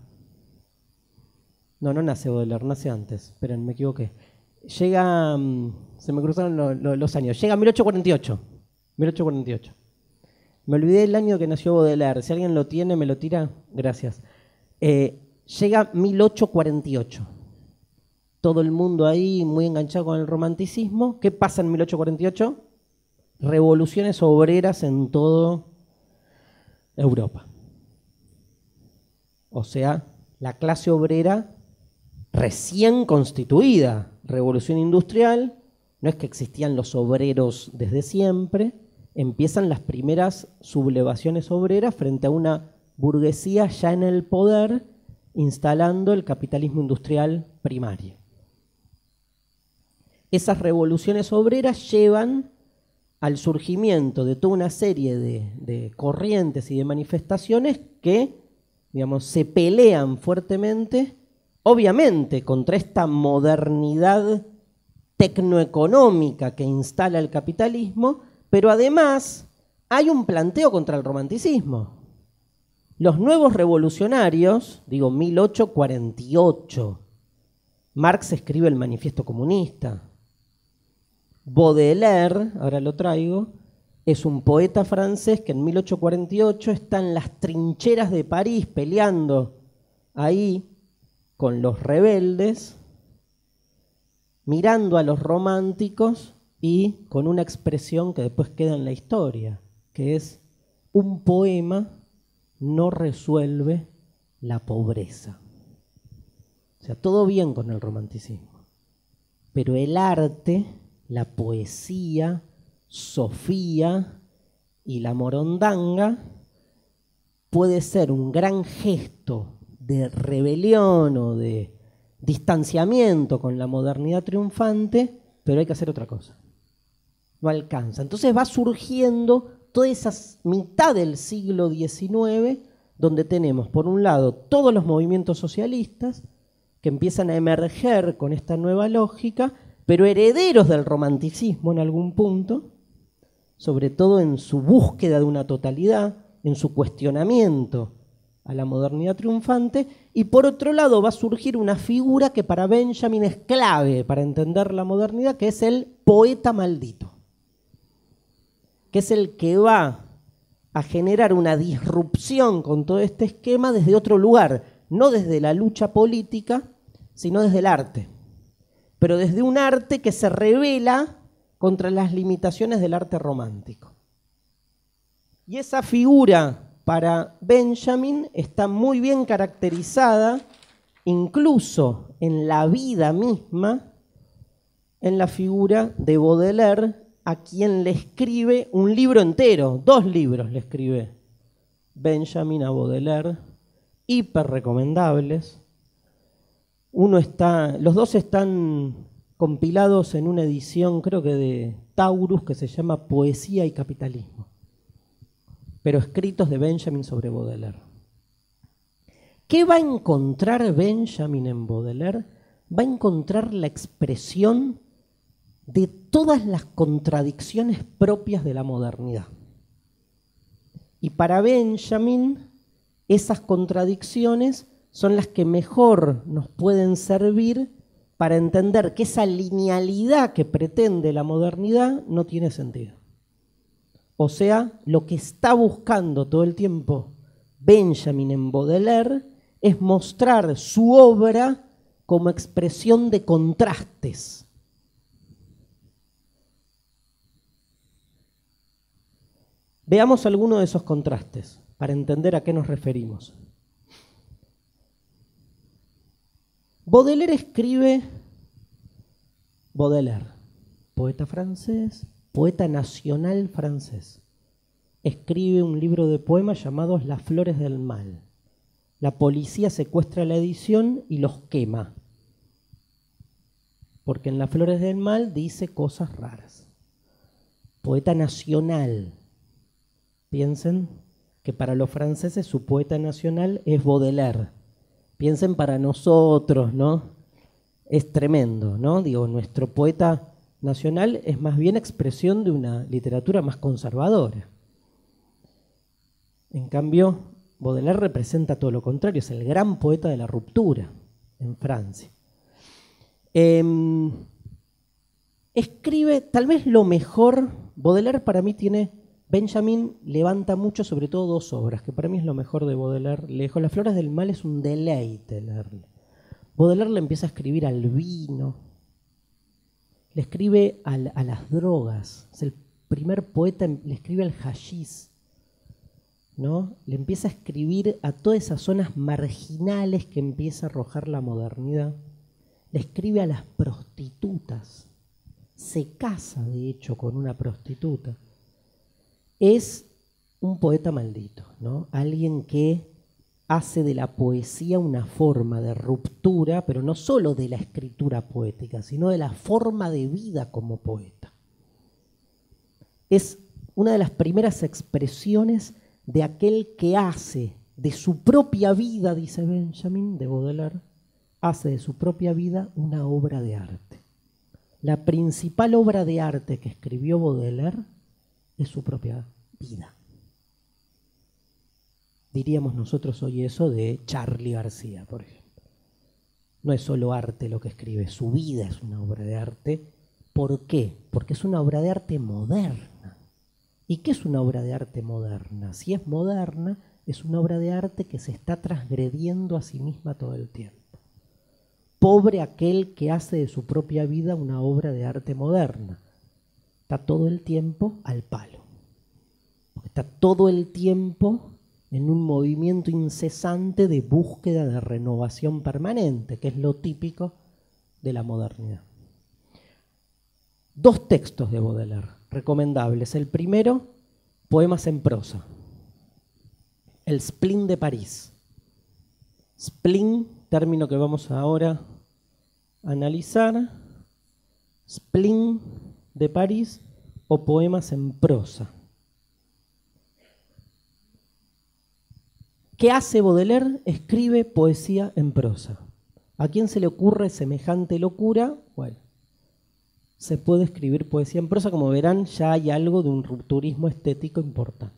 A: No nace Baudelaire, nace antes. Esperen, me equivoqué. Llega, se me cruzaron los años. Llega 1848. Me olvidé el año que nació Baudelaire. Si alguien lo tiene, me lo tira. Gracias. Llega 1848. Todo el mundo ahí muy enganchado con el romanticismo. ¿Qué pasa en 1848? Revoluciones obreras en toda Europa. O sea, la clase obrera recién constituida. Revolución industrial, no es que existían los obreros desde siempre, empiezan las primeras sublevaciones obreras frente a una burguesía ya en el poder, instalando el capitalismo industrial primario. Esas revoluciones obreras llevan al surgimiento de toda una serie de corrientes y de manifestaciones que, digamos, se pelean fuertemente, obviamente, contra esta modernidad tecnoeconómica que instala el capitalismo, pero además hay un planteo contra el romanticismo. Los nuevos revolucionarios, 1848, Marx escribe el Manifiesto Comunista. Baudelaire, ahora lo traigo, es un poeta francés que en 1848 está en las trincheras de París peleando ahí con los rebeldes, mirando a los románticos y con una expresión que después queda en la historia, que es: un poema no resuelve la pobreza. O sea, todo bien con el romanticismo, pero el arte, la poesía, Sofía y la morondanga puede ser un gran gesto de rebelión o de distanciamiento con la modernidad triunfante, pero hay que hacer otra cosa. No alcanza. Entonces va surgiendo toda esa mitad del siglo XIX, donde tenemos, por un lado, todos los movimientos socialistas que empiezan a emerger con esta nueva lógica, pero herederos del romanticismo en algún punto, sobre todo en su búsqueda de una totalidad, en su cuestionamiento a la modernidad triunfante, y por otro lado va a surgir una figura que para Benjamin es clave para entender la modernidad, que es el poeta maldito, que es el que va a generar una disrupción con todo este esquema desde otro lugar, no desde la lucha política, sino desde el arte, pero desde un arte que se revela contra las limitaciones del arte romántico. Y esa figura para Benjamin está muy bien caracterizada, incluso en la vida misma, en la figura de Baudelaire, a quien le escribe un libro entero, 2 libros le escribe Benjamin a Baudelaire, hiper recomendables. Los dos están compilados en una edición, creo que de Taurus, que se llama Poesía y Capitalismo, pero escritos de Benjamin sobre Baudelaire. ¿Qué va a encontrar Benjamin en Baudelaire? Va a encontrar la expresión de todas las contradicciones propias de la modernidad. Y para Benjamin, esas contradicciones son las que mejor nos pueden servir para entender que esa linealidad que pretende la modernidad no tiene sentido. O sea, lo que está buscando todo el tiempo Benjamin en Baudelaire es mostrar su obra como expresión de contrastes. Veamos alguno de esos contrastes para entender a qué nos referimos. Baudelaire escribe, Baudelaire, poeta francés, poeta nacional francés, escribe un libro de poemas llamados Las Flores del Mal. La policía secuestra la edición y los quema, porque en Las Flores del Mal dice cosas raras. Poeta nacional. Piensen que para los franceses su poeta nacional es Baudelaire. Piensen para nosotros, ¿no? Es tremendo, ¿no? Digo, nuestro poeta nacional es más bien expresión de una literatura más conservadora. En cambio, Baudelaire representa todo lo contrario, es el gran poeta de la ruptura en Francia. Escribe tal vez lo mejor. Baudelaire para mí Benjamin levanta mucho, sobre todo 2 obras, que para mí es lo mejor de Baudelaire. Lejos, Las Flores del Mal es un deleite leerle. Baudelaire le empieza a escribir al vino, le escribe a las drogas, es el primer poeta, le escribe al hashish, ¿no? Le empieza a escribir a todas esas zonas marginales que empieza a arrojar la modernidad. Le escribe a las prostitutas, se casa de hecho con una prostituta. Es un poeta maldito, ¿no? Alguien que hace de la poesía una forma de ruptura, pero no solo de la escritura poética, sino de la forma de vida como poeta. Es una de las primeras expresiones de aquel que hace de su propia vida, dice Benjamin, de Baudelaire, hace de su propia vida una obra de arte. La principal obra de arte que escribió Baudelaire es su propia vida. Diríamos nosotros hoy eso de Charly García, por ejemplo. No es solo arte lo que escribe, su vida es una obra de arte. ¿Por qué? Porque es una obra de arte moderna. ¿Y qué es una obra de arte moderna? Si es moderna, es una obra de arte que se está transgrediendo a sí misma todo el tiempo. Pobre aquel que hace de su propia vida una obra de arte moderna. Está todo el tiempo al palo. Está todo el tiempo en un movimiento incesante de búsqueda de renovación permanente, que es lo típico de la modernidad. 2 textos de Baudelaire recomendables. El primero, Poemas en prosa. El Spleen de París. Spleen, término que vamos ahora a analizar. Spleen de París o Poemas en prosa. ¿Qué hace Baudelaire? Escribe poesía en prosa. ¿A quién se le ocurre semejante locura? Bueno, se puede escribir poesía en prosa. Como verán, ya hay algo de un rupturismo estético importante.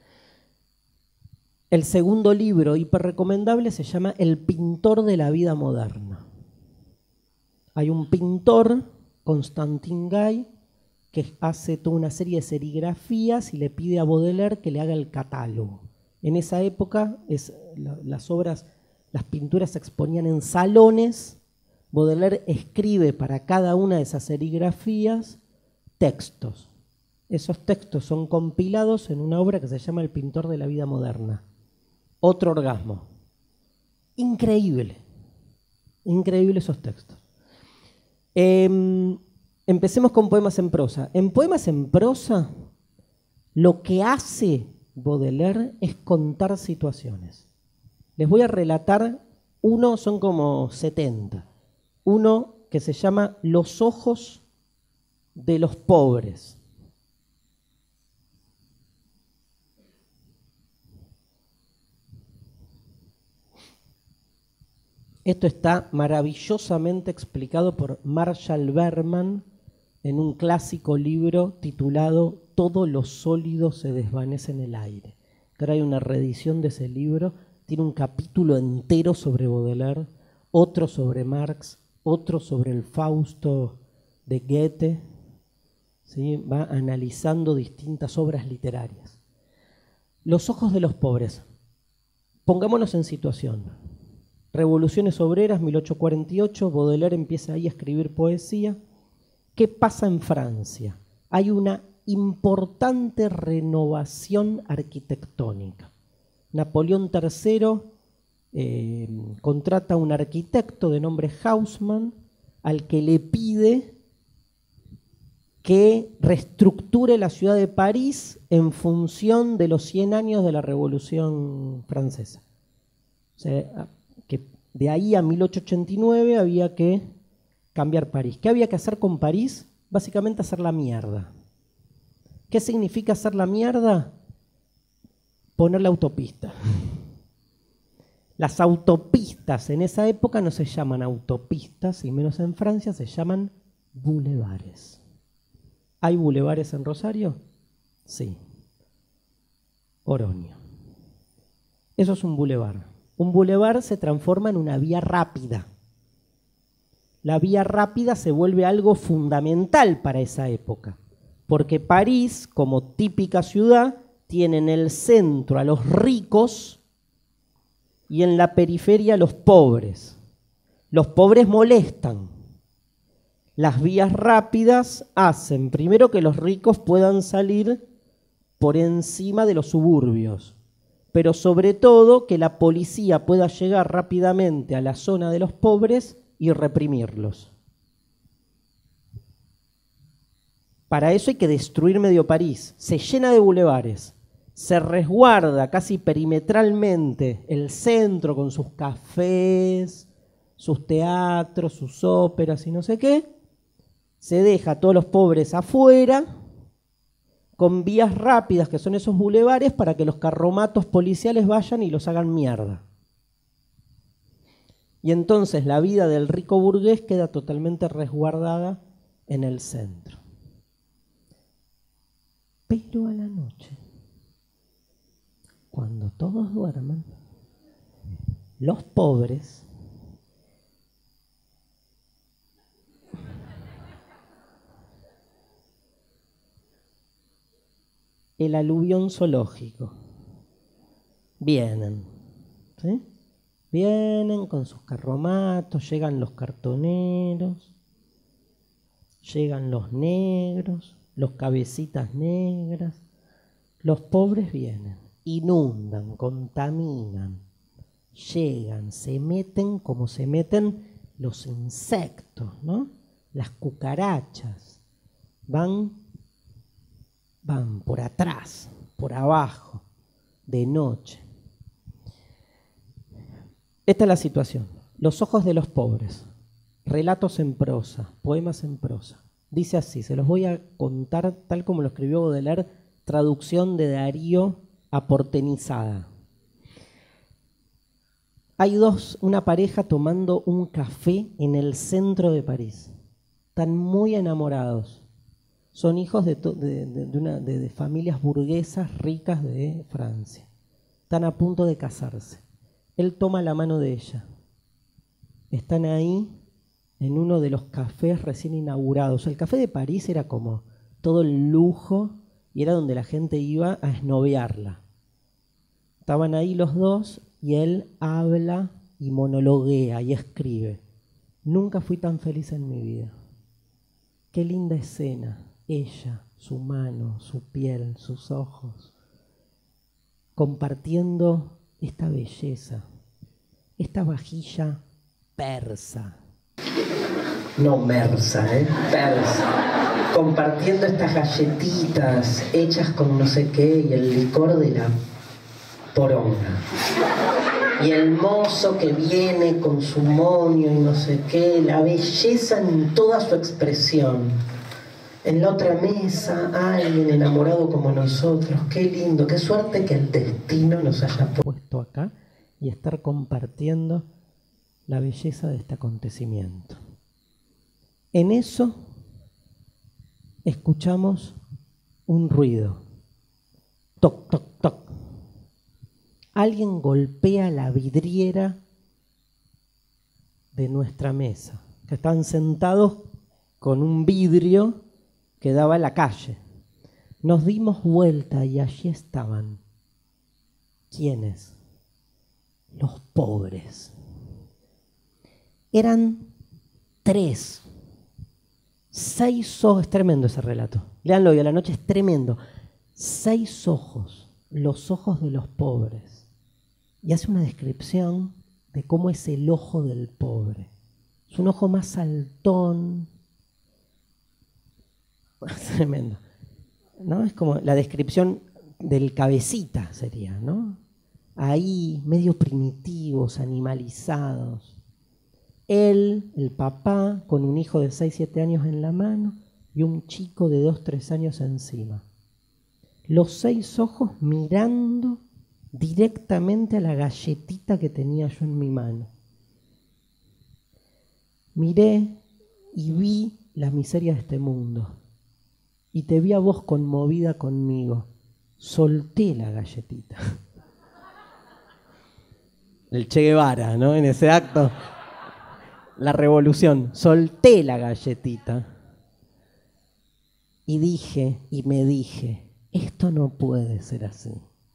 A: El segundo libro hiperrecomendable se llama El pintor de la vida moderna. Hay un pintor, Constantin Guy, que hace toda una serie de serigrafías y le pide a Baudelaire que le haga el catálogo. En esa época las pinturas se exponían en salones. Baudelaire escribe para cada una de esas serigrafías textos. Esos textos son compilados en una obra que se llama El pintor de la vida moderna. Otro orgasmo. Increíble. Increíble esos textos. Empecemos con poemas en prosa. En poemas en prosa, lo que hace Baudelaire es contar situaciones. Les voy a relatar uno, son como 70. Uno que se llama Los ojos de los pobres. Esto está maravillosamente explicado por Marshall Berman en un clásico libro titulado Todo lo sólido se desvanece en el aire. Ahora hay una reedición de ese libro, tiene un capítulo entero sobre Baudelaire, otro sobre Marx, otro sobre el Fausto de Goethe. ¿Sí? Va analizando distintas obras literarias. Los ojos de los pobres. Pongámonos en situación. Revoluciones obreras, 1848, Baudelaire empieza ahí a escribir poesía. ¿Qué pasa en Francia? Hay una importante renovación arquitectónica. Napoleón III contrata a un arquitecto de nombre Haussmann, al que le pide que reestructure la ciudad de París en función de los 100 años de la Revolución Francesa. O sea, que de ahí a 1889 había que cambiar París. ¿Qué había que hacer con París? Básicamente hacer la mierda. ¿Qué significa hacer la mierda? Poner la autopista. Las autopistas en esa época no se llaman autopistas, y menos en Francia, se llaman bulevares. ¿Hay bulevares en Rosario? Sí. Oroño. Eso es un bulevar. Un bulevar se transforma en una vía rápida. La vía rápida se vuelve algo fundamental para esa época, porque París, como típica ciudad, tiene en el centro a los ricos y en la periferia a los pobres. Los pobres molestan. Las vías rápidas hacen, primero, que los ricos puedan salir por encima de los suburbios, pero sobre todo que la policía pueda llegar rápidamente a la zona de los pobres y reprimirlos. Para eso hay que destruir medio París. Se llena de bulevares, se resguarda casi perimetralmente el centro con sus cafés, sus teatros, sus óperas y no sé qué. Se deja a todos los pobres afuera, con vías rápidas que son esos bulevares para que los carromatos policiales vayan y los hagan mierda. Y entonces la vida del rico burgués queda totalmente resguardada en el centro. Pero a la noche, cuando todos duerman, los pobres el aluvión zoológico. Vienen, ¿sí? Vienen con sus carromatos, llegan los cartoneros, llegan los negros, los cabecitas negras. Los pobres vienen, inundan, contaminan, llegan, se meten como se meten los insectos, ¿no? Las cucarachas. Van por atrás, por abajo, de noche. Esta es la situación. Los ojos de los pobres. Relatos en prosa, poemas en prosa. Dice así, se los voy a contar tal como lo escribió Baudelaire, traducción de Darío aportenizada. Hay una pareja tomando un café en el centro de París. Están muy enamorados. Son hijos de familias burguesas ricas de Francia. Están a punto de casarse. Él toma la mano de ella. Están ahí en uno de los cafés recién inaugurados. El café de París era como todo el lujo y era donde la gente iba a esnovearla. Estaban ahí los dos y él habla y monologuea y escribe. Nunca fui tan feliz en mi vida. Qué linda escena. Ella, su mano, su piel, sus ojos, compartiendo esta belleza, esta vajilla persa. No mersa, persa. Compartiendo estas galletitas hechas con no sé qué y el licor de la poronga. Y el mozo que viene con su moño y no sé qué, la belleza en toda su expresión. En la otra mesa, alguien enamorado como nosotros. Qué lindo, qué suerte que el destino nos haya puesto acá y estar compartiendo la belleza de este acontecimiento. En eso escuchamos un ruido. Toc, toc, toc. Alguien golpea la vidriera de nuestra mesa, que están sentados con un vidrio que daba a la calle. Nos dimos vuelta y allí estaban. ¿Quiénes? Los pobres. Eran 3. 6 ojos. Es tremendo ese relato. Léanlo hoy a la noche, es tremendo. 6 ojos, los ojos de los pobres. Y hace una descripción de cómo es el ojo del pobre. Es un ojo más saltón. Tremendo, ¿no? Es como la descripción del cabecita sería, ¿no? Ahí, medio primitivos, animalizados. Él, el papá, con un hijo de 6, 7 años en la mano y un chico de 2, 3 años encima. Los 6 ojos mirando directamente a la galletita que tenía yo en mi mano. Miré y vi la miseria de este mundo. Y te vi a vos conmovida conmigo. Solté la galletita. El Che Guevara, ¿no? En ese acto. La revolución. Solté la galletita. Y me dije, esto no puede ser así.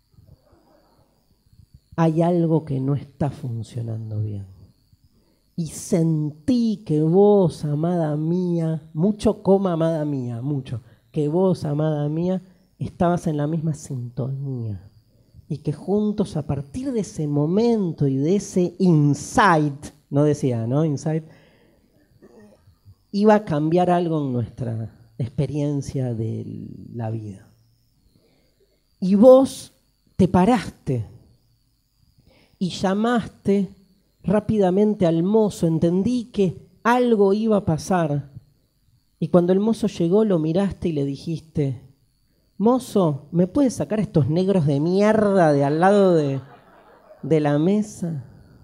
A: Hay algo que no está funcionando bien. Y sentí que vos, amada mía, mucho coma amada mía, mucho, que vos, amada mía, estabas en la misma sintonía. Y que juntos, a partir de ese momento y de ese insight, no decía, ¿no? Insight, iba a cambiar algo en nuestra experiencia de la vida. Y vos te paraste y llamaste rápidamente al mozo, entendí que algo iba a pasar. Y cuando el mozo llegó, lo miraste y le dijiste, mozo, ¿me puedes sacar estos negros de mierda de al lado de la mesa?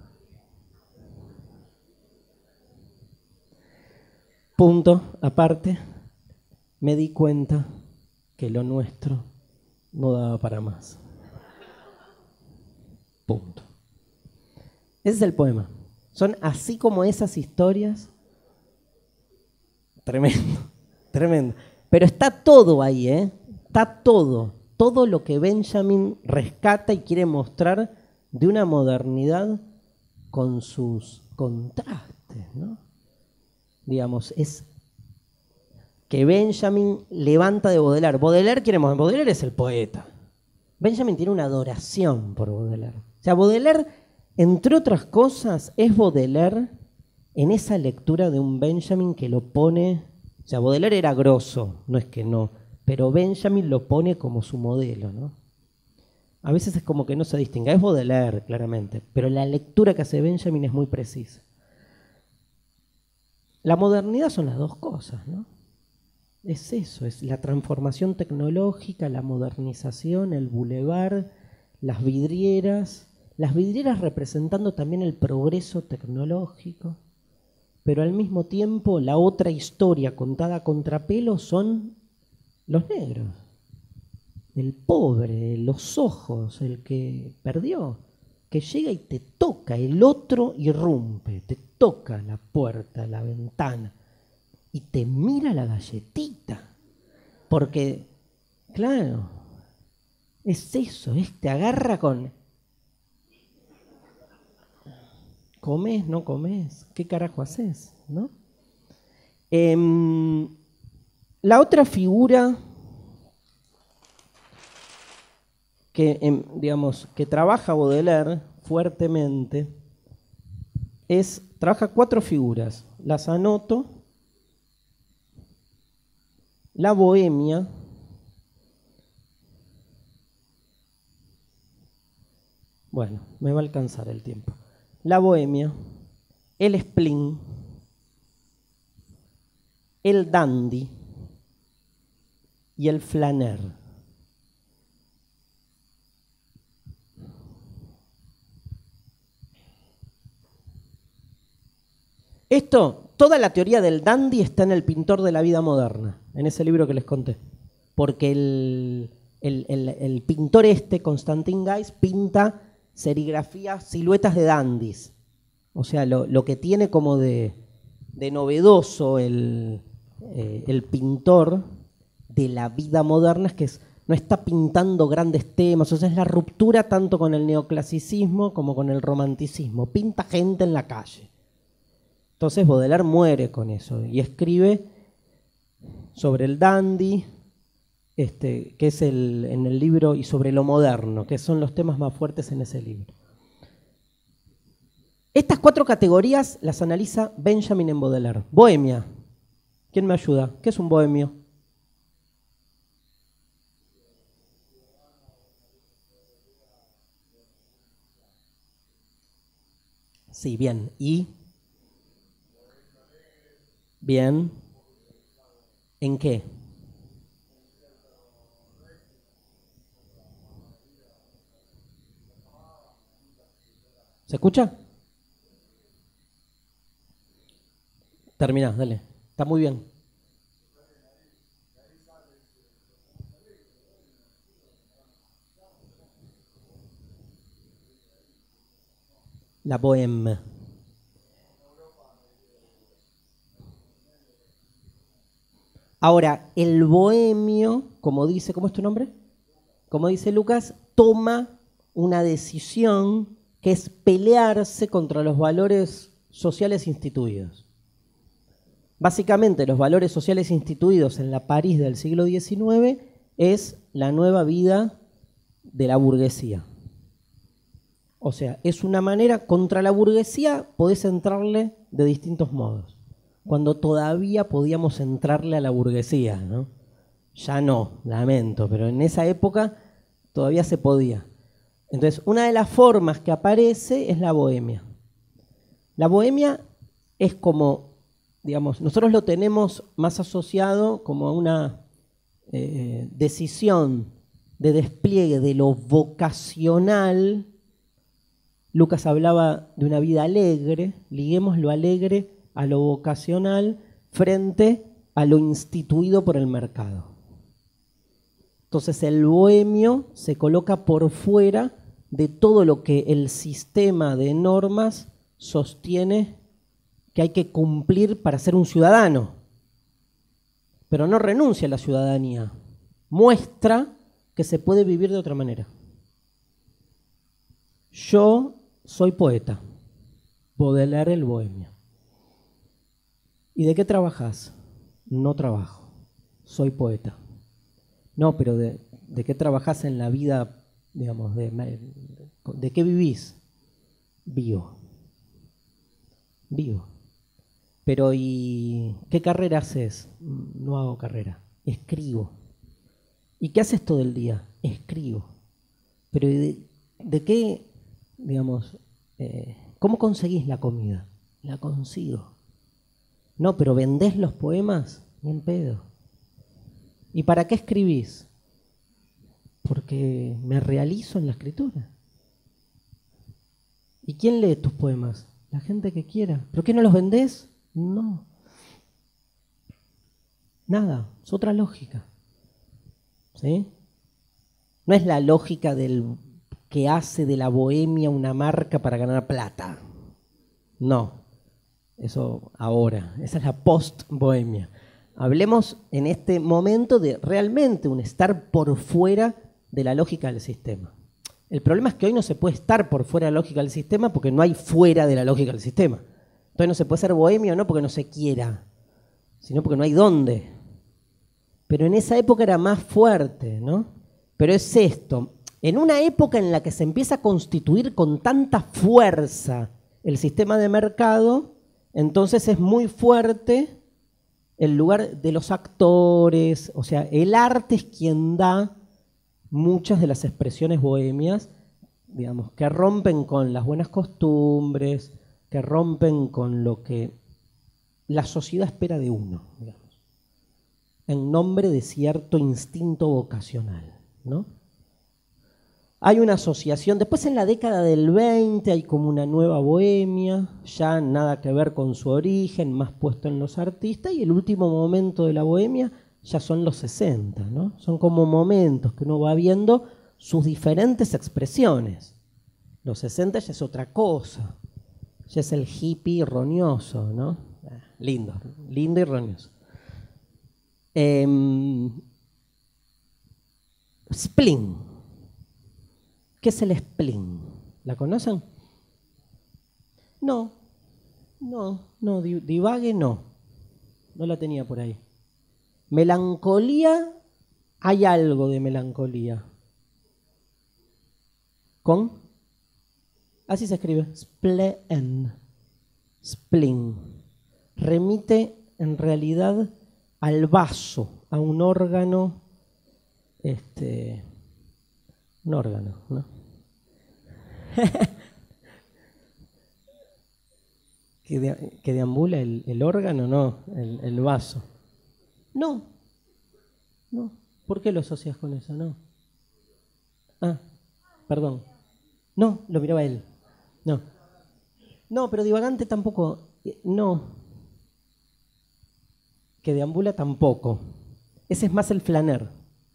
A: Punto, aparte, me di cuenta que lo nuestro no daba para más. Punto. Ese es el poema. Son así como esas historias. Tremendo, tremendo. Pero está todo ahí, ¿eh? Está todo. Todo lo que Benjamin rescata y quiere mostrar de una modernidad con sus contrastes, ¿no? Digamos, es que Benjamin levanta de Baudelaire. Baudelaire es el poeta. Benjamin tiene una adoración por Baudelaire. O sea, Baudelaire, entre otras cosas, es Baudelaire en esa lectura de un Benjamin que lo pone O sea, Baudelaire era grosso, no es que no, pero Benjamin lo pone como su modelo, ¿no? A veces es como que no se distingue, es Baudelaire, claramente, pero la lectura que hace Benjamin es muy precisa. La modernidad son las dos cosas, ¿no? Es eso, es la transformación tecnológica, la modernización, el bulevar, las vidrieras representando también el progreso tecnológico, pero al mismo tiempo la otra historia contada a contrapelo son los negros, el pobre, los ojos, el que perdió, que llega y te toca, el otro irrumpe, te toca la puerta, la ventana y te mira la galletita, porque, claro, es eso, te agarra con... ¿Comés, no comés? ¿Qué carajo haces? ¿No? La otra figura que, digamos, que trabaja Baudelaire fuertemente trabaja 4 figuras. Las anoto. La bohemia, bueno, me va a alcanzar el tiempo. La bohemia, el spleen, el dandy y el flaner. Toda la teoría del dandy está en El pintor de la vida moderna, en ese libro que les conté. Porque el pintor Constantin Guys, pinta serigrafías, siluetas de dandis. O sea, lo que tiene como de novedoso el pintor de la vida moderna es que no está pintando grandes temas, o sea, es la ruptura tanto con el neoclasicismo como con el romanticismo. Pinta gente en la calle. Entonces Baudelaire muere con eso y escribe sobre el dandy, que es en el libro, y sobre lo moderno, que son los temas más fuertes en ese libro. Estas 4 categorías las analiza Benjamin en Baudelaire. Bohemia. ¿Quién me ayuda? ¿Qué es un bohemio? Sí, bien. ¿Y? Bien. ¿En qué? ¿Se escucha? Terminá, dale. Está muy bien. La bohème. Ahora, el bohemio, como dice, ¿cómo es tu nombre? Como dice Lucas, toma una decisión que es pelearse contra los valores sociales instituidos. Básicamente, los valores sociales instituidos en la París del siglo XIX es la nueva vida de la burguesía. O sea, es una manera, contra la burguesía podés entrarle de distintos modos. Cuando todavía podíamos entrarle a la burguesía, ¿no? Ya no, lamento, pero en esa época todavía se podía. Entonces, una de las formas que aparece es la bohemia. La bohemia es como, digamos, nosotros lo tenemos más asociado como a una decisión de despliegue de lo vocacional. Lucas hablaba de una vida alegre, liguemos lo alegre a lo vocacional frente a lo instituido por el mercado. Entonces el bohemio se coloca por fuera de todo lo que el sistema de normas sostiene que hay que cumplir para ser un ciudadano, pero no renuncia a la ciudadanía, muestra que se puede vivir de otra manera. Yo soy poeta, Baudelaire el bohemio. ¿Y de qué trabajas? No trabajo, soy poeta. No, pero ¿de qué trabajas en la vida, digamos, de qué vivís? Vivo. Pero ¿y qué carrera haces? No hago carrera, escribo. ¿Y qué haces todo el día? Escribo. Pero ¿de qué, digamos, cómo conseguís la comida? La consigo. No, pero ¿vendés los poemas? Ni en pedo. ¿Y para qué escribís? Porque me realizo en la escritura. ¿Y quién lee tus poemas? La gente que quiera. ¿Pero qué no los vendés? No. Nada, es otra lógica. ¿Sí? No es la lógica del que hace de la bohemia una marca para ganar plata. No, eso ahora, esa es la post-bohemia. Hablemos en este momento de realmente un estar por fuera de la lógica del sistema. El problema es que hoy no se puede estar por fuera de la lógica del sistema porque no hay fuera de la lógica del sistema. Entonces no se puede ser bohemio no porque no se quiera, sino porque no hay dónde. Pero en esa época era más fuerte, ¿no? Pero es esto, en una época en la que se empieza a constituir con tanta fuerza el sistema de mercado, entonces es muy fuerte el lugar de los actores, o sea, el arte es quien da muchas de las expresiones bohemias, digamos, que rompen con las buenas costumbres, que rompen con lo que la sociedad espera de uno, digamos, en nombre de cierto instinto vocacional, ¿no? Hay una asociación, después en la década del 20 hay como una nueva bohemia, ya nada que ver con su origen, más puesto en los artistas, y el último momento de la bohemia ya son los 60, ¿no? Son como momentos que uno va viendo sus diferentes expresiones. Los 60 ya es otra cosa, ya es el hippie roñoso, ¿no? Lindo, lindo y roñoso. Spleen. ¿Qué es el spleen? ¿La conocen? No, divague no la tenía por ahí. Melancolía, hay algo de melancolía. ¿Con? Así se escribe, spleen, spleen. Remite en realidad al vaso, a un órgano, un órgano, ¿no? que deambula el órgano, no, el vaso. No. ¿Por qué lo asocias con eso? No. Perdón. No, lo miraba él. No, pero divagante tampoco. No. Que deambula tampoco. Ese es más el flaner.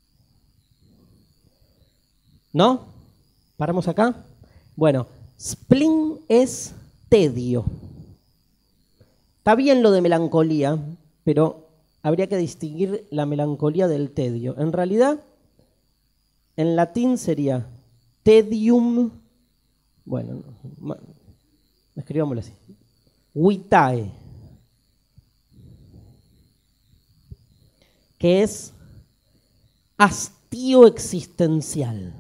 A: ¿No? ¿Paramos acá? Bueno, spleen es tedio. Está bien lo de melancolía, pero habría que distinguir la melancolía del tedio. En realidad, en latín sería tedium, bueno, escribámoslo así, vitae, que es hastío existencial.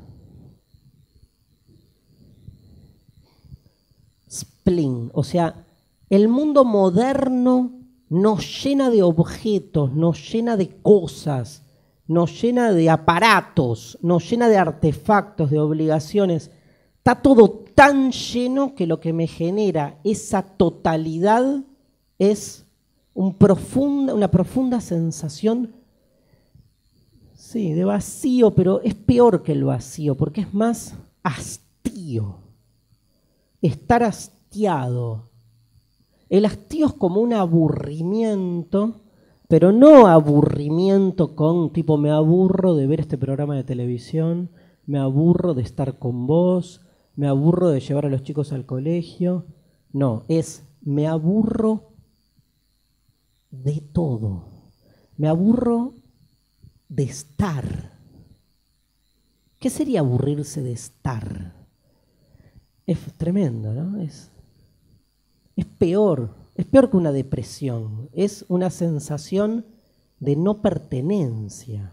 A: Spleen, o sea, el mundo moderno nos llena de objetos, nos llena de cosas, nos llena de aparatos, nos llena de artefactos, de obligaciones. Está todo tan lleno que lo que me genera esa totalidad es una profunda sensación, sí, de vacío, pero es peor que el vacío, porque es más hastío. Estar hastiado. El hastío es como un aburrimiento, pero no aburrimiento con tipo me aburro de ver este programa de televisión, me aburro de estar con vos, me aburro de llevar a los chicos al colegio. No, es me aburro de todo. Me aburro de estar. ¿Qué sería aburrirse de estar? Es tremendo, ¿no? Es peor que una depresión, es una sensación de no pertenencia.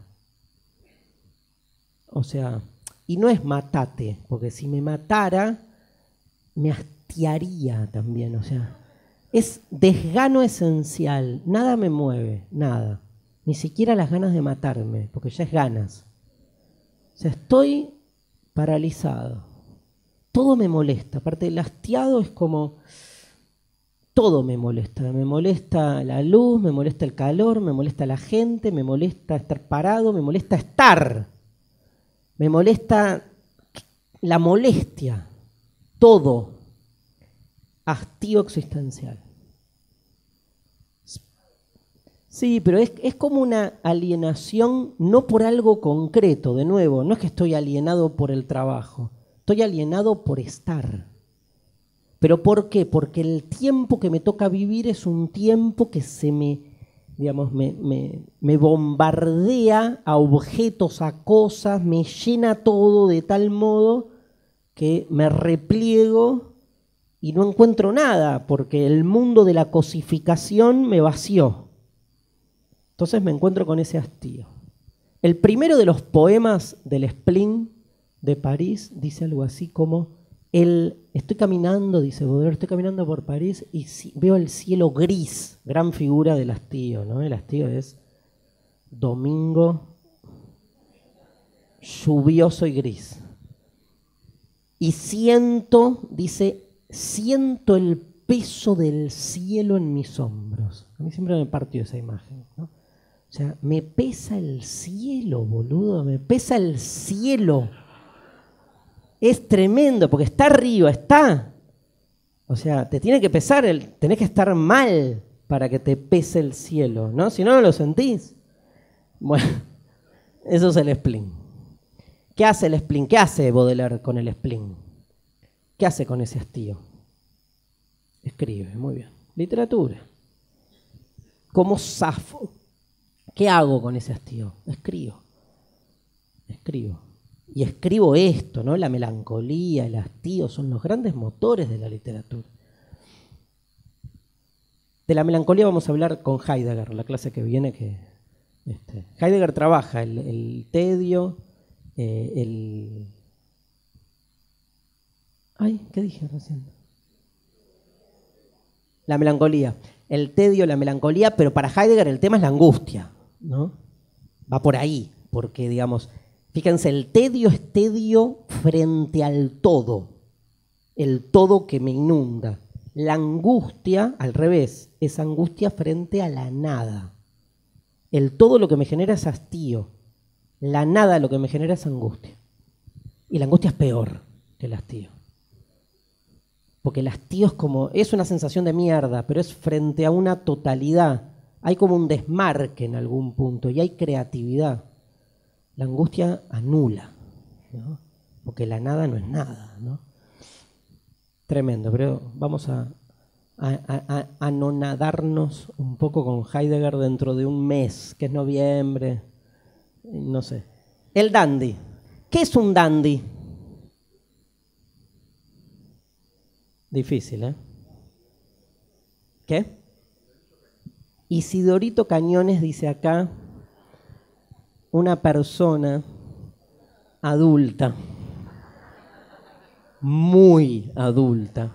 A: O sea, y no es matate, porque si me matara, me hastiaría también, o sea, Es desgano esencial. Nada me mueve, nada. Ni siquiera las ganas de matarme, porque ya es ganas. O sea, estoy paralizado. Todo me molesta. Aparte, el hastiado es como... Todo me molesta. Me molesta la luz, me molesta el calor, me molesta la gente, me molesta estar parado, me molesta estar. Me molesta la molestia. Todo. Hastío existencial. Sí, pero es como una alienación, no por algo concreto, de nuevo, no es que estoy alienado por el trabajo, estoy alienado por estar. ¿Pero por qué? Porque el tiempo que me toca vivir es un tiempo que se me, digamos, me bombardea a objetos, a cosas, me llena todo de tal modo que me repliego y no encuentro nada, porque el mundo de la cosificación me vació. Entonces me encuentro con ese hastío. El primero de los poemas del spleen de París dice algo así como, estoy caminando, dice Baudelaire, estoy caminando por París y veo el cielo gris, gran figura del hastío, ¿no? El hastío es domingo, lluvioso y gris. Y dice, siento el peso del cielo en mis hombros. A mí siempre me partió esa imagen, ¿no? O sea, me pesa el cielo, boludo, me pesa el cielo. Es tremendo, porque está arriba, está. O sea, te tiene que pesar, tenés que estar mal para que te pese el cielo, ¿no? Si no, no lo sentís. Bueno, eso es el spleen. ¿Qué hace el spleen? ¿Qué hace Baudelaire con el spleen? ¿Qué hace con ese hastío? Escribe, muy bien. Literatura. Como Safo. ¿Qué hago con ese hastío? Escribo. Y escribo esto, ¿no? La melancolía, el hastío son los grandes motores de la literatura. De la melancolía vamos a hablar con Heidegger, la clase que viene. Heidegger trabaja el tedio, Ay, ¿qué dije recién? La melancolía. El tedio, la melancolía, pero para Heidegger el tema es la angustia, ¿no? Va por ahí, porque, digamos, fíjense, el tedio es tedio frente al todo, el todo que me inunda. La angustia, al revés, es angustia frente a la nada. El todo lo que me genera es hastío, la nada lo que me genera es angustia. Y la angustia es peor que el hastío. Porque el hastío es una sensación de mierda, pero es frente a una totalidad. Hay como un desmarque en algún punto y hay creatividad. La angustia anula, ¿no? Porque la nada no es nada, ¿no? Tremendo, pero vamos a anonadarnos un poco con Heidegger dentro de un mes, que es noviembre, no sé. El dandy. ¿Qué es un dandy? Difícil, ¿eh? ¿Qué? Isidorito Cañones dice acá, una persona adulta, muy adulta.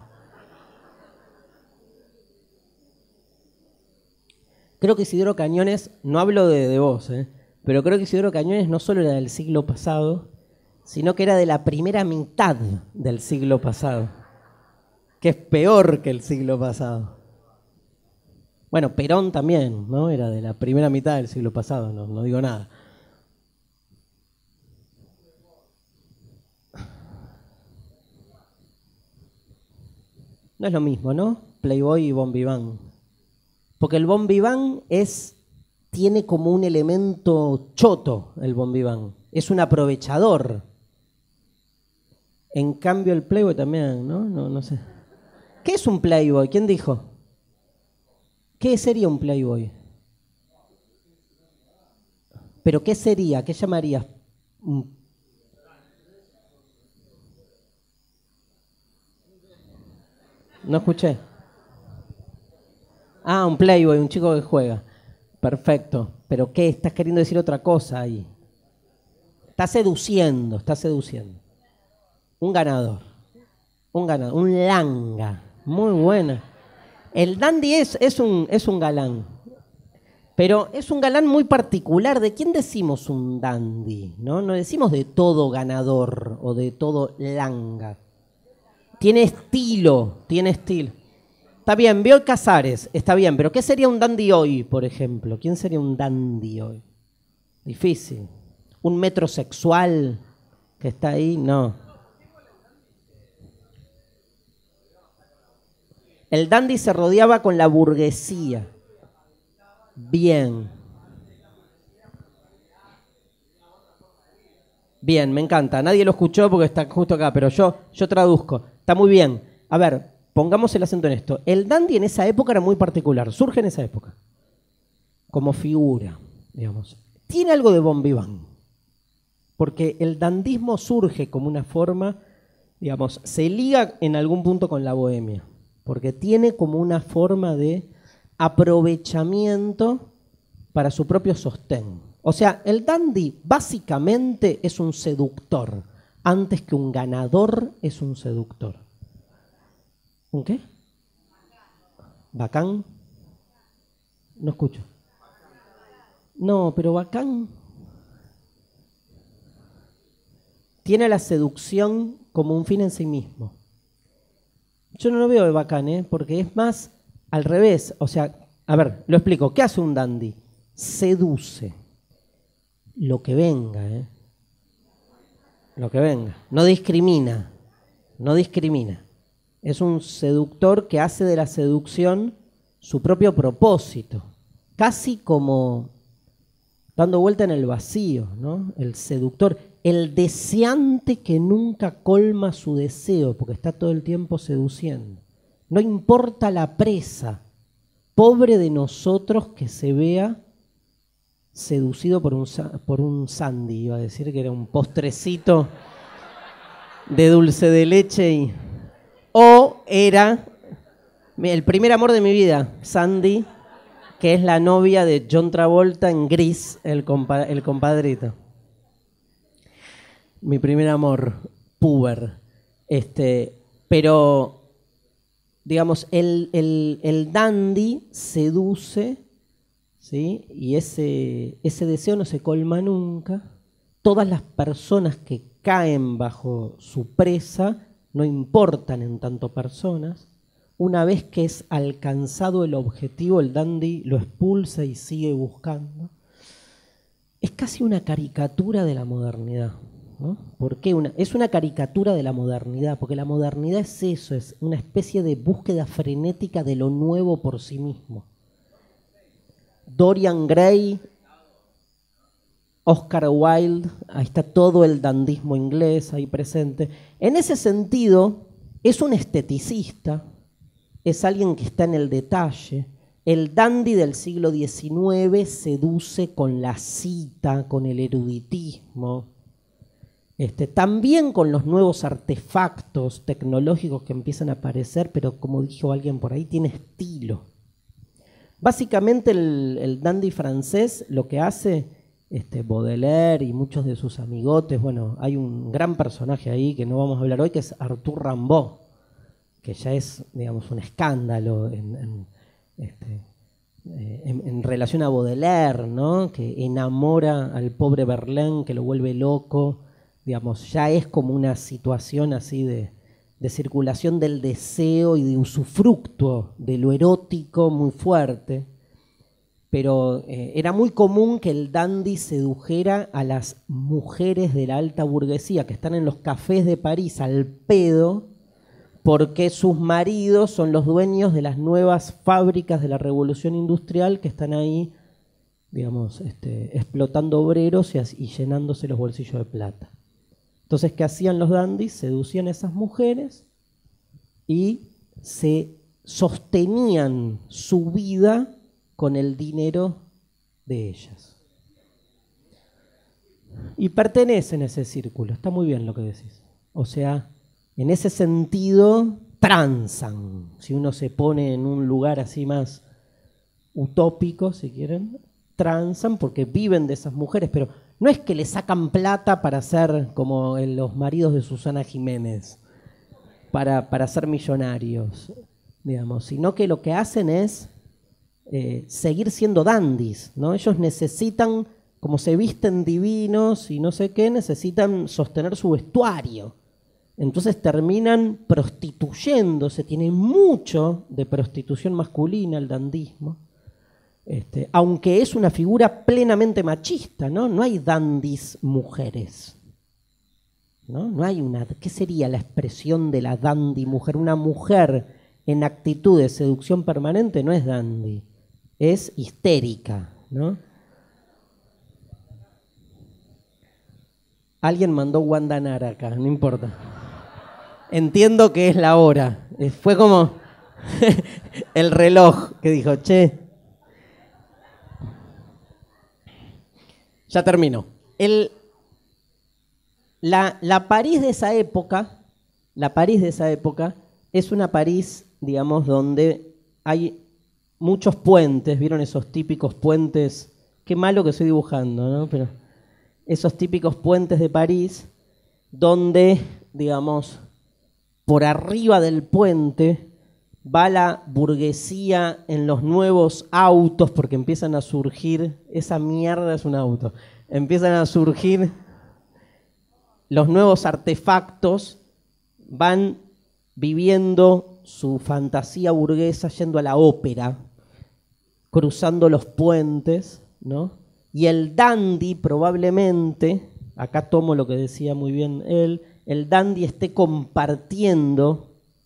A: Creo que Isidoro Cañones, no hablo de vos, pero creo que Isidoro Cañones no solo era del siglo pasado, sino que era de la primera mitad del siglo pasado, que es peor que el siglo pasado. Bueno, Perón también, ¿no? Era de la primera mitad del siglo pasado, no digo nada. No es lo mismo, ¿no? Playboy y Bon Vivant. Porque el Bon Vivant tiene como un elemento choto, el Bon Vivant. Es un aprovechador. En cambio el Playboy también, ¿no? No sé. ¿Qué es un Playboy? ¿Quién dijo? ¿Qué sería un Playboy? ¿Pero qué sería? ¿Qué llamarías? No escuché. Ah, un Playboy, un chico que juega. Perfecto. ¿Pero qué? Estás queriendo decir otra cosa ahí. Está seduciendo. Un ganador. Un langa. Muy buena. El dandy es un galán. Pero es un galán muy particular. ¿De quién decimos un dandy? No decimos de todo ganador o de todo langa. Tiene estilo, tiene estilo. Está bien, Bioy Casares, está bien, pero ¿qué sería un dandy hoy, por ejemplo? ¿Quién sería un dandy hoy? Difícil. ¿Un metrosexual que está ahí? No. El dandy se rodeaba con la burguesía. Bien. Bien, me encanta. Nadie lo escuchó porque está justo acá, pero yo traduzco. Está muy bien. A ver, pongamos el acento en esto. El dandy en esa época era muy particular. Surge en esa época. Como figura, digamos. Tiene algo de Bon Vivant. Porque el dandismo surge como una forma, digamos, se liga en algún punto con la bohemia. Porque tiene como una forma de aprovechamiento para su propio sostén. O sea, el dandy básicamente es un seductor. Antes que un ganador es un seductor. ¿Un qué? ¿Bacán? No escucho. No, pero bacán tiene la seducción como un fin en sí mismo. Yo no lo veo de bacán, porque es más al revés. O sea, a ver, lo explico. ¿Qué hace un dandy? Seduce. Lo que venga, Lo que venga. No discrimina. No discrimina. Es un seductor que hace de la seducción su propio propósito. Casi como dando vuelta en el vacío, ¿no? El seductor, el deseante que nunca colma su deseo, porque está todo el tiempo seduciendo. No importa la presa, pobre de nosotros que se vea seducido por un sandy, iba a decir que era un postrecito de dulce de leche, o era el primer amor de mi vida, Sandy, que es la novia de John Travolta en Gris, el compadrito. Mi primer amor, puber. Pero, digamos, el dandy seduce, ¿sí? Y ese deseo no se colma nunca. Todas las personas que caen bajo su presa no importan en tanto personas. Una vez que es alcanzado el objetivo, el dandy lo expulsa y sigue buscando. Es casi una caricatura de la modernidad, ¿no? ¿Por qué? Es una caricatura de la modernidad, porque la modernidad es eso, es una especie de búsqueda frenética de lo nuevo por sí mismo. Dorian Gray, Oscar Wilde, ahí está todo el dandismo inglés ahí presente. En ese sentido, es un esteticista, es alguien que está en el detalle. El dandy del siglo XIX seduce con la cita, con el eruditismo, también con los nuevos artefactos tecnológicos que empiezan a aparecer, pero como dijo alguien por ahí, tiene estilo. Básicamente el dandy francés lo que hace, Baudelaire y muchos de sus amigotes, bueno, hay un gran personaje ahí que no vamos a hablar hoy, que es Arthur Rimbaud, que ya es, digamos, un escándalo en relación a Baudelaire, ¿no? Que enamora al pobre Verlaine, que lo vuelve loco, digamos, ya es como una situación así de circulación del deseo y de usufructo de lo erótico muy fuerte. Pero era muy común que el dandy sedujera a las mujeres de la alta burguesía que están en los cafés de París al pedo, porque sus maridos son los dueños de las nuevas fábricas de la revolución industrial que están ahí, digamos, explotando obreros y llenándose los bolsillos de plata. Entonces, ¿qué hacían los dandys? Seducían a esas mujeres y se sostenían su vida con el dinero de ellas. Y pertenecen a ese círculo. Está muy bien lo que decís. O sea, en ese sentido, transan. Si uno se pone en un lugar así más utópico, si quieren, transan porque viven de esas mujeres, pero no es que le sacan plata para ser como los maridos de Susana Jiménez, para ser millonarios. digamos, sino que lo que hacen es seguir siendo dandis, ¿no? Ellos necesitan, como se visten divinos y no sé qué, necesitan sostener su vestuario. Entonces terminan prostituyéndose, tiene mucho de prostitución masculina el dandismo, aunque es una figura plenamente machista, ¿no? No hay dandis mujeres, ¿no? No hay una. ¿Qué sería la expresión de la dandy mujer? Una mujer en actitud de seducción permanente no es dandy, es histérica, ¿no? Alguien mandó Wanda Nara acá, no importa. Entiendo que es la hora. Fue como el reloj que dijo, che. Ya termino. La París de esa época, es una París, digamos, donde hay muchos puentes. ¿Vieron esos típicos puentes? Qué malo que estoy dibujando, ¿no? Pero esos típicos puentes de París, donde, digamos, por arriba del puente va la burguesía en los nuevos autos, porque empiezan a surgir, esa mierda es un auto, empiezan a surgir los nuevos artefactos, van viviendo su fantasía burguesa yendo a la ópera, cruzando los puentes, ¿no? Y el dandy probablemente, acá tomo lo que decía muy bien él, el dandy esté compartiendo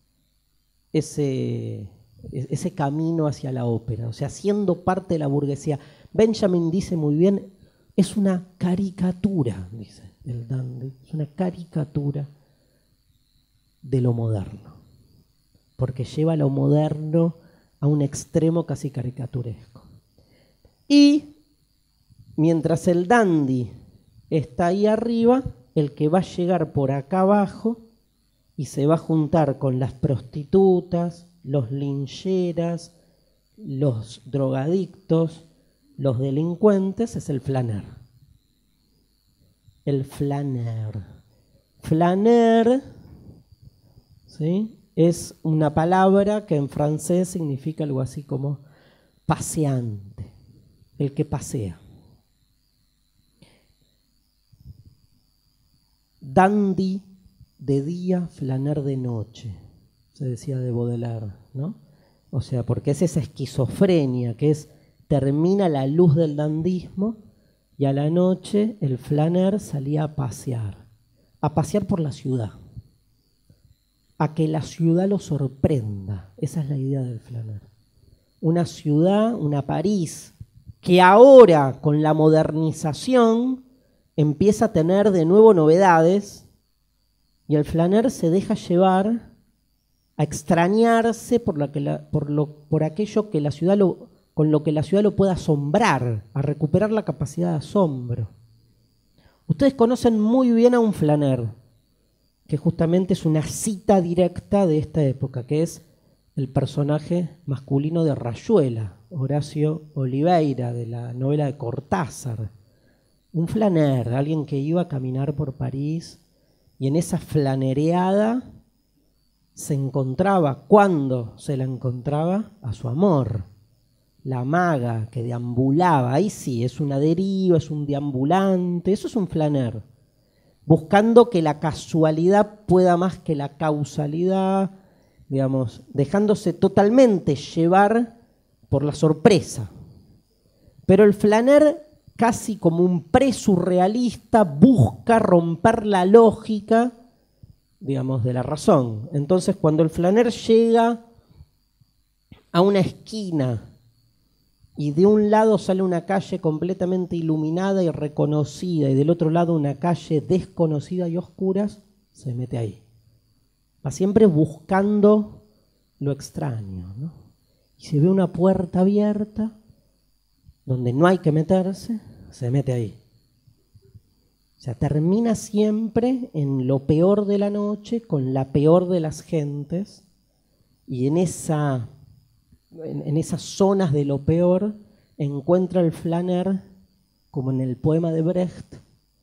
A: ese camino hacia la ópera, o sea, siendo parte de la burguesía. Benjamin dice muy bien, es una caricatura, dice el dandy, es una caricatura de lo moderno, porque lleva lo moderno a un extremo casi caricaturesco. Y mientras el dandy está ahí arriba, el que va a llegar por acá abajo y se va a juntar con las prostitutas, los lincheras, los drogadictos, los delincuentes, es el flaneur. El flaneur. Flaneur, ¿sí?, es una palabra que en francés significa algo así como paseante, el que pasea. Dandy de día, flaneur de noche, se decía de Baudelaire, ¿no? O sea, porque es esa esquizofrenia que es, termina la luz del dandismo y a la noche el flaneur salía a pasear por la ciudad, a que la ciudad lo sorprenda. Esa es la idea del flaneur. Una ciudad, una París, que ahora con la modernización empieza a tener de nuevo novedades y el flaneur se deja llevar a extrañarse por aquello que la ciudad con lo que la ciudad lo pueda asombrar, a recuperar la capacidad de asombro. Ustedes conocen muy bien a un flaneur, que justamente es una cita directa de esta época, que es el personaje masculino de Rayuela, Horacio Oliveira, de la novela de Cortázar. Un flaneur, alguien que iba a caminar por París y en esa flanereada se encontraba, cuando se la encontraba, a su amor, la maga que deambulaba. Ahí sí, es una deriva, es un deambulante, eso es un flaneur, buscando que la casualidad pueda más que la causalidad, digamos, dejándose totalmente llevar por la sorpresa. Pero el flaneur, casi como un presurrealista, busca romper la lógica, digamos, de la razón. Entonces, cuando el flaneur llega a una esquina y de un lado sale una calle completamente iluminada y reconocida y del otro lado una calle desconocida y oscura, se mete ahí. Va siempre buscando lo extraño, ¿no? Y si ve una puerta abierta donde no hay que meterse, se mete ahí. O sea, termina siempre en lo peor de la noche, con la peor de las gentes, y en esas zonas de lo peor encuentra el flaneur, como en el poema de Brecht,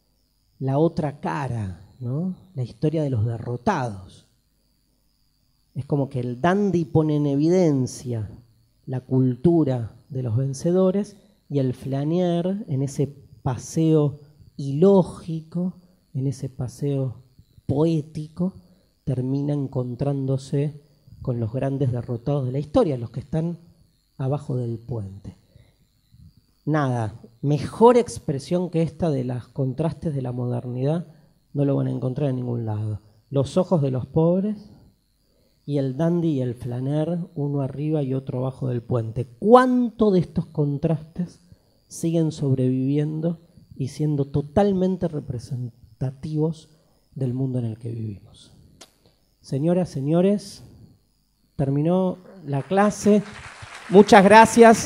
A: la otra cara, ¿no? La historia de los derrotados. Es como que el dandy pone en evidencia la cultura de los vencedores y el Flanier, en ese paseo ilógico, en ese paseo poético, termina encontrándose con los grandes derrotados de la historia, los que están abajo del puente. Nada, mejor expresión que esta de los contrastes de la modernidad no lo van a encontrar en ningún lado. Los ojos de los pobres y el dandy y el Flanier, uno arriba y otro abajo del puente. ¿Cuánto de estos contrastes siguen sobreviviendo y siendo totalmente representativos del mundo en el que vivimos? Señoras, señores, terminó la clase. Muchas gracias.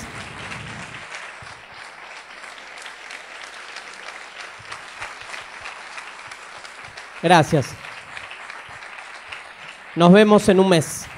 A: Gracias. Nos vemos en un mes.